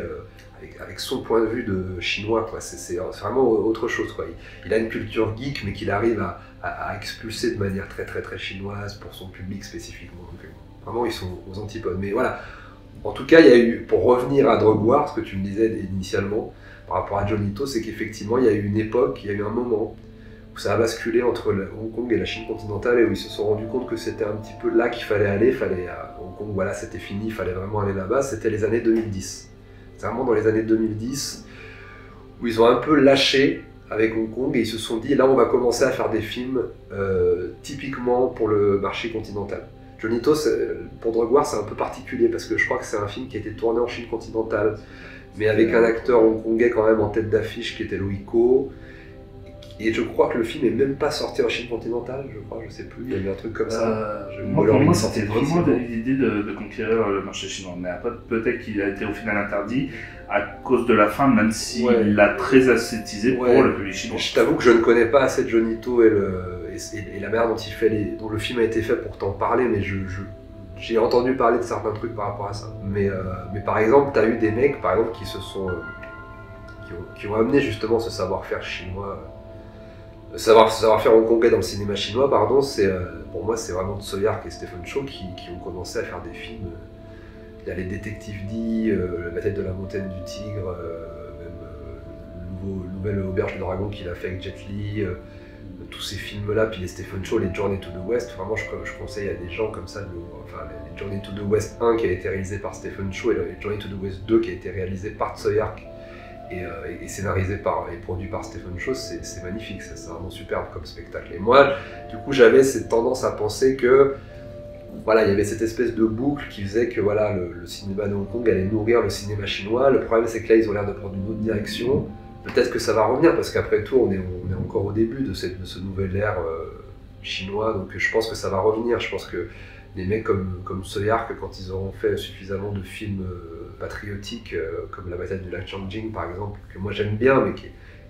avec son point de vue de chinois, quoi. C'est vraiment autre chose, quoi. Il a une culture geek, mais qu'il arrive à expulser de manière très chinoise pour son public spécifiquement. Donc, vraiment, ils sont aux antipodes. Mais voilà. En tout cas, il y a eu, pour revenir à Drug War, ce que tu me disais initialement par rapport à Johnito, c'est qu'effectivement, il y a eu une époque, il y a eu un moment où ça a basculé entre Hong Kong et la Chine continentale et où ils se sont rendus compte que c'était un petit peu là qu'il fallait aller. À Hong Kong, voilà, c'était fini, il fallait vraiment aller là-bas. C'était les années 2010. C'est vraiment dans les années 2010 où ils ont un peu lâché avec Hong Kong et ils se sont dit là on va commencer à faire des films typiquement pour le marché continental. Johnito, pour Drug War, c'est un peu particulier parce que je crois que c'est un film qui a été tourné en Chine continentale, mais avec un acteur hongkongais quand même en tête d'affiche qui était Louis Ko. Et je crois que le film est même pas sorti en Chine continentale, je sais plus, il y avait un truc comme ça. Pour moi, c'était vraiment l'idée de conquérir le marché chinois. Mais après, peut-être qu'il a été au final interdit à cause de la fin, même s'il l'a très ascétisé pour le public chinois. Je t'avoue que je ne connais pas assez Johnito et la manière dont le film a été fait pour t'en parler, mais j'ai entendu parler de certains trucs par rapport à ça. Mais par exemple, tu as eu des mecs par exemple, qui ont amené justement ce savoir-faire chinois. Savoir-faire hongkongais dans le cinéma chinois, pardon, pour moi c'est vraiment Tsui Hark et Stephen Chow qui ont commencé à faire des films. Il y a les Détectives D, La tête de la montagne du tigre, même nouvelle Auberge de Dragon qu'il a fait avec Jet Li, tous ces films-là, puis les Stephen Chow, les Journey to the West, vraiment je conseille à des gens comme ça, les Journey to the West 1 qui a été réalisé par Stephen Chow et les Journey to the West 2 qui a été réalisé par Tsui Hark. Et scénarisé et produit par Stephen Chow, c'est magnifique, c'est vraiment superbe comme spectacle. Et moi, du coup, j'avais cette tendance à penser que, voilà, il y avait cette espèce de boucle qui faisait que, voilà, le cinéma de Hong Kong allait nourrir le cinéma chinois. Le problème, c'est que là, ils ont l'air de prendre une autre direction. Peut-être que ça va revenir, parce qu'après tout, on est encore au début de ce nouvel ère chinois, donc je pense que ça va revenir. Je pense que des mecs comme Tsui Hark, quand ils auront fait suffisamment de films patriotiques, comme La bataille du lac Changjing par exemple, que moi j'aime bien, mais qui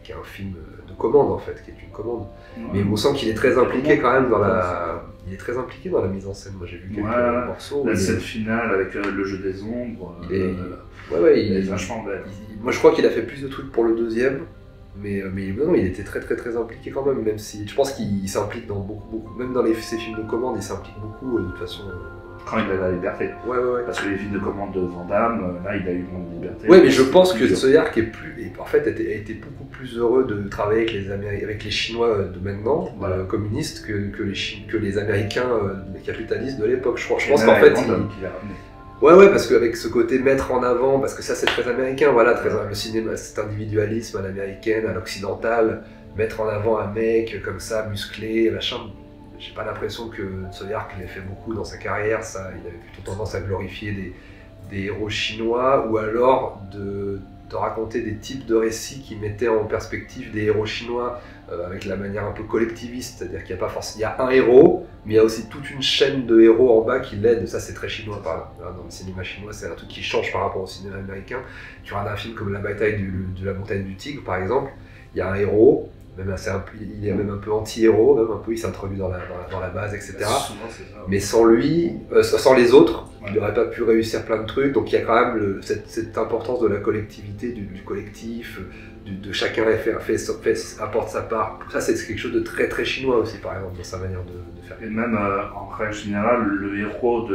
qui est un film de commande en fait, qui est une commande. Mais on sent qu'il est très impliqué quand même dans la... Il est très impliqué dans la mise en scène. Moi j'ai vu quelques morceaux. La scène finale avec le jeu des ombres. Il est vachement belle. Moi je crois qu'il a fait plus de trucs pour le deuxième. Mais non, il était très impliqué quand même si... Je pense qu'il s'implique dans beaucoup, même dans ses films de commande, il s'implique beaucoup de toute façon. Quand il a la liberté. Ouais. Parce que les films de commande de Van Damme, là, il a eu moins de liberté. Ouais, mais je pense que Tsuyark en fait, a été beaucoup plus heureux de travailler avec les Chinois de maintenant, communistes, que les Américains capitalistes de l'époque. Je pense qu'en fait, Ouais, parce qu'avec ce côté mettre en avant, parce que ça c'est très américain, voilà, le cinéma, cet individualisme à l'américaine, à l'occidental, mettre en avant un mec comme ça, musclé, machin. J'ai pas l'impression que Tsuyark l'ait fait beaucoup dans sa carrière, ça, il avait plutôt tendance à glorifier des héros chinois, ou alors de raconter des types de récits qui mettaient en perspective des héros chinois avec la manière un peu collectiviste, c'est-à-dire qu'il n'y a pas forcément, il y a un héros, mais il y a aussi toute une chaîne de héros en bas qui l'aident. Ça c'est très chinois, par exemple. Dans le cinéma chinois, c'est un truc qui change par rapport au cinéma américain. Tu regardes un film comme La bataille de la montagne du tigre, par exemple, il y a un héros, il est même un peu anti-héros, il s'introduit dans la base, etc. Mais sans lui, sans les autres, il n'aurait pas pu réussir plein de trucs. Donc il y a quand même cette importance de la collectivité, du collectif, de chacun apporte sa part. Ça c'est quelque chose de très chinois aussi, par exemple, dans sa manière de faire. Et même en règle générale, le héros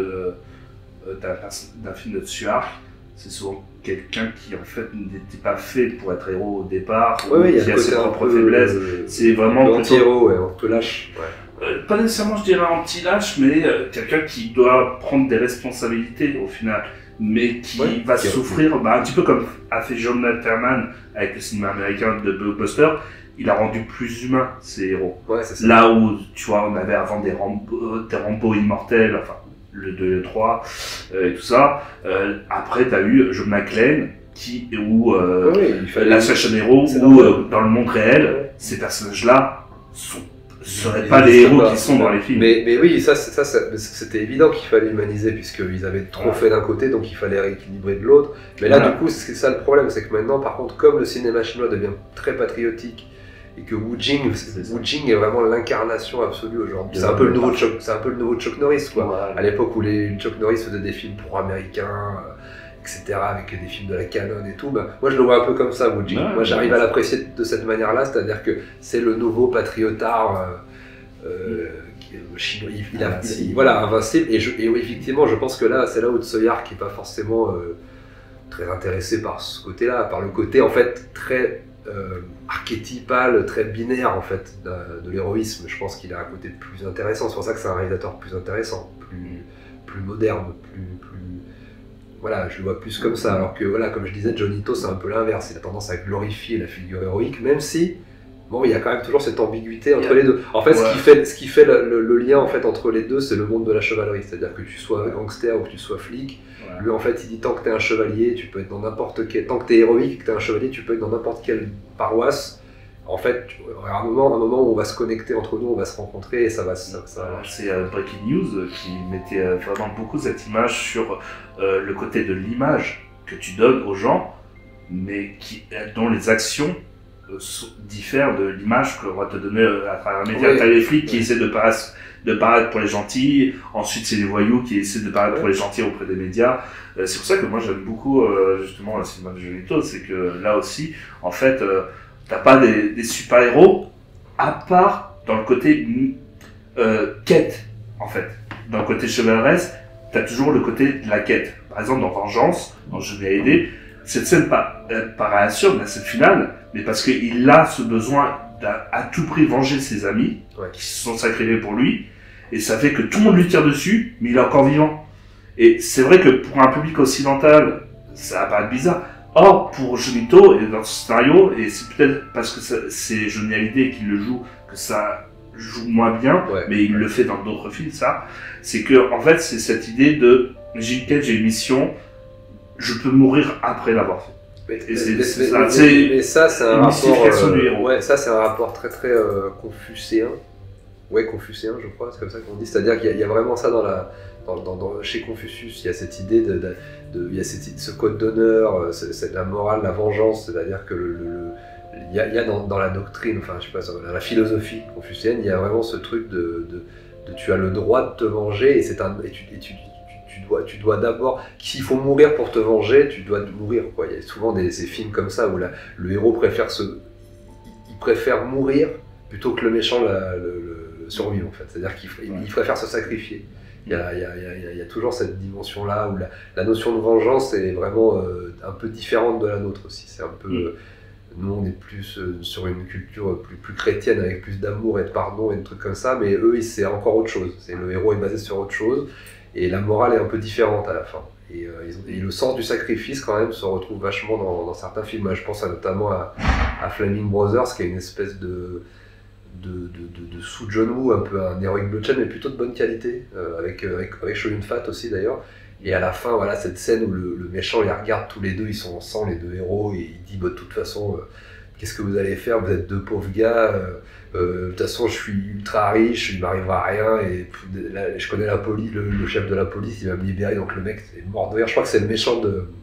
d'un film de Tsuyark, c'est souvent quelqu'un qui en fait n'était pas fait pour être héros au départ, qui a ses propres faiblesses. C'est vraiment anti-héros, un peu lâche. Pas nécessairement, je dirais anti-lâche, mais quelqu'un qui doit prendre des responsabilités au final, mais qui va souffrir, un petit peu comme a fait John Letterman avec le cinéma américain de Blockbuster. Il a rendu plus humain ces héros. Là où, tu vois, on avait avant des Rambo immortels, enfin le 2 et le 3 et tout ça. Après, tu as eu John McClane, l'Assassin Hero, où dans le monde réel, ces personnages-là ne seraient pas les héros qui sont dans les films. Mais oui, ça c'était évident qu'il fallait humaniser, puisqu'ils avaient trop fait d'un côté, donc il fallait rééquilibrer de l'autre. Mais là, du coup, c'est ça le problème, c'est que maintenant, par contre, comme le cinéma chinois devient très patriotique, et que Wu Jing est vraiment l'incarnation absolue aujourd'hui. C'est un peu le nouveau Chuck Norris, quoi. À l'époque où Chuck Norris faisait des films pro-américains, etc., avec des films de la canon et tout, moi je le vois un peu comme ça, Wu Jing. Moi j'arrive à l'apprécier de cette manière-là, c'est-à-dire que c'est le nouveau patriotard chinois. Voilà, invincible. Et effectivement, je pense que là, c'est là où Tsuyark qui n'est pas forcément très intéressé par ce côté-là, par le côté en fait très archétypal, très binaire en fait de l'héroïsme. Je pense qu'il a un côté plus intéressant, c'est pour ça que c'est un réalisateur plus intéressant, plus moderne, plus voilà, je le vois plus comme ça, alors que voilà, comme je disais, Johnny To c'est un peu l'inverse, il a tendance à glorifier la figure héroïque, même si bon, il y a quand même toujours cette ambiguïté entre les deux. En fait, ce qui fait le lien en fait entre les deux, c'est le monde de la chevalerie, c'est-à-dire que tu sois gangster ou que tu sois flic. Lui, en fait, il dit tant que t'es un chevalier, tu peux être dans n'importe quel. Tant que t'es héroïque, que t'es un chevalier, tu peux être dans n'importe quelle paroisse. En fait, à un moment où on va se connecter entre nous, on va se rencontrer et ça va. C'est Breaking News qui mettait vraiment beaucoup cette image sur le côté de l'image que tu donnes aux gens, mais dont les actions diffèrent de l'image qu'on va te donner à travers les médias. T'as les flics qui essaient de paraître pour les gentils, ensuite c'est les voyous qui essaient de paraître pour les gentils auprès des médias. C'est pour ça que moi j'aime beaucoup justement le cinéma de Johnny To, c'est que là aussi, en fait, t'as pas des super-héros, à part dans le côté quête, en fait. Dans le côté chevaleresque, t'as toujours le côté de la quête. Par exemple, dans Vengeance, dans Je l'ai aidé, cette scène paraît absurde, la scène finale, mais parce qu'il a ce besoin à tout prix venger ses amis, qui se sont sacrifiés pour lui, et ça fait que tout le monde lui tire dessus, mais il est encore vivant. Et c'est vrai que pour un public occidental, ça va paraître bizarre. Or, pour Johnny To, et dans ce scénario, et c'est peut-être parce que c'est Johnny Hallyday qui le joue, que ça joue moins bien, mais il le fait dans d'autres films, ça, c'est que, en fait, c'est cette idée de, j'ai une quête, j'ai une mission, je peux mourir après l'avoir fait. Mais ça, c'est un rapport. Ça, c'est un rapport très confucéen. Ouais, confucéen, je crois, c'est comme ça qu'on dit. C'est-à-dire qu'il y a vraiment ça chez Confucius. Il y a cette idée il y a ce code d'honneur, c'est la morale, la vengeance. C'est-à-dire que il y a dans la doctrine, enfin je sais pas, dans la philosophie confucéenne, il y a vraiment ce truc de tu as le droit de te venger et tu dois d'abord, s'il faut mourir pour te venger, tu dois mourir, quoi. Il y a souvent ces films comme ça où le héros préfère mourir plutôt que le méchant le survivre, en fait. C'est-à-dire qu'il préfère se sacrifier. Il y a toujours cette dimension-là où la notion de vengeance est vraiment un peu différente de la nôtre aussi. C'est un peu... Nous, on est plus sur une culture plus chrétienne, avec plus d'amour et de pardon et de trucs comme ça, mais eux, c'est encore autre chose. Le héros est basé sur autre chose, et la morale est un peu différente à la fin. Et le sens du sacrifice, quand même, se retrouve vachement dans certains films. Moi, je pense notamment à Flaming Brothers, qui est une espèce de sous John Woo, un peu un Heroic Bloodshed, mais plutôt de bonne qualité, avec Chow Yun-fat aussi d'ailleurs. Et à la fin, voilà, cette scène où le méchant les regarde tous les deux, ils sont ensemble, les deux héros, et il dit bah, de toute façon, qu'est-ce que vous allez faire, vous êtes deux pauvres gars, de toute façon je suis ultra riche, il m'arrivera rien, et là, je connais la police, le chef de la police, il va me libérer, donc le mec est mort de rire. Je crois que c'est le méchant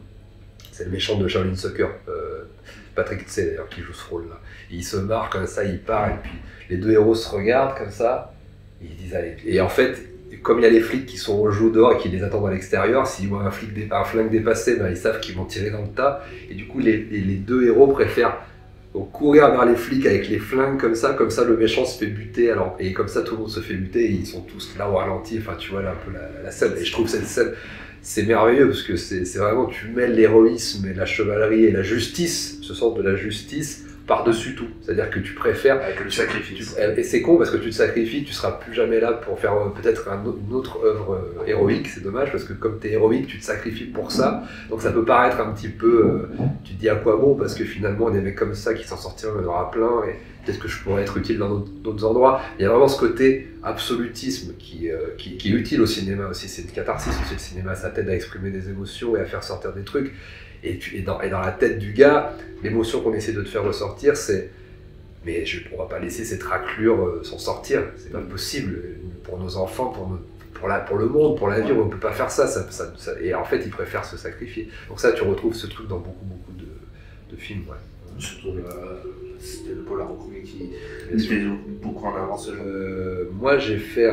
de Shaolin Soccer, Patrick Tse d'ailleurs, qui joue ce rôle-là. Il se marre comme ça, il part, et puis les deux héros se regardent comme ça, et ils disent allez. Et en fait, comme il y a les flics qui sont au jour dehors et qui les attendent à l'extérieur, s'ils voient un flingue dépassé, ben, ils savent qu'ils vont tirer dans le tas. Et du coup, les deux héros préfèrent courir vers les flics avec les flingues comme ça le méchant se fait buter. Et comme ça, tout le monde se fait buter et ils sont tous là au ralenti. Enfin, tu vois là un peu la scène. Et je trouve cette scène, c'est merveilleux parce que c'est vraiment, tu mêles l'héroïsme et la chevalerie et la justice, ce sens de la justice, par-dessus tout. C'est-à-dire que tu préfères... Avec le sacrifice. Et c'est con parce que tu te sacrifies, tu seras plus jamais là pour faire peut-être une autre œuvre héroïque, c'est dommage parce que comme tu es héroïque, tu te sacrifies pour ça. Donc ça peut paraître un petit peu... tu te dis à quoi bon, parce que finalement des mecs comme ça qui s'en sortiront, il y en aura plein et peut-être que je pourrais être utile dans d'autres endroits. Il y a vraiment ce côté absolutisme qui est utile au cinéma aussi. C'est une catharsis aussi, le cinéma, ça t'aide à exprimer des émotions et à faire sortir des trucs. Et dans la tête du gars, l'émotion qu'on essaie de te faire ressortir, c'est mais on va pas laisser cette raclure s'en sortir, c'est pas possible pour nos enfants, pour le monde, pour la vie, on peut pas faire ça, et en fait ils préfèrent se sacrifier. Donc ça, tu retrouves ce truc dans beaucoup de films. Ouais. Surtout c'était le Polar Rouge qui était beaucoup en avance. Moi j'ai fait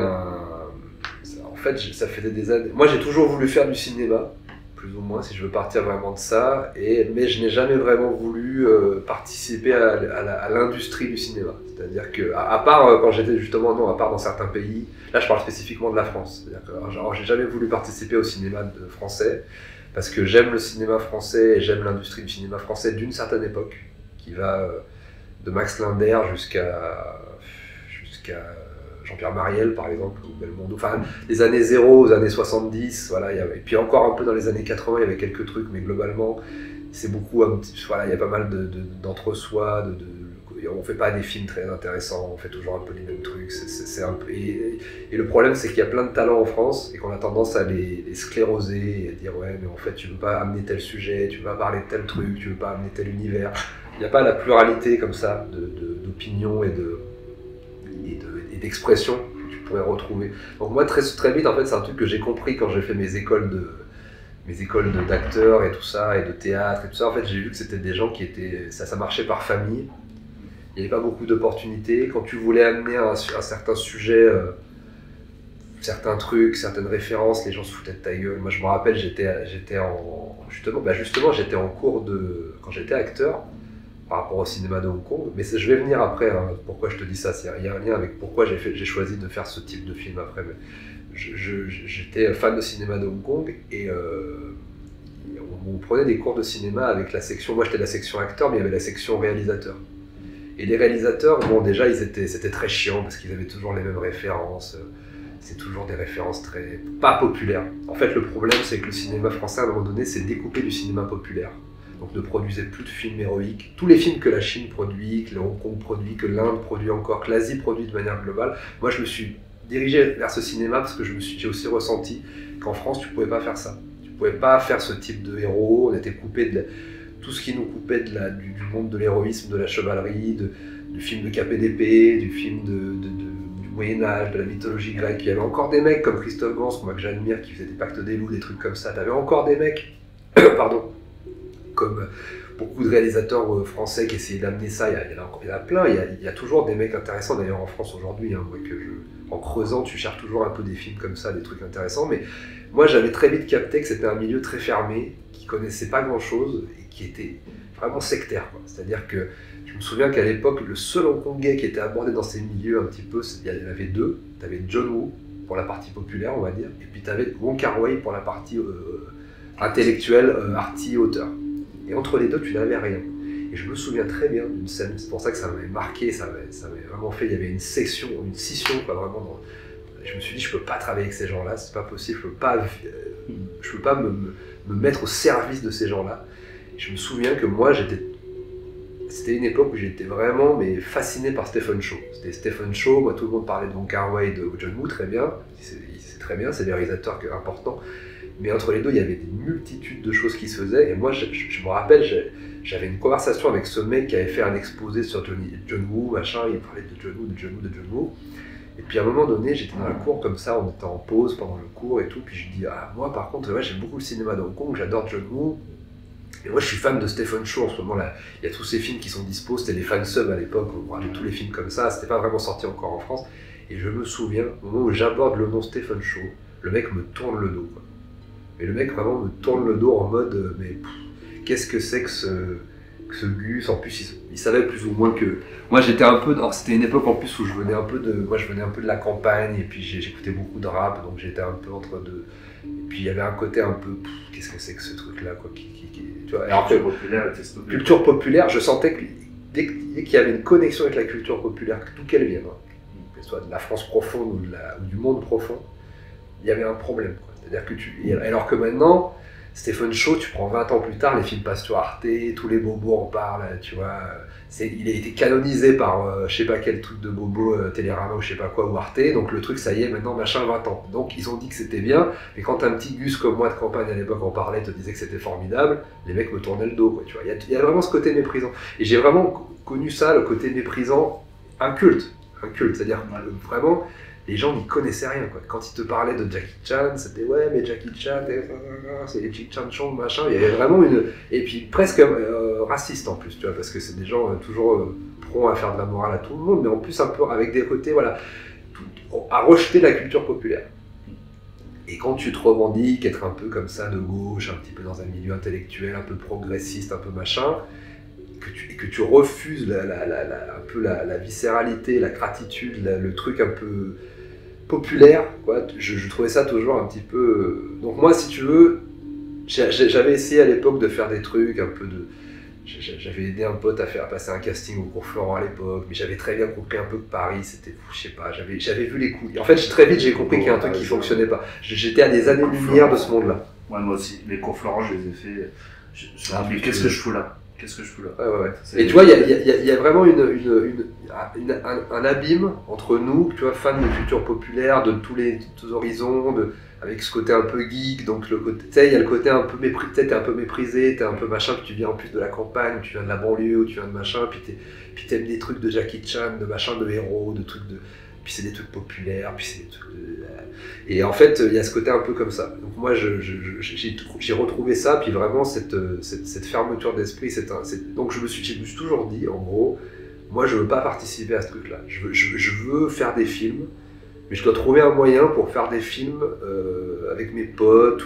en fait ça fait des années. Moi j'ai toujours voulu faire du cinéma, plus ou moins, si je veux partir vraiment de ça, mais je n'ai jamais vraiment voulu participer à l'industrie du cinéma. C'est-à-dire que, à part quand j'étais justement, à part dans certains pays, là je parle spécifiquement de la France, c'est-à-dire que j'ai jamais voulu participer au cinéma français, parce que j'aime le cinéma français et j'aime l'industrie du cinéma français d'une certaine époque, qui va de Max Linder jusqu'à Jean-Pierre Mariel par exemple, ou Belmondo, enfin les années 0 aux années 70, voilà, et puis encore un peu dans les années 80 il y avait quelques trucs, mais globalement c'est beaucoup, voilà, il y a pas mal d'entre-soi, on fait pas des films très intéressants, on fait toujours un peu les mêmes trucs, c'est un peu, et le problème c'est qu'il y a plein de talents en France et qu'on a tendance à les scléroser et à dire ouais mais en fait tu veux pas amener tel sujet, tu veux pas parler de tel truc, tu veux pas amener tel univers, il n'y a pas la pluralité comme ça d'opinions et d'expression que tu pourrais retrouver. Donc moi très vite en fait c'est un truc que j'ai compris quand j'ai fait mes écoles d'acteurs et tout ça et de théâtre et tout ça. En fait j'ai vu que c'était des gens qui étaient, ça marchait par famille, il n'y avait pas beaucoup d'opportunités. Quand tu voulais amener un certain sujet, certains trucs, certaines références, les gens se foutaient de ta gueule. Moi je me rappelle j'étais en cours quand j'étais acteur par rapport au cinéma de Hong Kong, mais je vais venir après, hein, pourquoi je te dis ça, il y a un lien avec pourquoi j'ai choisi de faire ce type de film après. Mais j'étais fan de cinéma de Hong Kong et on prenait des cours de cinéma avec la section, moi j'étais la section acteur, mais il y avait la section réalisateur. Et les réalisateurs, bon déjà c'était très chiant parce qu'ils avaient toujours les mêmes références, c'est toujours des références très pas populaires. En fait le problème c'est que le cinéma français à un moment donné s'est découpé du cinéma populaire. Donc ne produisait plus de films héroïques. Tous les films que la Chine produit, que le Hong Kong produit, que l'Inde produit encore, que l'Asie produit de manière globale, moi je me suis dirigé vers ce cinéma parce que j'ai aussi ressenti qu'en France tu pouvais pas faire ça. Tu pouvais pas faire ce type de héros, on était coupé de tout ce qui nous coupait du monde de l'héroïsme, de la chevalerie, du film de KPDP, du film du Moyen-Âge, de la mythologie grecque. Il y avait encore des mecs comme Christophe Gans, moi que j'admire, qui faisait des pactes des loups, des trucs comme ça. T'avais encore des mecs, pardon, comme beaucoup de réalisateurs français qui essayaient d'amener ça, il y en a plein, il y a toujours des mecs intéressants d'ailleurs en France aujourd'hui, hein, en creusant tu cherches toujours un peu des films comme ça, des trucs intéressants, mais moi j'avais très vite capté que c'était un milieu très fermé, qui connaissait pas grand chose et qui était vraiment sectaire, quoi. C'est-à-dire que je me souviens qu'à l'époque le seul hongkongais qui était abordé dans ces milieux un petit peu, il y en avait deux, tu avais John Woo pour la partie populaire on va dire, et puis tu avais Wong Kar-wai pour la partie intellectuelle, arty, auteur. Et entre les deux, tu n'avais rien. Et je me souviens très bien d'une scène, c'est pour ça que ça m'avait marqué, ça m'avait vraiment fait, il y avait une scission, quoi, vraiment. Je me suis dit, je peux pas travailler avec ces gens-là, c'est pas possible, je peux pas me mettre au service de ces gens-là. Et je me souviens que moi, c'était une époque où j'étais vraiment fasciné par Stephen Chow. C'était Stephen Chow, moi tout le monde parlait de Wong Kar-wai et de John Woo, très bien, c'est très bien, c'est des réalisateurs importants. Mais entre les deux, il y avait des multitudes de choses qui se faisaient. Et moi, je me rappelle, j'avais une conversation avec ce mec qui avait fait un exposé sur John Woo, machin, il parlait de John Woo. Et puis à un moment donné, j'étais dans la cour comme ça, on était en pause pendant le cours et tout. Puis je dis, moi par contre, ouais, j'aime beaucoup le cinéma de Hong Kong, j'adore John Woo. Et moi, je suis fan de Stephen Chow en ce moment-là. Il y a tous ces films qui sont dispos, c'était les fansubs à l'époque, on regardait tous les films comme ça, c'était pas vraiment sorti encore en France. Et je me souviens, au moment où j'aborde le nom Stephen Chow, le mec me tourne le dos, quoi. Et le mec vraiment me tourne le dos en mode qu'est-ce que c'est que ce Gus. En plus il savait plus ou moins que moi j'étais un peu, c'était une époque en plus où je venais un peu de la campagne et puis j'écoutais beaucoup de rap, donc j'étais un peu entre deux. Et puis il y avait un côté un peu qu'est-ce que c'est que ce truc là, quoi, tu vois. Alors culture populaire, je sentais que dès qu'il y avait une connexion avec la culture populaire, d'où qu'elle vienne, que ce soit de la France profonde ou du monde profond, il y avait un problème, quoi. C'est-à-dire que alors que maintenant, Stephen Chow, tu prends 20 ans plus tard, les films passent sur Arte, tous les bobos en parlent, tu vois. Il a été canonisé par je sais pas quel truc de bobo, Télérama ou je sais pas quoi, ou Arte, donc le truc, ça y est, maintenant, machin, 20 ans. Donc ils ont dit que c'était bien, mais quand un petit Gus comme moi de campagne à l'époque en parlait, te disait que c'était formidable, les mecs me tournaient le dos, quoi, tu vois. Il y a vraiment ce côté méprisant. Et j'ai vraiment connu ça, le côté méprisant, un culte, c'est-à-dire vraiment... Les gens n'y connaissaient rien, quoi. Quand ils te parlaient de Jackie Chan, c'était ouais, mais Jackie Chan, c'est les Jackie Chan Chong, machin. Il y avait vraiment une. Et puis presque raciste en plus, tu vois, parce que c'est des gens toujours prompts à faire de la morale à tout le monde, mais en plus un peu avec des côtés, voilà, à rejeter la culture populaire. Et quand tu te revendiques être un peu comme ça, de gauche, un petit peu dans un milieu intellectuel, un peu progressiste, un peu machin, que tu refuses un peu la viscéralité, la gratitude, le truc un peu populaire, quoi. Je trouvais ça toujours un petit peu... Donc moi, si tu veux, j'avais essayé à l'époque de faire des trucs un peu de... J'avais aidé un pote à passer un casting au cours Florent à l'époque, mais j'avais très bien compris un peu que Paris, c'était... Je sais pas, j'avais vu les coups. En fait, très vite, j'ai compris qu'il y a un truc qui fonctionnait pas. J'étais à des années-lumière de ce monde-là. Ouais, moi aussi. Les cours Florent, je les ai fait... mais qu'est-ce que je fous là ? Ouais. Et tu vois, il y a vraiment un abîme entre nous, tu vois, fans de culture populaire, de tous horizons, avec ce côté un peu geek, donc le côté, tu sais, il y a le côté un peu méprisé, t'es un peu méprisé, t'es un peu machin, puis tu viens en plus de la campagne, tu viens de la banlieue, ou tu viens de machin, puis t'aimes des trucs de Jackie Chan, de machin, de héros, de trucs de... Puis c'est des trucs populaires, puis c'est des trucs de... Et en fait, il y a ce côté un peu comme ça. Donc moi, j'ai retrouvé ça, puis vraiment cette fermeture d'esprit, donc je me suis toujours dit, en gros, moi je veux pas participer à ce truc-là. Je veux faire des films, mais je dois trouver un moyen pour faire des films avec mes potes,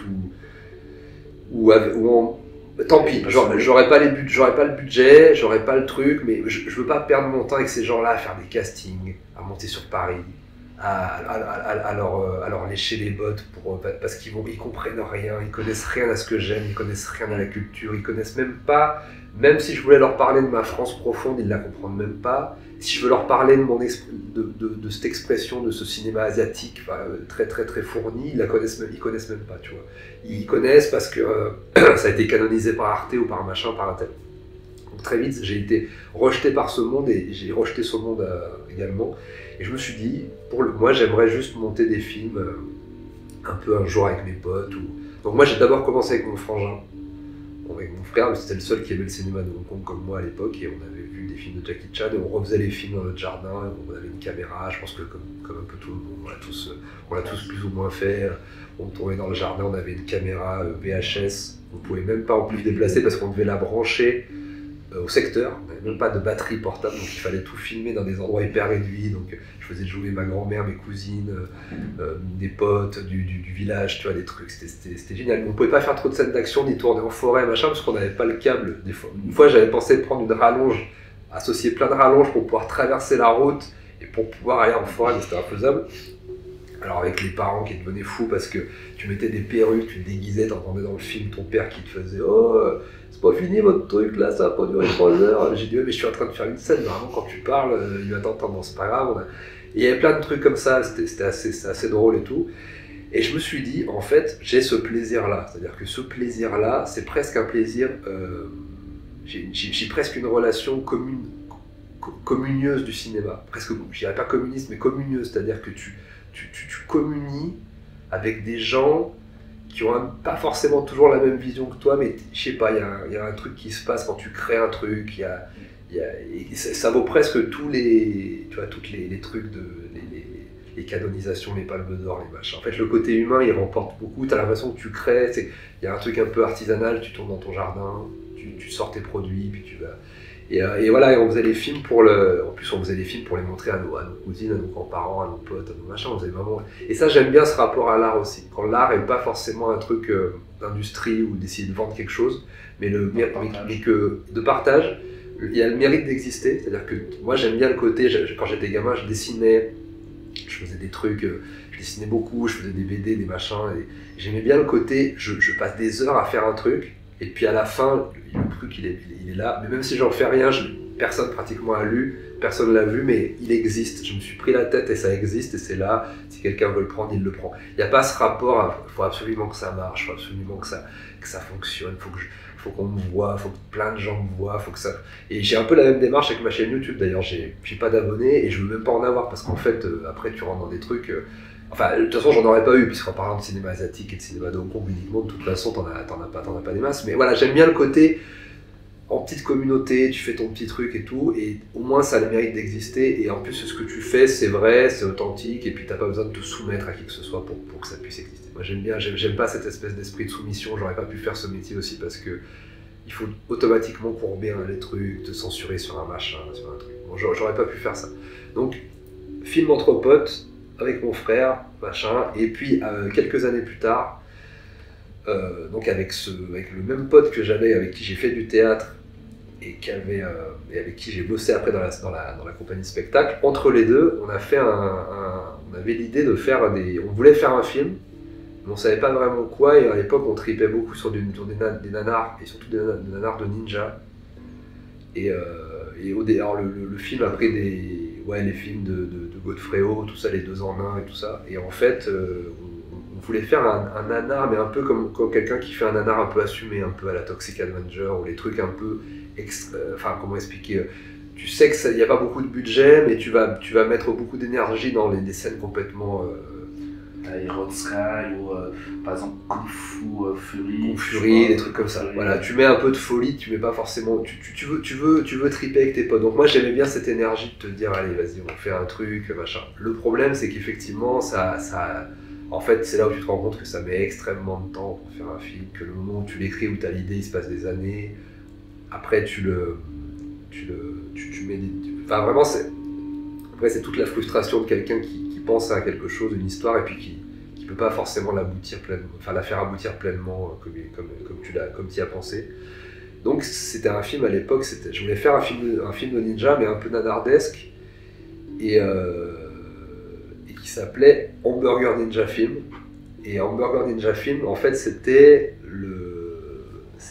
tant pis, j'aurais pas le budget, j'aurais pas le truc, mais je veux pas perdre mon temps avec ces gens-là à faire des castings, à monter sur Paris, à leur lécher les bottes parce qu'ils comprennent rien, ils connaissent rien à ce que j'aime, ils connaissent rien à la culture, ils connaissent même pas, même si je voulais leur parler de ma France profonde, ils la comprennent même pas. Si je veux leur parler de cette expression, de ce cinéma asiatique très très très fourni, ils connaissent même pas, tu vois. Ils connaissent parce que ça a été canonisé par Arte ou par machin, par un tel. Donc très vite, j'ai été rejeté par ce monde et j'ai rejeté ce monde également. Et je me suis dit, moi j'aimerais juste monter des films un peu un jour avec mes potes. Donc moi j'ai d'abord commencé avec mon frangin, avec mon frère, c'était le seul qui aimait le cinéma de Hong Kong comme moi à l'époque, et on avait vu des films de Jackie Chan et on refaisait les films dans notre jardin, et on avait une caméra, je pense que comme un peu tout le monde, on l'a tous plus ou moins fait. On tournait dans le jardin, on avait une caméra VHS, on pouvait même pas en plus déplacer parce qu'on devait la brancher au secteur, on n'avait même pas de batterie portable, donc il fallait tout filmer dans des endroits hyper réduits, donc je faisais jouer ma grand-mère, mes cousines, des potes du village, tu vois, des trucs, c'était génial. On ne pouvait pas faire trop de scènes d'action, ni tourner en forêt, machin, parce qu'on n'avait pas le câble. Une fois, j'avais pensé de prendre une rallonge, associer plein de rallonges pour pouvoir traverser la route et pour pouvoir aller en forêt, mais c'était infaisable. Alors avec les parents qui devenaient fous parce que tu mettais des perruques, tu te déguisais, t'entendais dans le film ton père qui te faisait « Oh, c'est pas fini votre truc là, ça va pas durer 3 heures ». J'ai dit ouais, « Mais je suis en train de faire une scène, vraiment quand tu parles, il va t'entendre, bon, c'est pas grave ». Et il y avait plein de trucs comme ça, c'était assez drôle et tout. Et je me suis dit, en fait, j'ai ce plaisir-là. C'est-à-dire que ce plaisir-là, c'est presque un plaisir... j'ai presque une relation communieuse du cinéma. Presque, je dirais pas communiste, mais communieuse. C'est-à-dire que tu communies avec des gens qui ont pas forcément toujours la même vision que toi, mais je sais pas, il y a un truc qui se passe quand tu crées un truc, et ça vaut presque tous les, tu vois, toutes les trucs les canonisations, les palmes d'or, les machins. En fait, le côté humain, il remporte beaucoup, tu as l'impression que tu crées, il y a un truc un peu artisanal, tu tournes dans ton jardin, tu sors tes produits, puis tu vas... Et voilà, et on faisait les films en plus on faisait les films pour les montrer à nos cousines, à nos grands-parents, à nos potes, à nos machins, on faisait vraiment... Et ça, j'aime bien ce rapport à l'art aussi, quand l'art est pas forcément un truc d'industrie ou d'essayer de vendre quelque chose, mais de partage, il y a le mérite d'exister, c'est-à-dire que moi j'aime bien le côté, quand j'étais gamin, je dessinais, je faisais des trucs, je dessinais beaucoup, je faisais des BD, des machins, et j'aimais bien le côté, je passe des heures à faire un truc, et puis à la fin, le truc il est là, mais même si j'en fais rien, personne pratiquement a lu, personne l'a vu, mais il existe, je me suis pris la tête et ça existe, et c'est là, si quelqu'un veut le prendre, il le prend. Il n'y a pas ce rapport, il faut absolument que ça marche, il faut absolument que ça fonctionne, faut qu'on me voit, faut que plein de gens me voient, faut que ça... Et j'ai un peu la même démarche avec ma chaîne YouTube, d'ailleurs, j'ai pas d'abonnés, et je veux même pas en avoir, parce qu'en fait, après tu rentres dans des trucs... Enfin, de toute façon, j'en aurais pas eu, puisqu'en parlant de cinéma asiatique et de cinéma de Hong Kong uniquement, de toute façon, t'en as pas des masses. Mais voilà, j'aime bien le côté en petite communauté, tu fais ton petit truc et tout, et au moins ça a le mérite d'exister. Et en plus, ce que tu fais, c'est vrai, c'est authentique, et puis t'as pas besoin de te soumettre à qui que ce soit pour que ça puisse exister. Moi, j'aime pas cette espèce d'esprit de soumission. J'aurais pas pu faire ce métier aussi parce que il faut automatiquement courber les trucs, te censurer sur un machin, sur un truc. Bon, j'aurais pas pu faire ça. Donc, film entre potes, avec mon frère, machin, et puis quelques années plus tard, donc avec le même pote que j'avais, avec qui j'ai fait du théâtre, et avec qui j'ai bossé après dans la compagnie spectacle, entre les deux, on avait l'idée de faire on voulait faire un film, mais on savait pas vraiment quoi, et à l'époque on tripait beaucoup sur des nanars, et surtout des nanars de ninja, alors le film après les films de Godfrey-O, tout ça, les 2 en 1 et tout ça. Et en fait, on voulait faire un nanar, mais un peu comme quelqu'un qui fait un nanar un peu assumé, un peu à la Toxic Avenger, ou les trucs un peu... Enfin, comment expliquer, tu sais qu'il n'y a pas beaucoup de budget, mais tu vas mettre beaucoup d'énergie dans des scènes complètement... Hero Sky ou par exemple Kung Fu Fury. Kung Fury, des trucs comme ça. Voilà, tu mets un peu de folie, tu mets pas forcément. Tu veux triper avec tes potes. Donc moi j'aimais bien cette énergie de te dire allez vas-y on fait un truc, machin. Le problème c'est qu'effectivement en fait c'est là où tu te rends compte que ça met extrêmement de temps pour faire un film, que le moment où tu l'écris, où tu as l'idée, il se passe des années. Après tu mets enfin vraiment c'est toute la frustration de quelqu'un qui pense à quelque chose, une histoire, et puis qui peut pas forcément l'aboutir pleinement, enfin la faire aboutir pleinement comme tu y as pensé. Donc c'était un film à l'époque, je voulais faire un film de ninja, mais un peu nanardesque, et qui s'appelait Hamburger Ninja Film. Et Hamburger Ninja Film, en fait, c'était le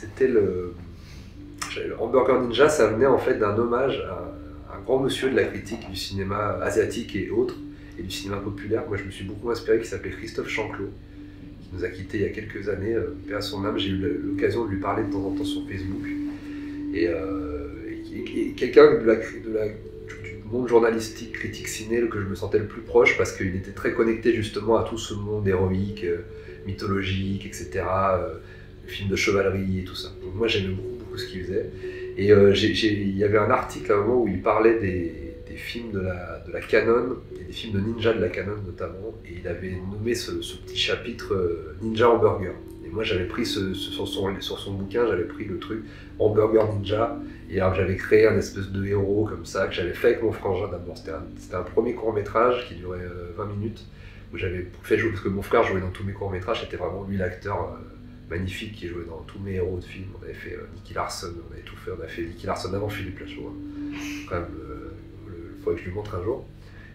Hamburger Ninja, ça venait en fait d'un hommage à un grand monsieur de la critique du cinéma asiatique et autres, et du cinéma populaire. Moi je me suis beaucoup inspiré, qui s'appelait Christophe Chanclot, qui nous a quittés il y a quelques années, paix à son âme. J'ai eu l'occasion de lui parler de temps en temps sur Facebook, et quelqu'un du monde journalistique, critique ciné, que je me sentais le plus proche, parce qu'il était très connecté justement à tout ce monde héroïque, mythologique, etc., films de chevalerie et tout ça. Donc moi j'aimais beaucoup ce qu'il faisait, et il y avait un article à un moment où il parlait des films de la Canon, et des films de ninja de la Canon notamment, et il avait nommé ce petit chapitre Ninja Hamburger. Et moi j'avais pris sur son bouquin, j'avais pris le truc Hamburger Ninja, et alors j'avais créé un espèce de héros comme ça, que j'avais fait avec mon frangin d'abord. C'était un premier court-métrage qui durait 20 minutes, où j'avais fait jouer, parce que mon frère jouait dans tous mes courts-métrages, c'était vraiment lui l'acteur magnifique qui jouait dans tous mes héros de films. On avait fait Nicky Larson, on avait tout fait, on a fait Nicky Larson avant Philippe Lachaud. Hein. Quand même, il faudrait que je lui montre un jour.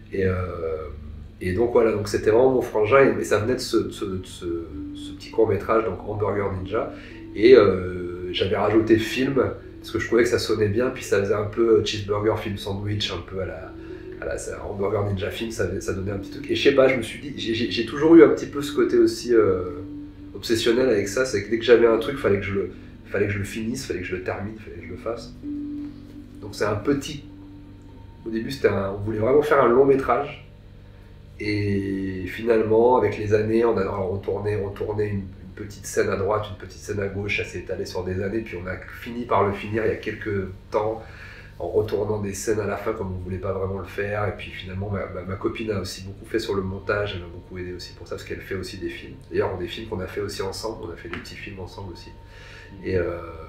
Et donc voilà, donc c'était vraiment mon frangin, et ça venait de ce petit court-métrage, donc Hamburger Ninja. Et j'avais rajouté film, parce que je trouvais que ça sonnait bien, puis ça faisait un peu cheeseburger, film sandwich, un peu à la Hamburger Ninja film, ça donnait un petit truc. Et je sais pas, je me suis dit, j'ai toujours eu un petit peu ce côté aussi obsessionnel avec ça, c'est que dès que j'avais un truc, fallait que je le finisse, fallait que je le termine, fallait que je le fasse. Donc c'est un petit... Au début, on voulait vraiment faire un long métrage, et finalement, avec les années, on tournait une petite scène à droite, une petite scène à gauche, ça s'est étalé sur des années, puis on a fini par le finir il y a quelques temps, en retournant des scènes à la fin comme on ne voulait pas vraiment le faire. Et puis finalement, ma copine a aussi beaucoup fait sur le montage, elle m'a beaucoup aidé aussi pour ça, parce qu'elle fait aussi des films. D'ailleurs, des films qu'on a fait aussi ensemble, on a fait des petits films ensemble aussi. Et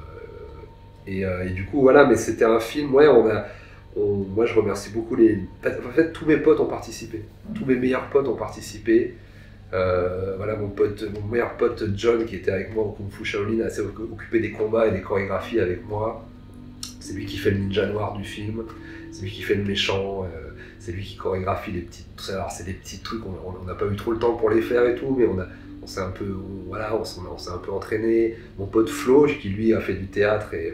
du coup, voilà, mais c'était un film, ouais, moi je remercie beaucoup en fait, tous mes potes ont participé, tous mes meilleurs potes ont participé. Voilà, mon meilleur pote John, qui était avec moi au Kung Fu Shaolin, s'est occupé des combats et des chorégraphies avec moi. C'est lui qui fait le ninja noir du film, c'est lui qui fait le méchant, c'est lui qui chorégraphie les petits... Alors c'est des petits trucs, on n'a pas eu trop le temps pour les faire et tout, mais on s'est un peu entraîné. Mon pote Flo, qui lui a fait du théâtre et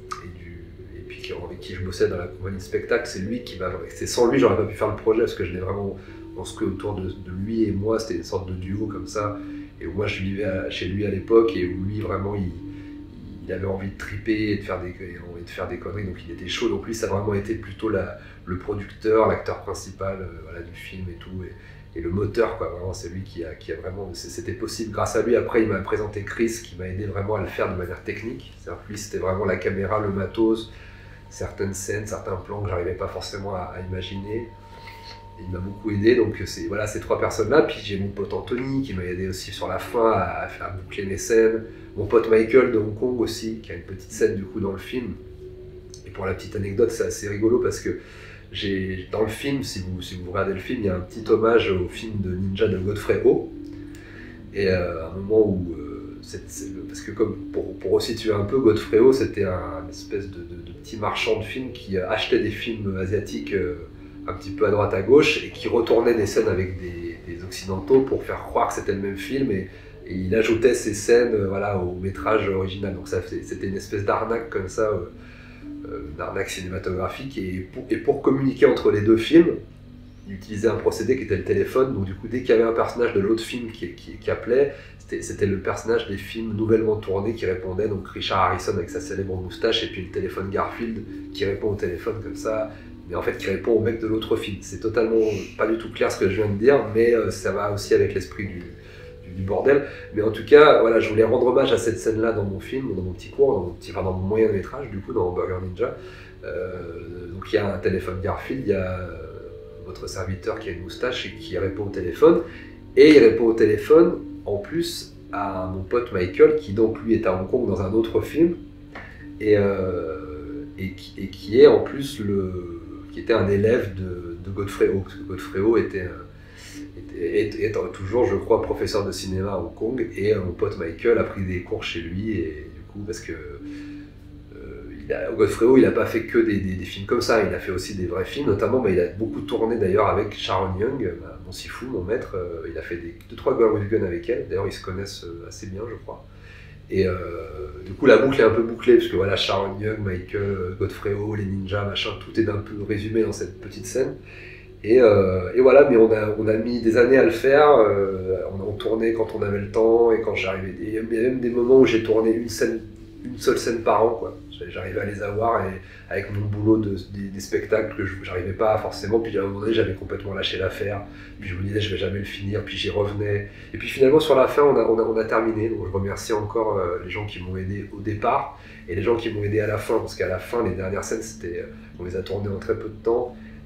puis avec qui je bossais dans la compagnie de spectacle, c'est sans lui j'aurais pas pu faire le projet, parce que je l'ai vraiment construit autour de lui et moi, c'était une sorte de duo comme ça, et où moi je vivais chez lui à l'époque, et où lui vraiment il avait envie de triper et de faire des conneries, donc il était chaud. Donc lui, ça a vraiment été plutôt le producteur, l'acteur principal du film et tout, et le moteur, quoi. Vraiment, c'est lui qui a vraiment... C'était possible grâce à lui. Après, il m'a présenté Chris, qui m'a aidé vraiment à le faire de manière technique. C'est-à-dire que lui, c'était vraiment la caméra, le matos, certaines scènes, certains plans que j'arrivais pas forcément à imaginer. Il m'a beaucoup aidé, donc voilà, ces trois personnes-là. Puis j'ai mon pote Anthony qui m'a aidé aussi sur la fin à faire boucler mes scènes. Mon pote Michael de Hong Kong aussi, qui a une petite scène du coup dans le film. Et pour la petite anecdote, c'est assez rigolo parce que dans le film, si vous regardez le film, il y a un petit hommage au film de ninja de Godfrey Ho. Et à un moment où... parce que comme pour resituer un peu, Godfrey Ho, c'était un espèce de petit marchand de films qui achetait des films asiatiques un petit peu à droite à gauche, et qui retournait des scènes avec des occidentaux pour faire croire que c'était le même film, et il ajoutait ces scènes au métrage original. Donc c'était une espèce d'arnaque comme ça, d'arnaque cinématographique, et pour communiquer entre les deux films, il utilisait un procédé qui était le téléphone. Donc du coup, dès qu'il y avait un personnage de l'autre film qui appelait, c'était le personnage des films nouvellement tournés qui répondait, donc Richard Harrison avec sa célèbre moustache, et puis le téléphone Garfield qui répond au téléphone comme ça, mais en fait qui répond au mec de l'autre film. C'est totalement pas du tout clair ce que je viens de dire, mais ça va aussi avec l'esprit du bordel. Mais en tout cas, voilà, je voulais rendre hommage à cette scène-là dans mon film, dans mon petit cours, dans mon moyen métrage, du coup, dans Hamburger Ninja. Donc il y a un téléphone Garfield, il y a votre serviteur qui a une moustache et qui répond au téléphone, et il répond au téléphone en plus à mon pote Michael, qui donc lui est à Hong Kong dans un autre film, et qui est en plus qui était un élève de Godfrey Ho, parce que Godfrey Ho est toujours, je crois, professeur de cinéma à Hong Kong, et mon pote Michael a pris des cours chez lui, et du coup, parce que Godfrey Ho, il n'a pas fait que des films comme ça, il a fait aussi des vrais films, notamment, il a beaucoup tourné d'ailleurs avec Sharon Young, mon sifu, mon maître, il a fait 2-3 Girl with Gun avec elle, d'ailleurs ils se connaissent assez bien, je crois. Et du coup, la boucle est un peu bouclée, parce que voilà, Sharon Young, Michael, Godfrey Ho, les ninjas, machin, tout est un peu résumé dans cette petite scène. Et voilà, mais on a mis des années à le faire, on tournait quand on avait le temps, et quand j'arrivais. Il y a même des moments où j'ai tourné une seule scène par an, quoi. J'arrivais à les avoir, et avec mon boulot des spectacles que j'arrivais pas forcément, puis à un moment donné j'avais complètement lâché l'affaire, puis je me disais je vais jamais le finir, puis j'y revenais, et puis finalement sur la fin on a terminé. Donc je remercie encore les gens qui m'ont aidé au départ, et les gens qui m'ont aidé à la fin, parce qu'à la fin les dernières scènes on les a tournées en très peu de temps,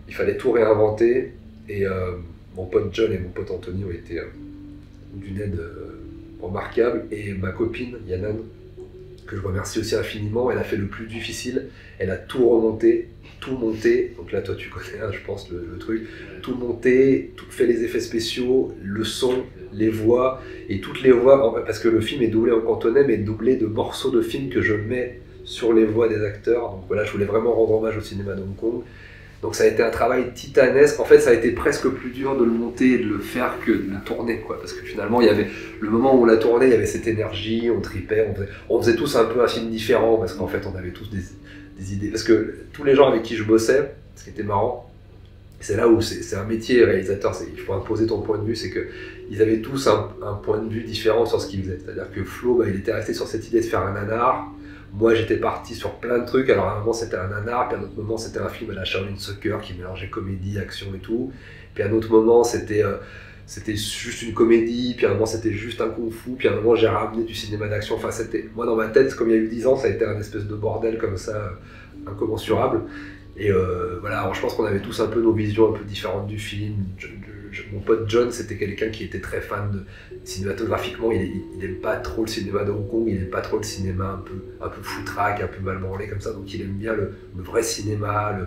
il fallait tout réinventer, et mon pote John et mon pote Anthony ont été d'une aide remarquable, et ma copine Yannan, que je remercie aussi infiniment, elle a fait le plus difficile, elle a tout remonté, tout monté, donc là toi tu connais je pense le truc, tout monté, tout fait les effets spéciaux, le son, les voix, et toutes les voix, parce que le film est doublé en cantonais, mais doublé de morceaux de films que je mets sur les voix des acteurs, donc voilà, je voulais vraiment rendre hommage au cinéma de Hong Kong. Donc ça a été un travail titanesque. En fait, ça a été presque plus dur de le monter et de le faire que de le tourner, quoi. Parce que finalement, il y avait le moment où on l'a tourné, il y avait cette énergie, on tripait, on faisait tous un peu un film différent, parce qu'en fait, on avait tous des idées. Parce que tous les gens avec qui je bossais, ce qui était marrant, c'est là où c'est un métier réalisateur, il faut imposer ton point de vue, c'est qu'ils avaient tous un point de vue différent sur ce qu'ils faisaient. C'est-à-dire que Flo, il était resté sur cette idée de faire un nanar. Moi, j'étais parti sur plein de trucs. Alors, à un moment, c'était un nanar, puis à un autre moment, c'était un film à la Shaolin Soccer qui mélangeait comédie, action et tout. Puis à un autre moment, c'était juste une comédie, puis à un moment, c'était juste un kung-fu, puis à un moment, j'ai ramené du cinéma d'action. Enfin, moi, dans ma tête, comme il y a eu 10 ans, ça a été un espèce de bordel comme ça, incommensurable. Et voilà, alors, je pense qu'on avait tous un peu nos visions un peu différentes du film. Mon pote John, c'était quelqu'un qui était très fan de cinématographiquement, il aime pas trop le cinéma de Hong Kong, il aime pas trop le cinéma un peu foutraque, un peu mal branlé comme ça, donc il aime bien le vrai cinéma,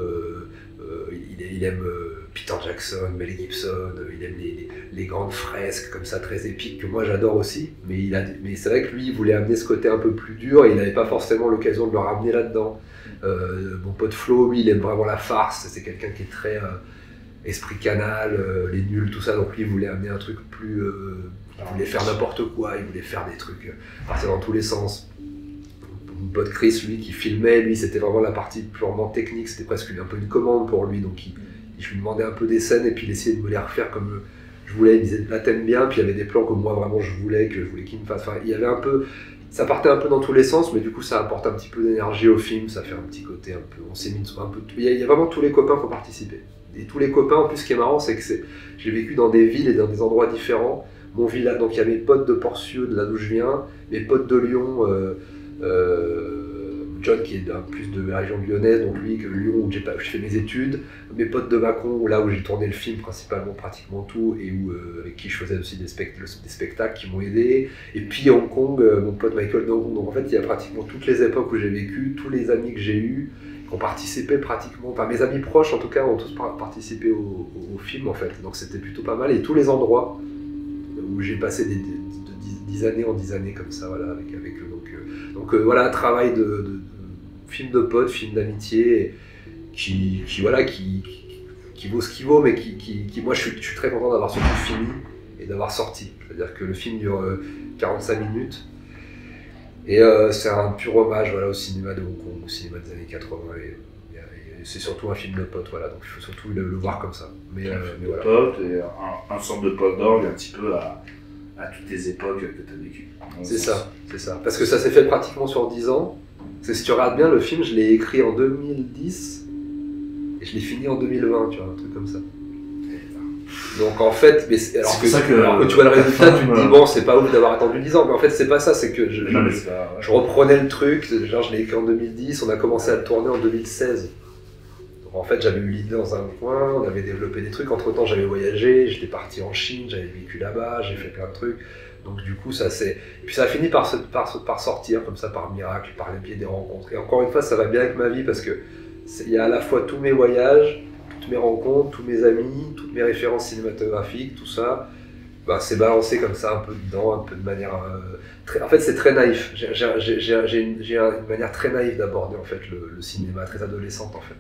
il aime Peter Jackson, Mel Gibson, il aime les grandes fresques comme ça très épiques que moi j'adore aussi, mais c'est vrai que lui il voulait amener ce côté un peu plus dur et il n'avait pas forcément l'occasion de le ramener là-dedans. Mon pote Flo, lui il aime vraiment la farce, c'est quelqu'un qui est très esprit canal, les nuls, tout ça, donc lui il voulait amener un truc plus... il voulait faire n'importe quoi, il voulait faire des trucs, partir dans tous les sens. Mon pote Chris, lui qui filmait, lui c'était vraiment la partie purement technique, c'était presque un peu une commande pour lui, donc je lui demandais un peu des scènes et puis il essayait de me les refaire comme je voulais, il me disait là t'aimes bien, puis il y avait des plans que moi vraiment je voulais qu'il me fasse, enfin il y avait un peu... Ça partait un peu dans tous les sens, mais du coup ça apporte un petit peu d'énergie au film, ça fait un petit côté un peu... On s'est mis un peu... Il y a vraiment tous les copains qui ont participé. Et tous les copains, en plus, ce qui est marrant, c'est que j'ai vécu dans des villes et dans des endroits différents. Mon village, donc il y a mes potes de Porcieux, de là d'où je viens, mes potes de Lyon, John qui est plus de la région lyonnaise, donc lui, Lyon où j'ai fait mes études, mes potes de Mâcon, là où j'ai tourné le film principalement, pratiquement tout, et avec qui je faisais aussi des spectacles qui m'ont aidé. Et puis Hong Kong, mon pote Michael de Hong Kong. Donc en fait, il y a pratiquement toutes les époques où j'ai vécu, tous les amis que j'ai eus, ont participé pratiquement, enfin mes amis proches en tout cas ont tous participé au film en fait, donc c'était plutôt pas mal, et tous les endroits où j'ai passé de 10 années en 10 années comme ça, voilà, avec eux, donc voilà, travail de film de potes, film d'amitié, qui vaut ce qu'il vaut, mais qui moi je suis très content d'avoir surtout fini et d'avoir sorti, c'est-à-dire que le film dure 45 minutes, et c'est un pur hommage, voilà, au cinéma de Hong Kong, au cinéma des années 80, et c'est surtout un film de potes, voilà, donc il faut surtout le voir comme ça. Mais voilà. Potes et un sorte de pote d'orgue un petit peu à toutes les époques que tu as vécues. C'est ça, parce que ça s'est fait pratiquement sur 10 ans. Si tu regardes bien le film, je l'ai écrit en 2010 et je l'ai fini en 2020, tu vois, un truc comme ça. Donc en fait, alors que tu vois le résultat, tu te dis bon, c'est pas ouf d'avoir attendu 10 ans, mais en fait c'est pas ça, c'est que je reprenais le truc, genre je l'ai écrit en 2010, on a commencé à le tourner en 2016. Donc en fait j'avais eu l'idée dans un coin, on avait développé des trucs, entre temps j'avais voyagé, j'étais parti en Chine, j'avais vécu là-bas, j'ai fait plein de trucs, donc du coup ça a fini par sortir comme ça, par miracle, par les biais des rencontres. Et encore une fois ça va bien avec ma vie parce que il y a à la fois tous mes voyages, toutes mes rencontres, tous mes amis, toutes mes références cinématographiques, tout ça, c'est balancé comme ça, un peu dedans, un peu de manière... en fait, c'est très naïf. J'ai une manière très naïve d'aborder en fait, le cinéma, très adolescente en fait.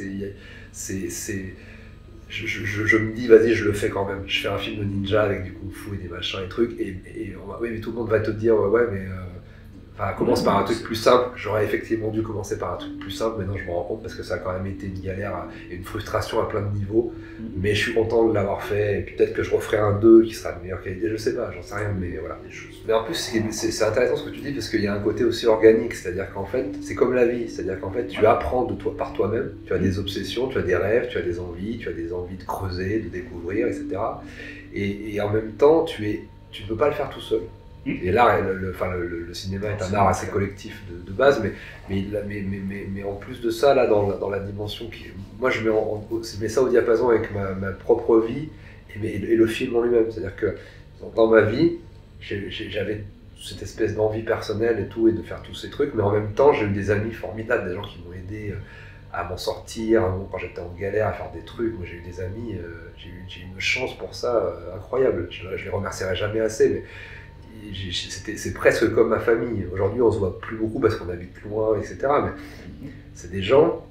Je me dis, vas-y, je le fais quand même. Je fais un film de ninja avec du kung-fu et des machins et trucs, oui, mais tout le monde va te dire, ouais, mais... commence par un truc plus simple. J'aurais effectivement dû commencer par un truc plus simple, maintenant je me rends compte parce que ça a quand même été une galère et une frustration à plein de niveaux. Mais je suis content de l'avoir fait, et puis peut-être que je referai un 2 qui sera de meilleure qualité, je sais pas, j'en sais rien, mais voilà. Mais en plus, c'est intéressant ce que tu dis parce qu'il y a un côté aussi organique, c'est-à-dire qu'en fait, c'est comme la vie, c'est-à-dire qu'en fait, tu apprends par toi-même, tu as des obsessions, tu as des rêves, tu as des envies de creuser, de découvrir, etc. Et en même temps, tu ne peux pas le faire tout seul. Et l'art, le cinéma est un art assez collectif de base, mais en plus de ça, là, dans la dimension qui... Moi, je mets ça au diapason avec ma propre vie et le film en lui-même. C'est-à-dire que dans ma vie, j'avais cette espèce d'envie personnelle et tout, et de faire tous ces trucs, mais en même temps, j'ai eu des amis formidables, des gens qui m'ont aidé à m'en sortir, quand j'étais en galère, à faire des trucs. Moi, j'ai eu des amis, j'ai eu une chance pour ça incroyable. Je les remercierai jamais assez, mais c'est presque comme ma famille. Aujourd'hui, on se voit plus beaucoup parce qu'on habite loin, etc. Mais c'est des gens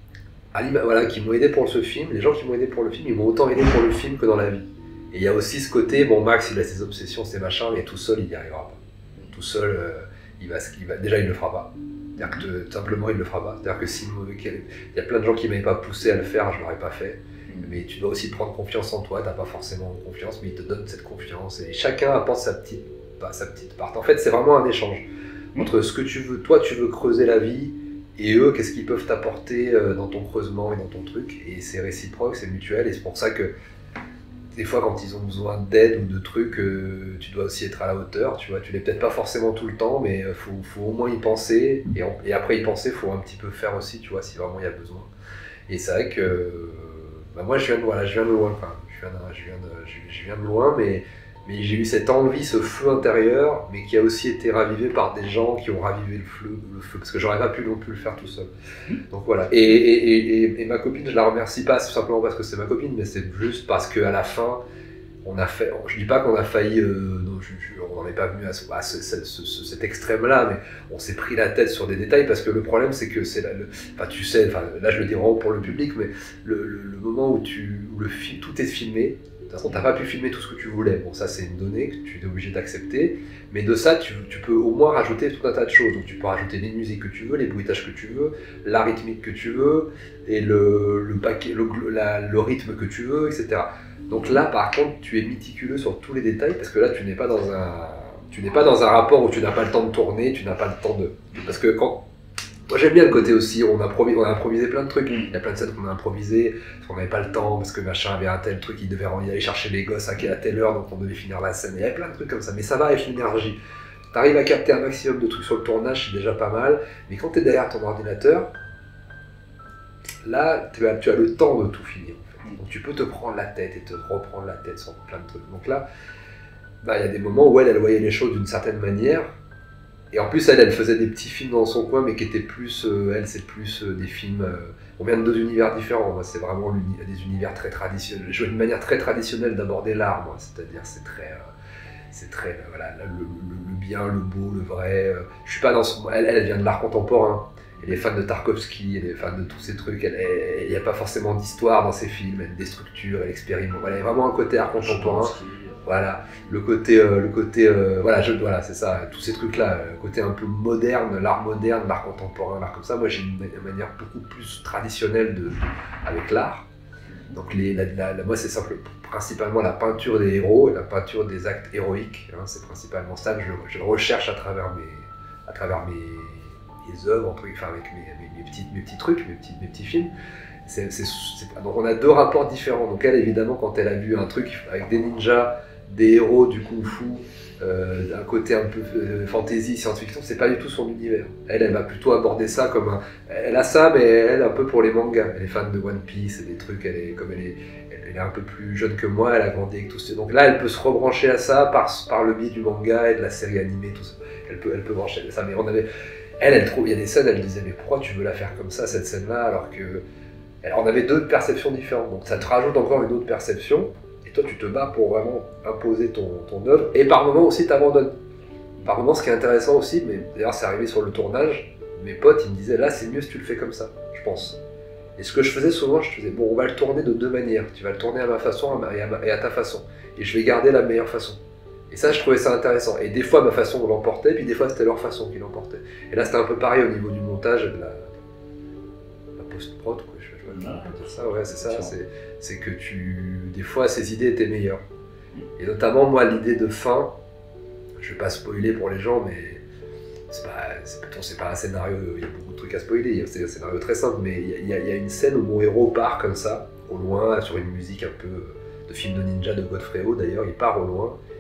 qui m'ont aidé pour ce film. Les gens qui m'ont aidé pour le film, ils m'ont autant aidé pour le film que dans la vie. Et il y a aussi ce côté, bon, Max, il a ses obsessions, ses machins, mais tout seul, il n'y arrivera pas. Tout seul, déjà, il ne le fera pas. C'est-à-dire que simplement, il ne le fera pas. C'est-à-dire que il y a plein de gens qui ne m'avaient pas poussé à le faire, je ne l'aurais pas fait. Mais tu dois aussi prendre confiance en toi. Tu n'as pas forcément confiance, mais il te donne cette confiance. Et chacun apporte sa petite part. En fait, c'est vraiment un échange entre ce que tu veux. Toi, tu veux creuser la vie, et eux, qu'est-ce qu'ils peuvent t'apporter dans ton creusement et dans ton truc. Et c'est réciproque, c'est mutuel. Et c'est pour ça que des fois, quand ils ont besoin d'aide ou de trucs, tu dois aussi être à la hauteur. Tu vois, tu l'es peut-être pas forcément tout le temps, mais faut au moins y penser. Et après y penser, faut un petit peu faire aussi, tu vois, si vraiment il y a besoin. Et c'est vrai que moi, je viens de loin. Enfin, je viens de loin, mais j'ai eu cette envie, ce feu intérieur, mais qui a aussi été ravivé par des gens qui ont ravivé le feu, parce que j'aurais pas pu non plus le faire tout seul. Donc voilà. Et ma copine, je la remercie pas simplement parce que c'est ma copine, mais c'est juste parce qu'à la fin, on a fait. Je dis pas qu'on a failli, on n'en est pas venu à cet extrême-là, mais on s'est pris la tête sur des détails parce que le problème, c'est que c'est tu sais, là je le dis vraiment pour le public, mais le moment où tout est filmé. De toute façon, tu n'as pas pu filmer tout ce que tu voulais. Bon, ça, c'est une donnée que tu es obligé d'accepter. Mais de ça, tu peux au moins rajouter tout un tas de choses. Donc, tu peux rajouter les musiques que tu veux, les bruitages que tu veux, la rythmique que tu veux, et le rythme que tu veux, etc. Donc là, par contre, tu es méticuleux sur tous les détails parce que là, tu n'es pas dans un rapport où tu n'as pas le temps de tourner, tu n'as pas le temps de... Parce que moi j'aime bien le côté aussi, on a improvisé plein de trucs. Il y a plein de scènes qu'on a improvisé, parce qu'on n'avait pas le temps, parce que machin avait un tel truc, il devait aller chercher les gosses à telle heure, donc on devait finir la scène. Il y avait plein de trucs comme ça, mais ça va avec l'énergie. T'arrives à capter un maximum de trucs sur le tournage, c'est déjà pas mal, mais quand t'es derrière ton ordinateur, là tu as le temps de tout finir. En fait. Donc tu peux te prendre la tête et te reprendre la tête sur plein de trucs. Donc là, il y a des moments où elle voyait les choses d'une certaine manière. Et en plus, elle faisait des petits films dans son coin, mais qui étaient plus, c'est plus des films... on vient de deux univers différents. Moi, c'est vraiment des univers très traditionnels. Je vois une manière très traditionnelle d'aborder l'art, moi. C'est-à-dire, c'est très voilà, le bien, le beau, le vrai. Je suis pas dans son... Elle vient de l'art contemporain. Elle est fan de Tarkovsky, elle est fan de tous ces trucs. Il n'y a pas forcément d'histoire dans ses films. Elle déstructure, elle expérimente. Voilà, il y a vraiment un côté art contemporain. Voilà, le côté voilà, c'est ça, tous ces trucs-là, le côté un peu moderne, l'art contemporain, l'art comme ça. Moi, j'ai une manière beaucoup plus traditionnelle avec l'art. Donc, moi, c'est simple, principalement la peinture des héros et la peinture des actes héroïques. Hein, c'est principalement ça que je recherche à travers mes œuvres, avec mes petits trucs, mes petits films. Donc, on a deux rapports différents. Donc, elle, évidemment, quand elle a vu un truc avec des ninjas, des héros du kung-fu, un côté un peu fantasy, science-fiction, c'est pas du tout son univers. Elle va plutôt aborder ça comme elle a ça, mais elle un peu pour les mangas. Elle est fan de One Piece et des trucs, elle est un peu plus jeune que moi, elle a grandi avec tout ça. Donc là, elle peut se rebrancher à ça par le biais du manga et de la série animée, tout ça. Elle peut brancher à ça. Mais il y a des scènes, elle disait, mais pourquoi tu veux la faire comme ça, cette scène-là, alors que... on avait deux perceptions différentes. Donc ça te rajoute encore une autre perception. Et toi, tu te bats pour vraiment imposer ton œuvre. Et par moments aussi, t'abandonnes. Par moments, ce qui est intéressant aussi, mais d'ailleurs, c'est arrivé sur le tournage, mes potes, ils me disaient, là, c'est mieux si tu le fais comme ça, je pense. Et ce que je faisais souvent, je faisais, bon, on va le tourner de deux manières. Tu vas le tourner à ma façon et à ta façon. Et je vais garder la meilleure façon. Et ça, je trouvais ça intéressant. Et des fois, ma façon l'emportait, puis des fois, c'était leur façon qui l'emportait. Et là, c'était un peu pareil au niveau du montage et de la post-prod, quoi. Je vais dire ça, ouais, c'est ça. C'est que des fois, ces idées étaient meilleures. Et notamment, moi, l'idée de fin, je vais pas spoiler pour les gens, mais c'est pas un scénario, il y a beaucoup de trucs à spoiler, c'est un scénario très simple, mais il y a une scène où mon héros part comme ça, au loin, sur une musique un peu de film de ninja de Godfrey Ho, d'ailleurs, il part au loin,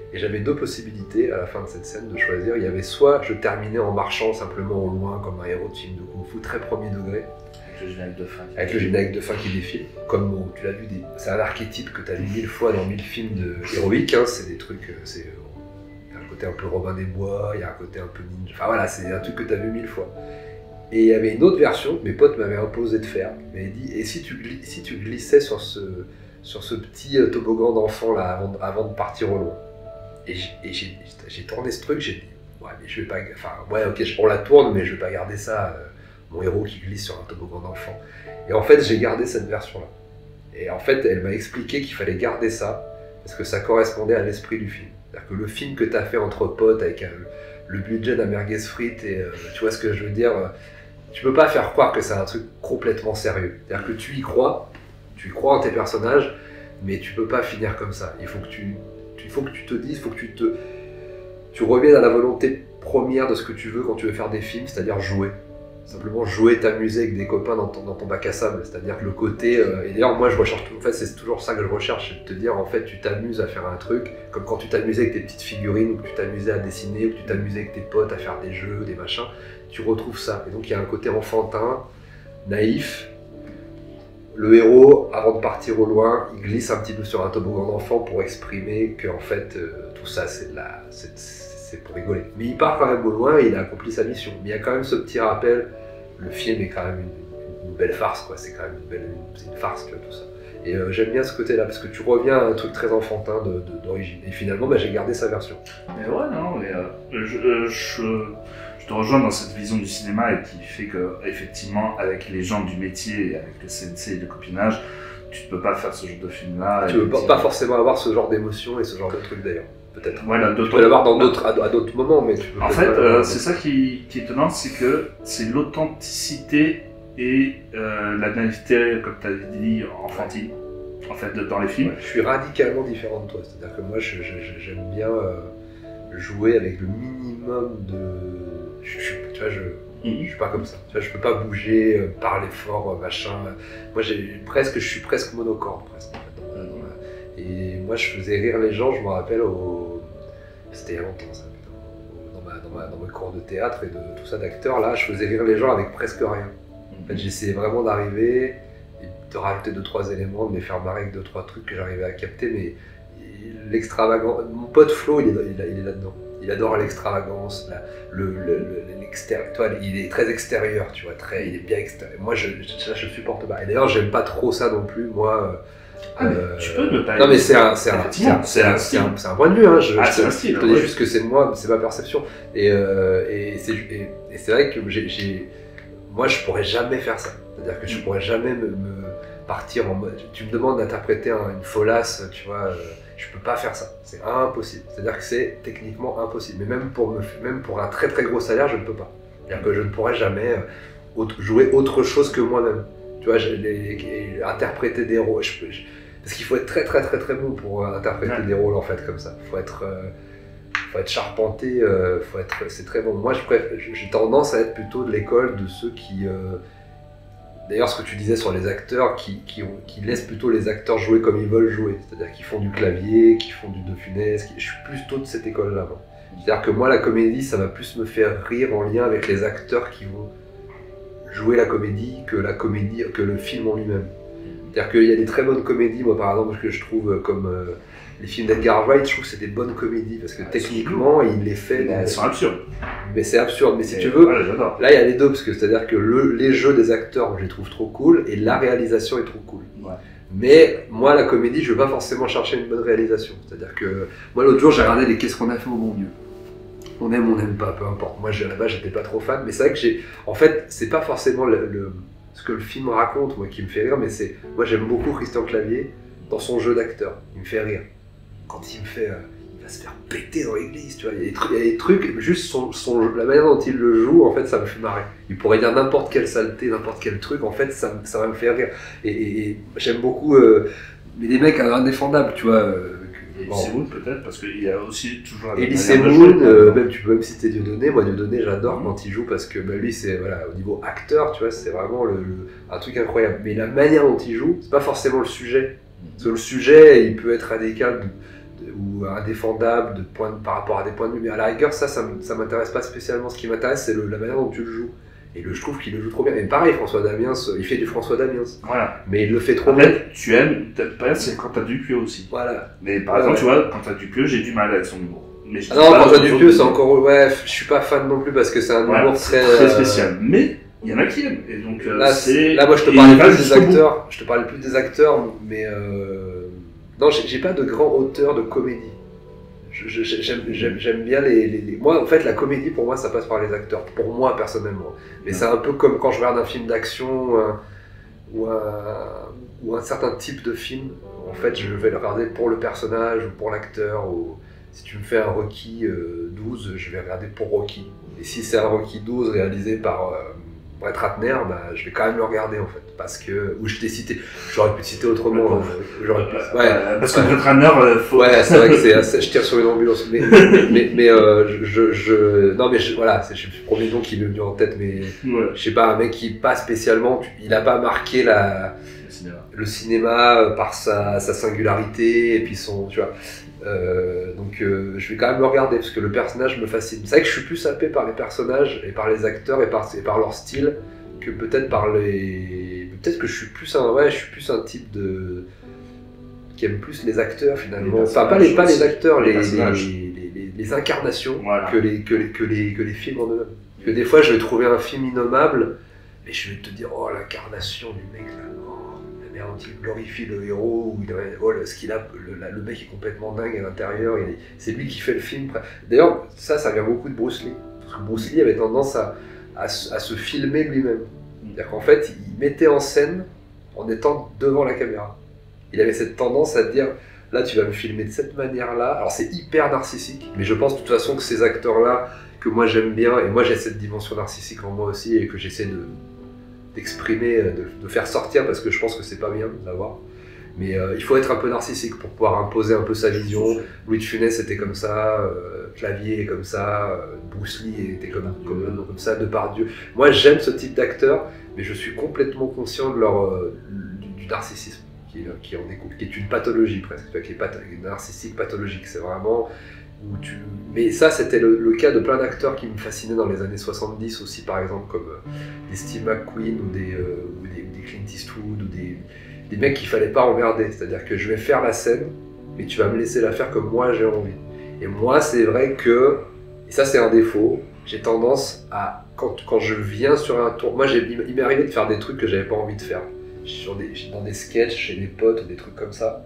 Et j'avais 2 possibilités à la fin de cette scène de choisir. Il y avait soit je terminais en marchant simplement au loin comme un héros de film de Kung Fu très premier degré. Avec le générique de fin. Avec le générique de fin qui défile. Comme tu l'as vu, c'est un archétype que tu as vu 1000 fois dans 1000 films héroïques. Hein. C'est des trucs, il y a un côté un peu Robin des Bois, il y a un côté un peu ninja. Enfin voilà, c'est un truc que tu as vu 1000 fois. Et il y avait une autre version que mes potes m'avaient imposé de faire. Ils m'avaient dit, et si tu glissais sur ce petit toboggan d'enfant là avant de partir au loin. Et j'ai tourné ce truc, j'ai dit, ouais, mais je vais pas. Enfin, ouais, ok, on la tourne, mais je vais pas garder ça, mon héros qui glisse sur un toboggan d'enfant. Et en fait, j'ai gardé cette version-là. Et en fait, elle m'a expliqué qu'il fallait garder ça, parce que ça correspondait à l'esprit du film. C'est-à-dire que le film que tu as fait entre potes, avec le budget d'un merguez frites, et tu vois ce que je veux dire, tu peux pas faire croire que c'est un truc complètement sérieux. C'est-à-dire que tu y crois en tes personnages, mais tu peux pas finir comme ça. Il faut que tu te dises, il faut que tu reviennes à la volonté première de ce que tu veux quand tu veux faire des films, c'est-à-dire jouer. Simplement jouer, t'amuser avec des copains dans ton bac à sable. C'est-à-dire que le côté... et d'ailleurs, moi, je recherche... En fait, c'est toujours ça que je recherche, c'est de te dire, en fait, tu t'amuses à faire un truc, comme quand tu t'amusais avec tes petites figurines, ou que tu t'amusais à dessiner, ou que tu t'amusais avec tes potes à faire des jeux, des machins. Tu retrouves ça. Et donc, il y a un côté enfantin, naïf. Le héros, avant de partir au loin, il glisse un petit peu sur un toboggan d'enfant pour exprimer que, en fait, tout ça, c'est pour rigoler. Mais il part quand même au loin et il a accompli sa mission. Mais il y a quand même ce petit rappel, le film est quand même une belle farce, quoi. C'est quand même une farce, tu vois, tout ça. Et j'aime bien ce côté-là, parce que tu reviens à un truc très enfantin d'origine. Et finalement, j'ai gardé sa version. Mais ouais, non, mais je te rejoins dans cette vision du cinéma et qui fait que, effectivement, avec les gens du métier, avec le CNC et le copinage, tu ne peux pas faire ce genre de film-là. Tu ne peux pas forcément avoir ce genre d'émotion et ce genre de truc d'ailleurs. Peut-être. Voilà, tu peux l'avoir à d'autres moments, mais tu peux. En fait, c'est ça qui est étonnant, c'est que c'est l'authenticité et la naïveté, comme tu as dit, enfantine, en fait, dans les films. Ouais, je suis radicalement différent de toi, c'est-à-dire que moi, j'aime bien jouer avec le minimum de. Tu vois, je suis pas comme ça. Tu vois, je peux pas bouger, parler fort, machin. Moi, je suis presque monocorde, presque. En fait, et moi, je faisais rire les gens, je me rappelle, c'était il y a longtemps, ça, dans mes cours de théâtre et de tout ça, d'acteurs, là, je faisais rire les gens avec presque rien. En fait, j'essayais vraiment d'arriver, et de rajouter 2-3 éléments, de les faire marrer avec 2-3 trucs que j'arrivais à capter, mais l'extravagance... Mon pote Flo, il est là-dedans. Il adore l'extravagance, l'extérieur. Toi, il est très extérieur, tu vois, il est bien extérieur. Moi, je supporte pas. Et d'ailleurs, j'aime pas trop ça non plus, moi... tu peux ne pas. Non mais c'est un point de vue. Hein. C'est un style. Je te dis juste que c'est moi, c'est ma perception. Et c'est vrai que moi je pourrais jamais faire ça. C'est-à-dire que je pourrais jamais me partir en mode. Tu me demandes d'interpréter une folasse, tu vois. Je peux pas faire ça. C'est impossible. C'est-à-dire que c'est techniquement impossible. Mais même pour un très très gros salaire, je ne peux pas. C'est-à-dire que je ne pourrais jamais jouer autre chose que moi-même. Tu vois, interpréter des rôles. Parce qu'il faut être très très très très bon pour interpréter des rôles en fait comme ça. Faut être charpenté, c'est très bon. Moi, j'ai tendance à être plutôt de l'école de ceux qui. D'ailleurs, ce que tu disais sur les acteurs, qui laissent plutôt les acteurs jouer comme ils veulent jouer. C'est-à-dire qu'ils font du clavier, qu'ils font du De Funès. Je suis plutôt de cette école-là. C'est-à-dire que moi, la comédie, ça va plus me faire rire en lien avec les acteurs qui vont jouer la comédie que le film en lui-même. C'est-à-dire qu'il y a des très bonnes comédies, moi par exemple, que je trouve comme les films d'Edgar Wright, je trouve que c'est des bonnes comédies, parce que techniquement, il les fait... Elles sont absurdes. Mais c'est absurde, mais si tu veux, là il y a les deux, parce que c'est-à-dire que les jeux des acteurs, je les trouve trop cool, et la réalisation est trop cool. Ouais. Mais moi, la comédie, je veux pas forcément chercher une bonne réalisation. C'est-à-dire que, moi l'autre jour, j'ai regardé les Qu'est-ce qu'on a fait au bon Dieu. On aime pas, peu importe. Moi, là-bas, j'étais pas trop fan, mais c'est vrai que en fait, c'est pas forcément ce que le film raconte, moi, qui me fait rire, mais moi, j'aime beaucoup Christian Clavier dans son jeu d'acteur. Il me fait rire. Quand il va se faire péter dans l'église, tu vois. Il y a des trucs, juste la manière dont il le joue, en fait, ça me fait marrer. Il pourrait dire n'importe quelle saleté, n'importe quel truc, en fait, ça va me faire rire. Et j'aime beaucoup, mais des mecs indéfendables, tu vois. Elise Moon peut-être, parce qu'il y a aussi toujours... Elise Moon, même tu peux même citer Dieudonné. Moi Dieudonné, j'adore quand il joue, parce que lui, c'est, voilà, au niveau acteur, tu vois, c'est vraiment un truc incroyable. Mais la manière dont il joue, c'est pas forcément le sujet. Parce que le sujet, il peut être radical, ou indéfendable par rapport à des points de vue, mais à la rigueur, ça m'intéresse pas spécialement. Ce qui m'intéresse, c'est la manière dont tu le joues. Et je trouve qu'il le joue trop bien. Et pareil, François Damiens, il fait du François Damiens. Voilà. Mais il le fait trop bien. Tu aimes, c'est quand t'as Dupieux aussi. Voilà. Mais par exemple, tu vois, quand t'as Dupieux, j'ai du mal avec son humour. Mais non, quand t'as Dupieux, c'est encore. Ouais, je suis pas fan non plus parce que c'est un humour très spécial. Mais il y en a qui aiment. Et donc, là, moi, je te parlais plus des acteurs. Je te parlais plus des acteurs, mais. Non, j'ai pas de grand auteur de comédie. J'aime bien Moi, en fait, la comédie, pour moi, ça passe par les acteurs. Pour moi, personnellement. Mais c'est un peu comme quand je regarde un film d'action ou un certain type de film. En fait, je vais le regarder pour le personnage ou pour l'acteur. Si tu me fais un Rocky 12, je vais regarder pour Rocky. Et si c'est un Rocky 12 réalisé par Brett Ratner, bah, je vais quand même le regarder, en fait. Parce que... Ou je t'ai cité... J'aurais pu te citer autrement. Parce que Brett Ratner... Ouais, c'est vrai que je tire sur une ambulance. Mais non, mais voilà, c'est le premier nom qui m'est venu en tête, mais... Je sais pas, un mec qui, pas spécialement... Il a pas marqué le cinéma par sa singularité, et puis son... Tu vois... donc je vais quand même le regarder parce que le personnage me fascine. C'est vrai que je suis plus happé par les personnages et par les acteurs et par leur style que peut-être par les... Peut-être que je suis plus un type de... qui aime plus les acteurs finalement. Enfin pas les acteurs, les incarnations que les films en eux-mêmes. Parce que des fois je vais trouver un film innommable et je vais te dire oh l'incarnation du mec là. Il glorifie le héros, le mec est complètement dingue à l'intérieur, c'est lui qui fait le film. D'ailleurs, ça vient beaucoup de Bruce Lee. Parce que Bruce Lee avait tendance à se filmer lui-même. C'est-à-dire qu'en fait, il mettait en scène en étant devant la caméra. Il avait cette tendance à dire, là tu vas me filmer de cette manière-là. Alors c'est hyper narcissique, mais je pense de toute façon que ces acteurs-là, que moi j'aime bien, et moi j'ai cette dimension narcissique en moi aussi, et que j'essaie d'exprimer, de faire sortir parce que je pense que c'est pas bien d'avoir. Mais il faut être un peu narcissique pour pouvoir imposer un peu sa vision. Louis de Funès était comme ça, Clavier est comme ça, Bruce Lee était comme ça, Depardieu. Moi j'aime ce type d'acteur, mais je suis complètement conscient de du narcissisme qui en découle, qui est une pathologie presque, qui est narcissique pathologique. C'est vraiment... Mais ça, c'était le cas de plein d'acteurs qui me fascinaient dans les années 70 aussi, par exemple, comme des Steve McQueen ou des Clint Eastwood, ou des mecs qu'il fallait pas emmerder. C'est-à-dire que je vais faire la scène, mais tu vas me laisser la faire comme moi j'ai envie. Et moi, c'est vrai que, et ça c'est un défaut, j'ai tendance à, quand je viens sur un tour, moi il m'est arrivé de faire des trucs que j'avais pas envie de faire. Dans des sketchs chez des potes ou des trucs comme ça.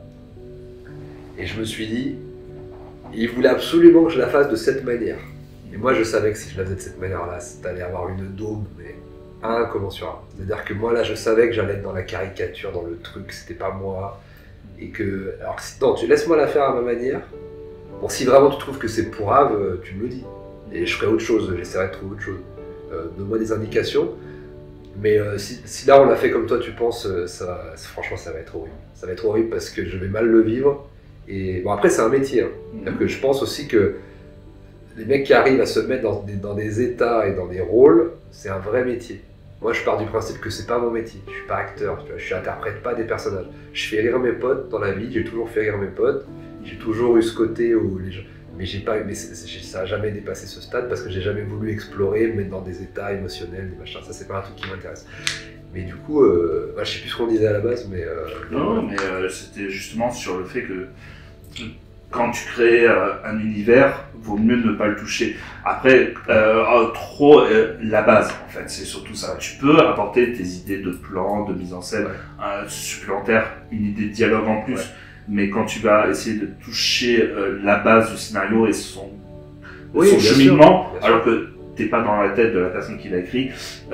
Et je me suis dit, il voulait absolument que je la fasse de cette manière. Et moi, je savais que si je la faisais de cette manière-là, t'allais avoir une daube, mais incommensurable. C'est-à-dire que moi, là, je savais que j'allais être dans la caricature, dans le truc, c'était pas moi. Et que... Alors, non, tu laisses-moi la faire à ma manière. Bon, si vraiment tu trouves que c'est pourrave, tu me le dis. Et je ferai autre chose, j'essaierai de trouver autre chose. Donne-moi des indications. Mais si là, on l'a fait comme toi, tu penses, franchement, ça va être horrible. Ça va être horrible parce que je vais mal le vivre. Et bon, après c'est un métier, hein. C'est-à-dire que je pense aussi que les mecs qui arrivent à se mettre dans des états et dans des rôles, c'est un vrai métier. Moi je pars du principe que c'est pas mon métier, je suis pas acteur, tu vois, je interprète pas des personnages. Je fais rire mes potes dans la vie, j'ai toujours fait rire mes potes, j'ai toujours eu ce côté où les gens... Mais ça a jamais dépassé ce stade parce que j'ai jamais voulu explorer, me mettre dans des états émotionnels, des machins, ça c'est pas un truc qui m'intéresse. Mais du coup, je sais plus ce qu'on disait à la base, mais... Non, mais c'était justement sur le fait que quand tu crées un univers, vaut mieux ne pas le toucher. Après, la base, en fait, c'est surtout ça. Tu peux apporter tes idées de plan, de mise en scène supplémentaire, une idée de dialogue en plus, mais quand tu vas essayer de toucher la base du scénario et son cheminement, alors que t'es pas dans la tête de la personne qui l'a écrit,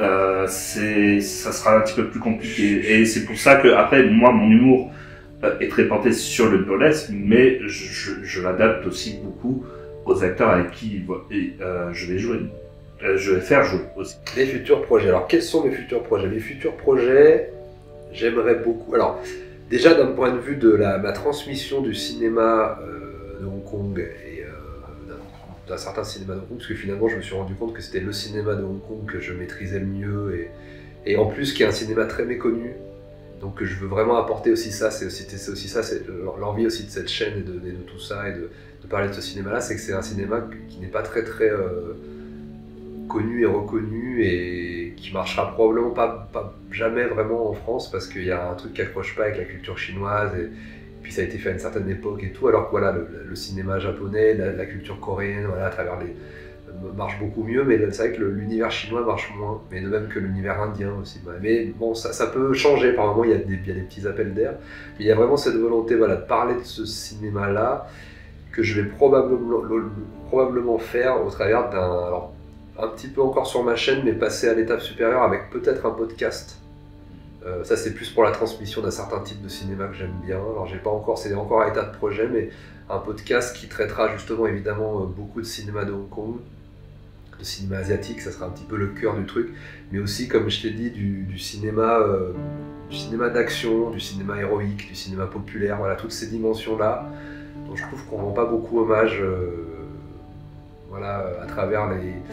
ça sera un petit peu plus compliqué. Et c'est pour ça que, après, moi, mon humour est très porté sur le burlesque, mais je l'adapte aussi beaucoup aux acteurs avec qui je vais jouer. Je vais faire jouer aussi. Les futurs projets. Alors, quels sont mes futurs projets? Mes futurs projets, j'aimerais beaucoup... Alors, déjà, d'un point de vue de ma transmission du cinéma de Hong Kong et d'un certain cinéma de Hong Kong, parce que finalement je me suis rendu compte que c'était le cinéma de Hong Kong que je maîtrisais le mieux et en plus qui est un cinéma très méconnu Donc je veux vraiment apporter aussi ça, c'est aussi ça, c'est l'envie aussi de cette chaîne et de tout ça et de parler de ce cinéma-là, c'est que c'est un cinéma qui n'est pas très connu et reconnu et qui marchera probablement pas jamais vraiment en France parce qu'il y a un truc qui accroche pas avec la culture chinoise et puis ça a été fait à une certaine époque et tout, alors que voilà, le cinéma japonais, la culture coréenne, voilà, à travers marche beaucoup mieux, mais c'est vrai que l'univers chinois marche moins, mais de même que l'univers indien aussi. Mais bon, ça peut changer, par moments il y a des petits appels d'air, mais il y a vraiment cette volonté voilà, de parler de ce cinéma-là que je vais probablement faire au travers alors un petit peu encore sur ma chaîne, mais passer à l'étape supérieure avec peut-être un podcast. Ça c'est plus pour la transmission d'un certain type de cinéma que j'aime bien, alors c'est encore à état de projet, mais un podcast qui traitera justement évidemment beaucoup de cinéma de Hong Kong, de cinéma asiatique, ça sera un petit peu le cœur du truc, mais aussi, comme je t'ai dit, du cinéma d'action, du cinéma héroïque, du cinéma populaire, voilà, toutes ces dimensions-là, dont je trouve qu'on ne rend pas beaucoup hommage voilà, à travers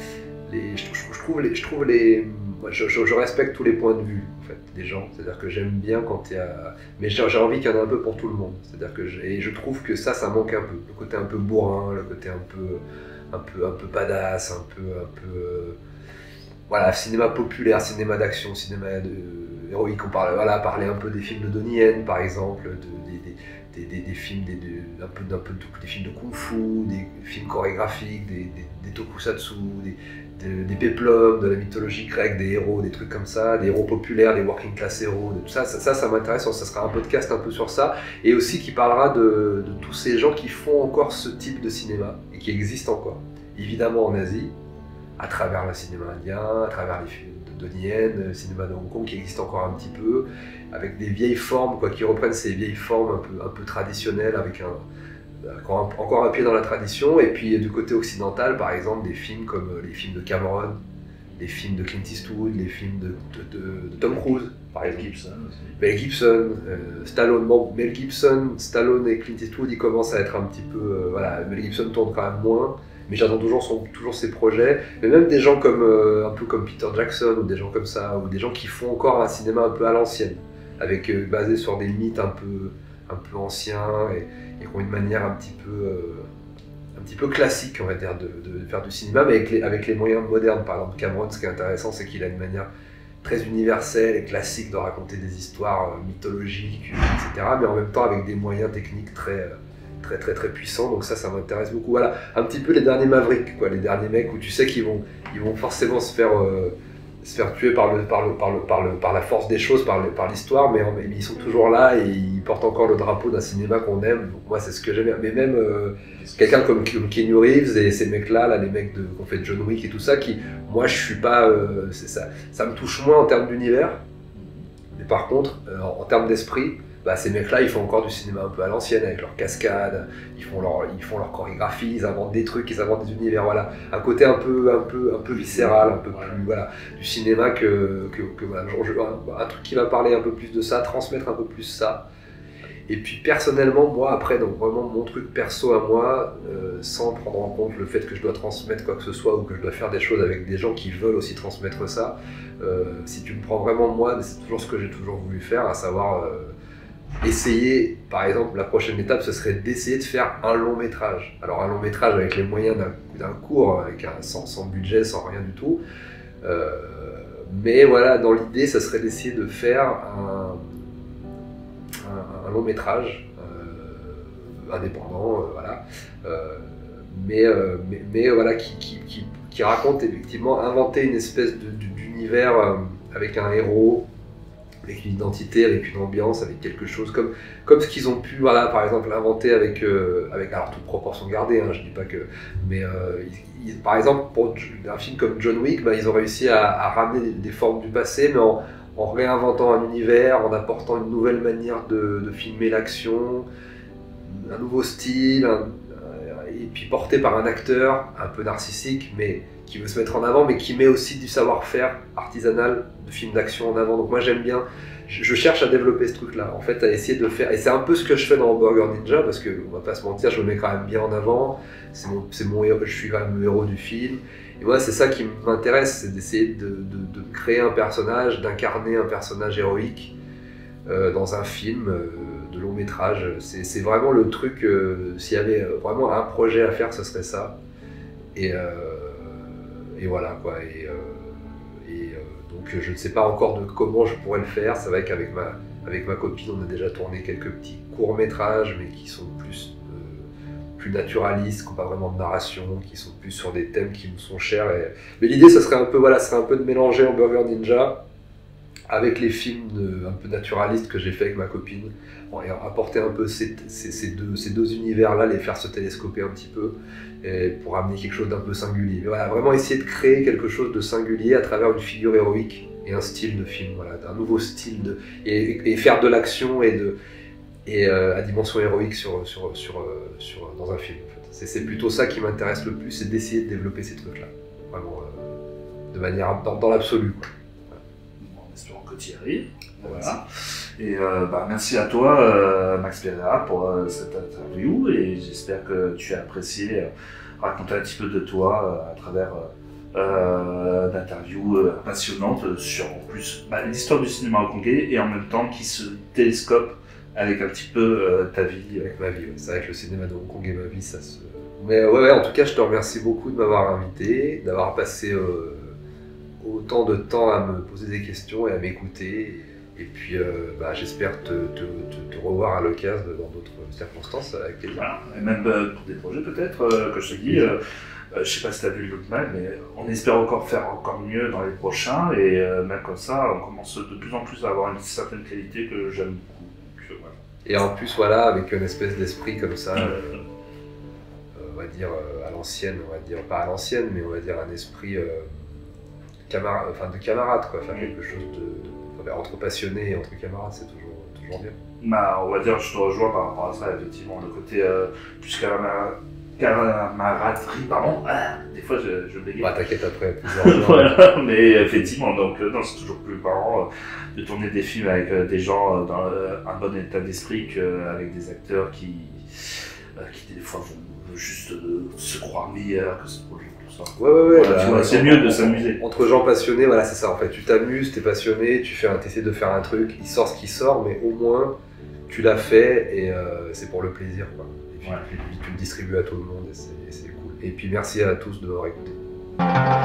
je respecte tous les points de vue en fait, des gens, c'est-à-dire que j'aime bien quand il y a... Mais j'ai envie qu'il y en ait un peu pour tout le monde, c'est-à-dire que je trouve que ça manque un peu, le côté un peu bourrin, le côté un peu badass, un peu voilà, cinéma populaire, cinéma d'action, cinéma héroïque, parler un peu des films de Donnie Yen par exemple, des films un peu des films de kung-fu, des films chorégraphiques, des tokusatsu, des péplums, de la mythologie grecque, des héros, des trucs comme ça, des héros populaires, des working class héros, tout ça m'intéresse, ça sera un podcast un peu sur ça, et aussi qui parlera de tous ces gens qui font encore ce type de cinéma, et qui existent encore, évidemment en Asie, à travers le cinéma indien, à travers les films de Donnie Yen, le cinéma de Hong Kong qui existe encore un petit peu, avec des vieilles formes, qui reprennent ces vieilles formes un peu traditionnelles, avec encore un pied dans la tradition, et puis du côté occidental, par exemple, des films comme les films de Cameron, les films de Clint Eastwood, les films de Tom Cruise, par exemple. Mel Gibson, Stallone. Bon, Mel Gibson, Stallone et Clint Eastwood, ils commencent à être un petit peu... voilà, Mel Gibson tourne quand même moins, mais j'attends toujours ses projets. Mais même des gens un peu comme Peter Jackson, ou des gens comme ça, ou des gens qui font encore un cinéma un peu à l'ancienne, basé sur des mythes un peu anciens, et qui ont une manière un petit peu classique, on va dire, de faire du cinéma, mais avec les moyens modernes. Par exemple, Cameron, ce qui est intéressant, c'est qu'il a une manière très universelle et classique de raconter des histoires mythologiques, etc., mais en même temps avec des moyens techniques très puissants, donc ça m'intéresse beaucoup. Voilà, un petit peu les derniers Mavericks, les derniers mecs où tu sais qu'ils vont forcément se faire tuer par la force des choses, par l'histoire, mais ils sont toujours là et ils portent encore le drapeau d'un cinéma qu'on aime. Donc moi c'est ce que j'aime bien. Mais même quelqu'un comme Keanu Reeves et ces mecs-là, les mecs qui ont fait John Wick et tout ça, moi je suis pas... ça me touche moins en termes d'univers, mais par contre, en termes d'esprit, ces mecs-là, ils font encore du cinéma un peu à l'ancienne, avec leurs cascades, ils font leur chorégraphie, ils inventent des trucs, ils inventent des univers, voilà. Un côté un peu viscéral, un peu plus, voilà, du cinéma voilà, un truc qui va parler un peu plus de ça, transmettre un peu plus ça. Et puis personnellement, moi, après, donc vraiment mon truc perso à moi, sans prendre en compte le fait que je dois transmettre quoi que ce soit, ou que je dois faire des choses avec des gens qui veulent aussi transmettre ça, si tu me prends vraiment moi, c'est toujours ce que j'ai toujours voulu faire, à savoir... essayer, par exemple, la prochaine étape, ce serait d'essayer de faire un long métrage. Alors un long métrage avec les moyens d'un court, sans budget, sans rien du tout. Mais voilà, dans l'idée, ça serait d'essayer de faire un long métrage indépendant, voilà. Mais voilà, qui raconte effectivement, inventer une espèce d'univers avec un héros, avec une identité, avec une ambiance, avec quelque chose comme ce qu'ils ont pu, voilà, par exemple, inventer avec alors toute proportion gardée, hein, je dis pas que, mais par exemple pour un film comme John Wick, ils ont réussi à ramener des formes du passé, mais en réinventant un univers, en apportant une nouvelle manière de filmer l'action, un nouveau style, et puis porté par un acteur un peu narcissique, mais qui veut se mettre en avant, mais qui met aussi du savoir-faire artisanal de film d'action en avant. Donc moi j'aime bien, je cherche à développer ce truc-là, en fait, à essayer de faire, et c'est un peu ce que je fais dans Burger Ninja, parce que on va pas se mentir, je me mets quand même bien en avant, c'est mon héros, je suis quand même le héros du film, et moi c'est ça qui m'intéresse, c'est d'essayer de créer un personnage, d'incarner un personnage héroïque, dans un film de long métrage. C'est vraiment le truc, s'il y avait vraiment un projet à faire, ce serait ça. Et voilà quoi. Donc je ne sais pas encore de comment je pourrais le faire. C'est vrai qu'avec ma copine, on a déjà tourné quelques petits courts-métrages, mais qui sont plus naturalistes, qui n'ont pas vraiment de narration, qui sont plus sur des thèmes qui nous sont chers. Mais l'idée, ce serait un peu, voilà, de mélanger Hamburger Ninja avec les films un peu naturalistes que j'ai fait avec ma copine, et apporter un peu ces deux univers-là, les faire se télescoper un petit peu, et pour amener quelque chose d'un peu singulier. Voilà, vraiment essayer de créer quelque chose de singulier à travers une figure héroïque et un style de film, voilà, un nouveau style, et faire de l'action à dimension héroïque dans un film. En fait. C'est plutôt ça qui m'intéresse le plus, c'est d'essayer de développer ces trucs-là, vraiment de manière dans l'absolu. En espérant que tu y arrives. Voilà. Et merci à toi, Max Pereira, pour cette interview, et j'espère que tu as apprécié raconter un petit peu de toi à travers d'interviews passionnantes sur en plus l'histoire du cinéma hongkongais, et en même temps qui se télescope avec un petit peu ta vie. Avec ma vie, ouais. C'est vrai que le cinéma de Hong Kong et ma vie, ça se... Mais ouais, en tout cas, je te remercie beaucoup de m'avoir invité, d'avoir passé autant de temps à me poser des questions et à m'écouter. Et puis, j'espère te revoir à l'occasion dans d'autres circonstances avec plaisir. Voilà. Et même pour des projets peut-être, que je te dis, je sais pas si tu as vu le mal, mais on espère encore faire encore mieux dans les prochains, et même comme ça, on commence de plus en plus à avoir une certaine qualité que j'aime beaucoup. Donc, voilà. Et en plus, voilà, avec une espèce d'esprit comme ça, on va dire à l'ancienne, on va dire pas à l'ancienne, mais on va dire un esprit de camarade, quoi, faire quelque chose entre passionnés et entre camarades, c'est toujours bien. On va dire, je te rejoins par rapport à ça, effectivement, le côté plus camaraderie, pardon. Des fois, je bégaye. T'inquiète après. Voilà, mais effectivement, donc c'est toujours plus marrant de tourner des films avec des gens dans un bon état d'esprit qu'avec des acteurs qui des fois vont juste se croire meilleurs que ce projet. Ouais, voilà, c'est mieux de s'amuser. Entre gens passionnés, voilà, c'est ça en fait. Tu t'amuses, t'es passionné, tu essaies de faire un truc, il sort ce qui sort, mais au moins tu l'as fait et c'est pour le plaisir, quoi. Et puis tu le distribues à tout le monde et c'est cool. Et puis merci à tous de m'avoir écouté.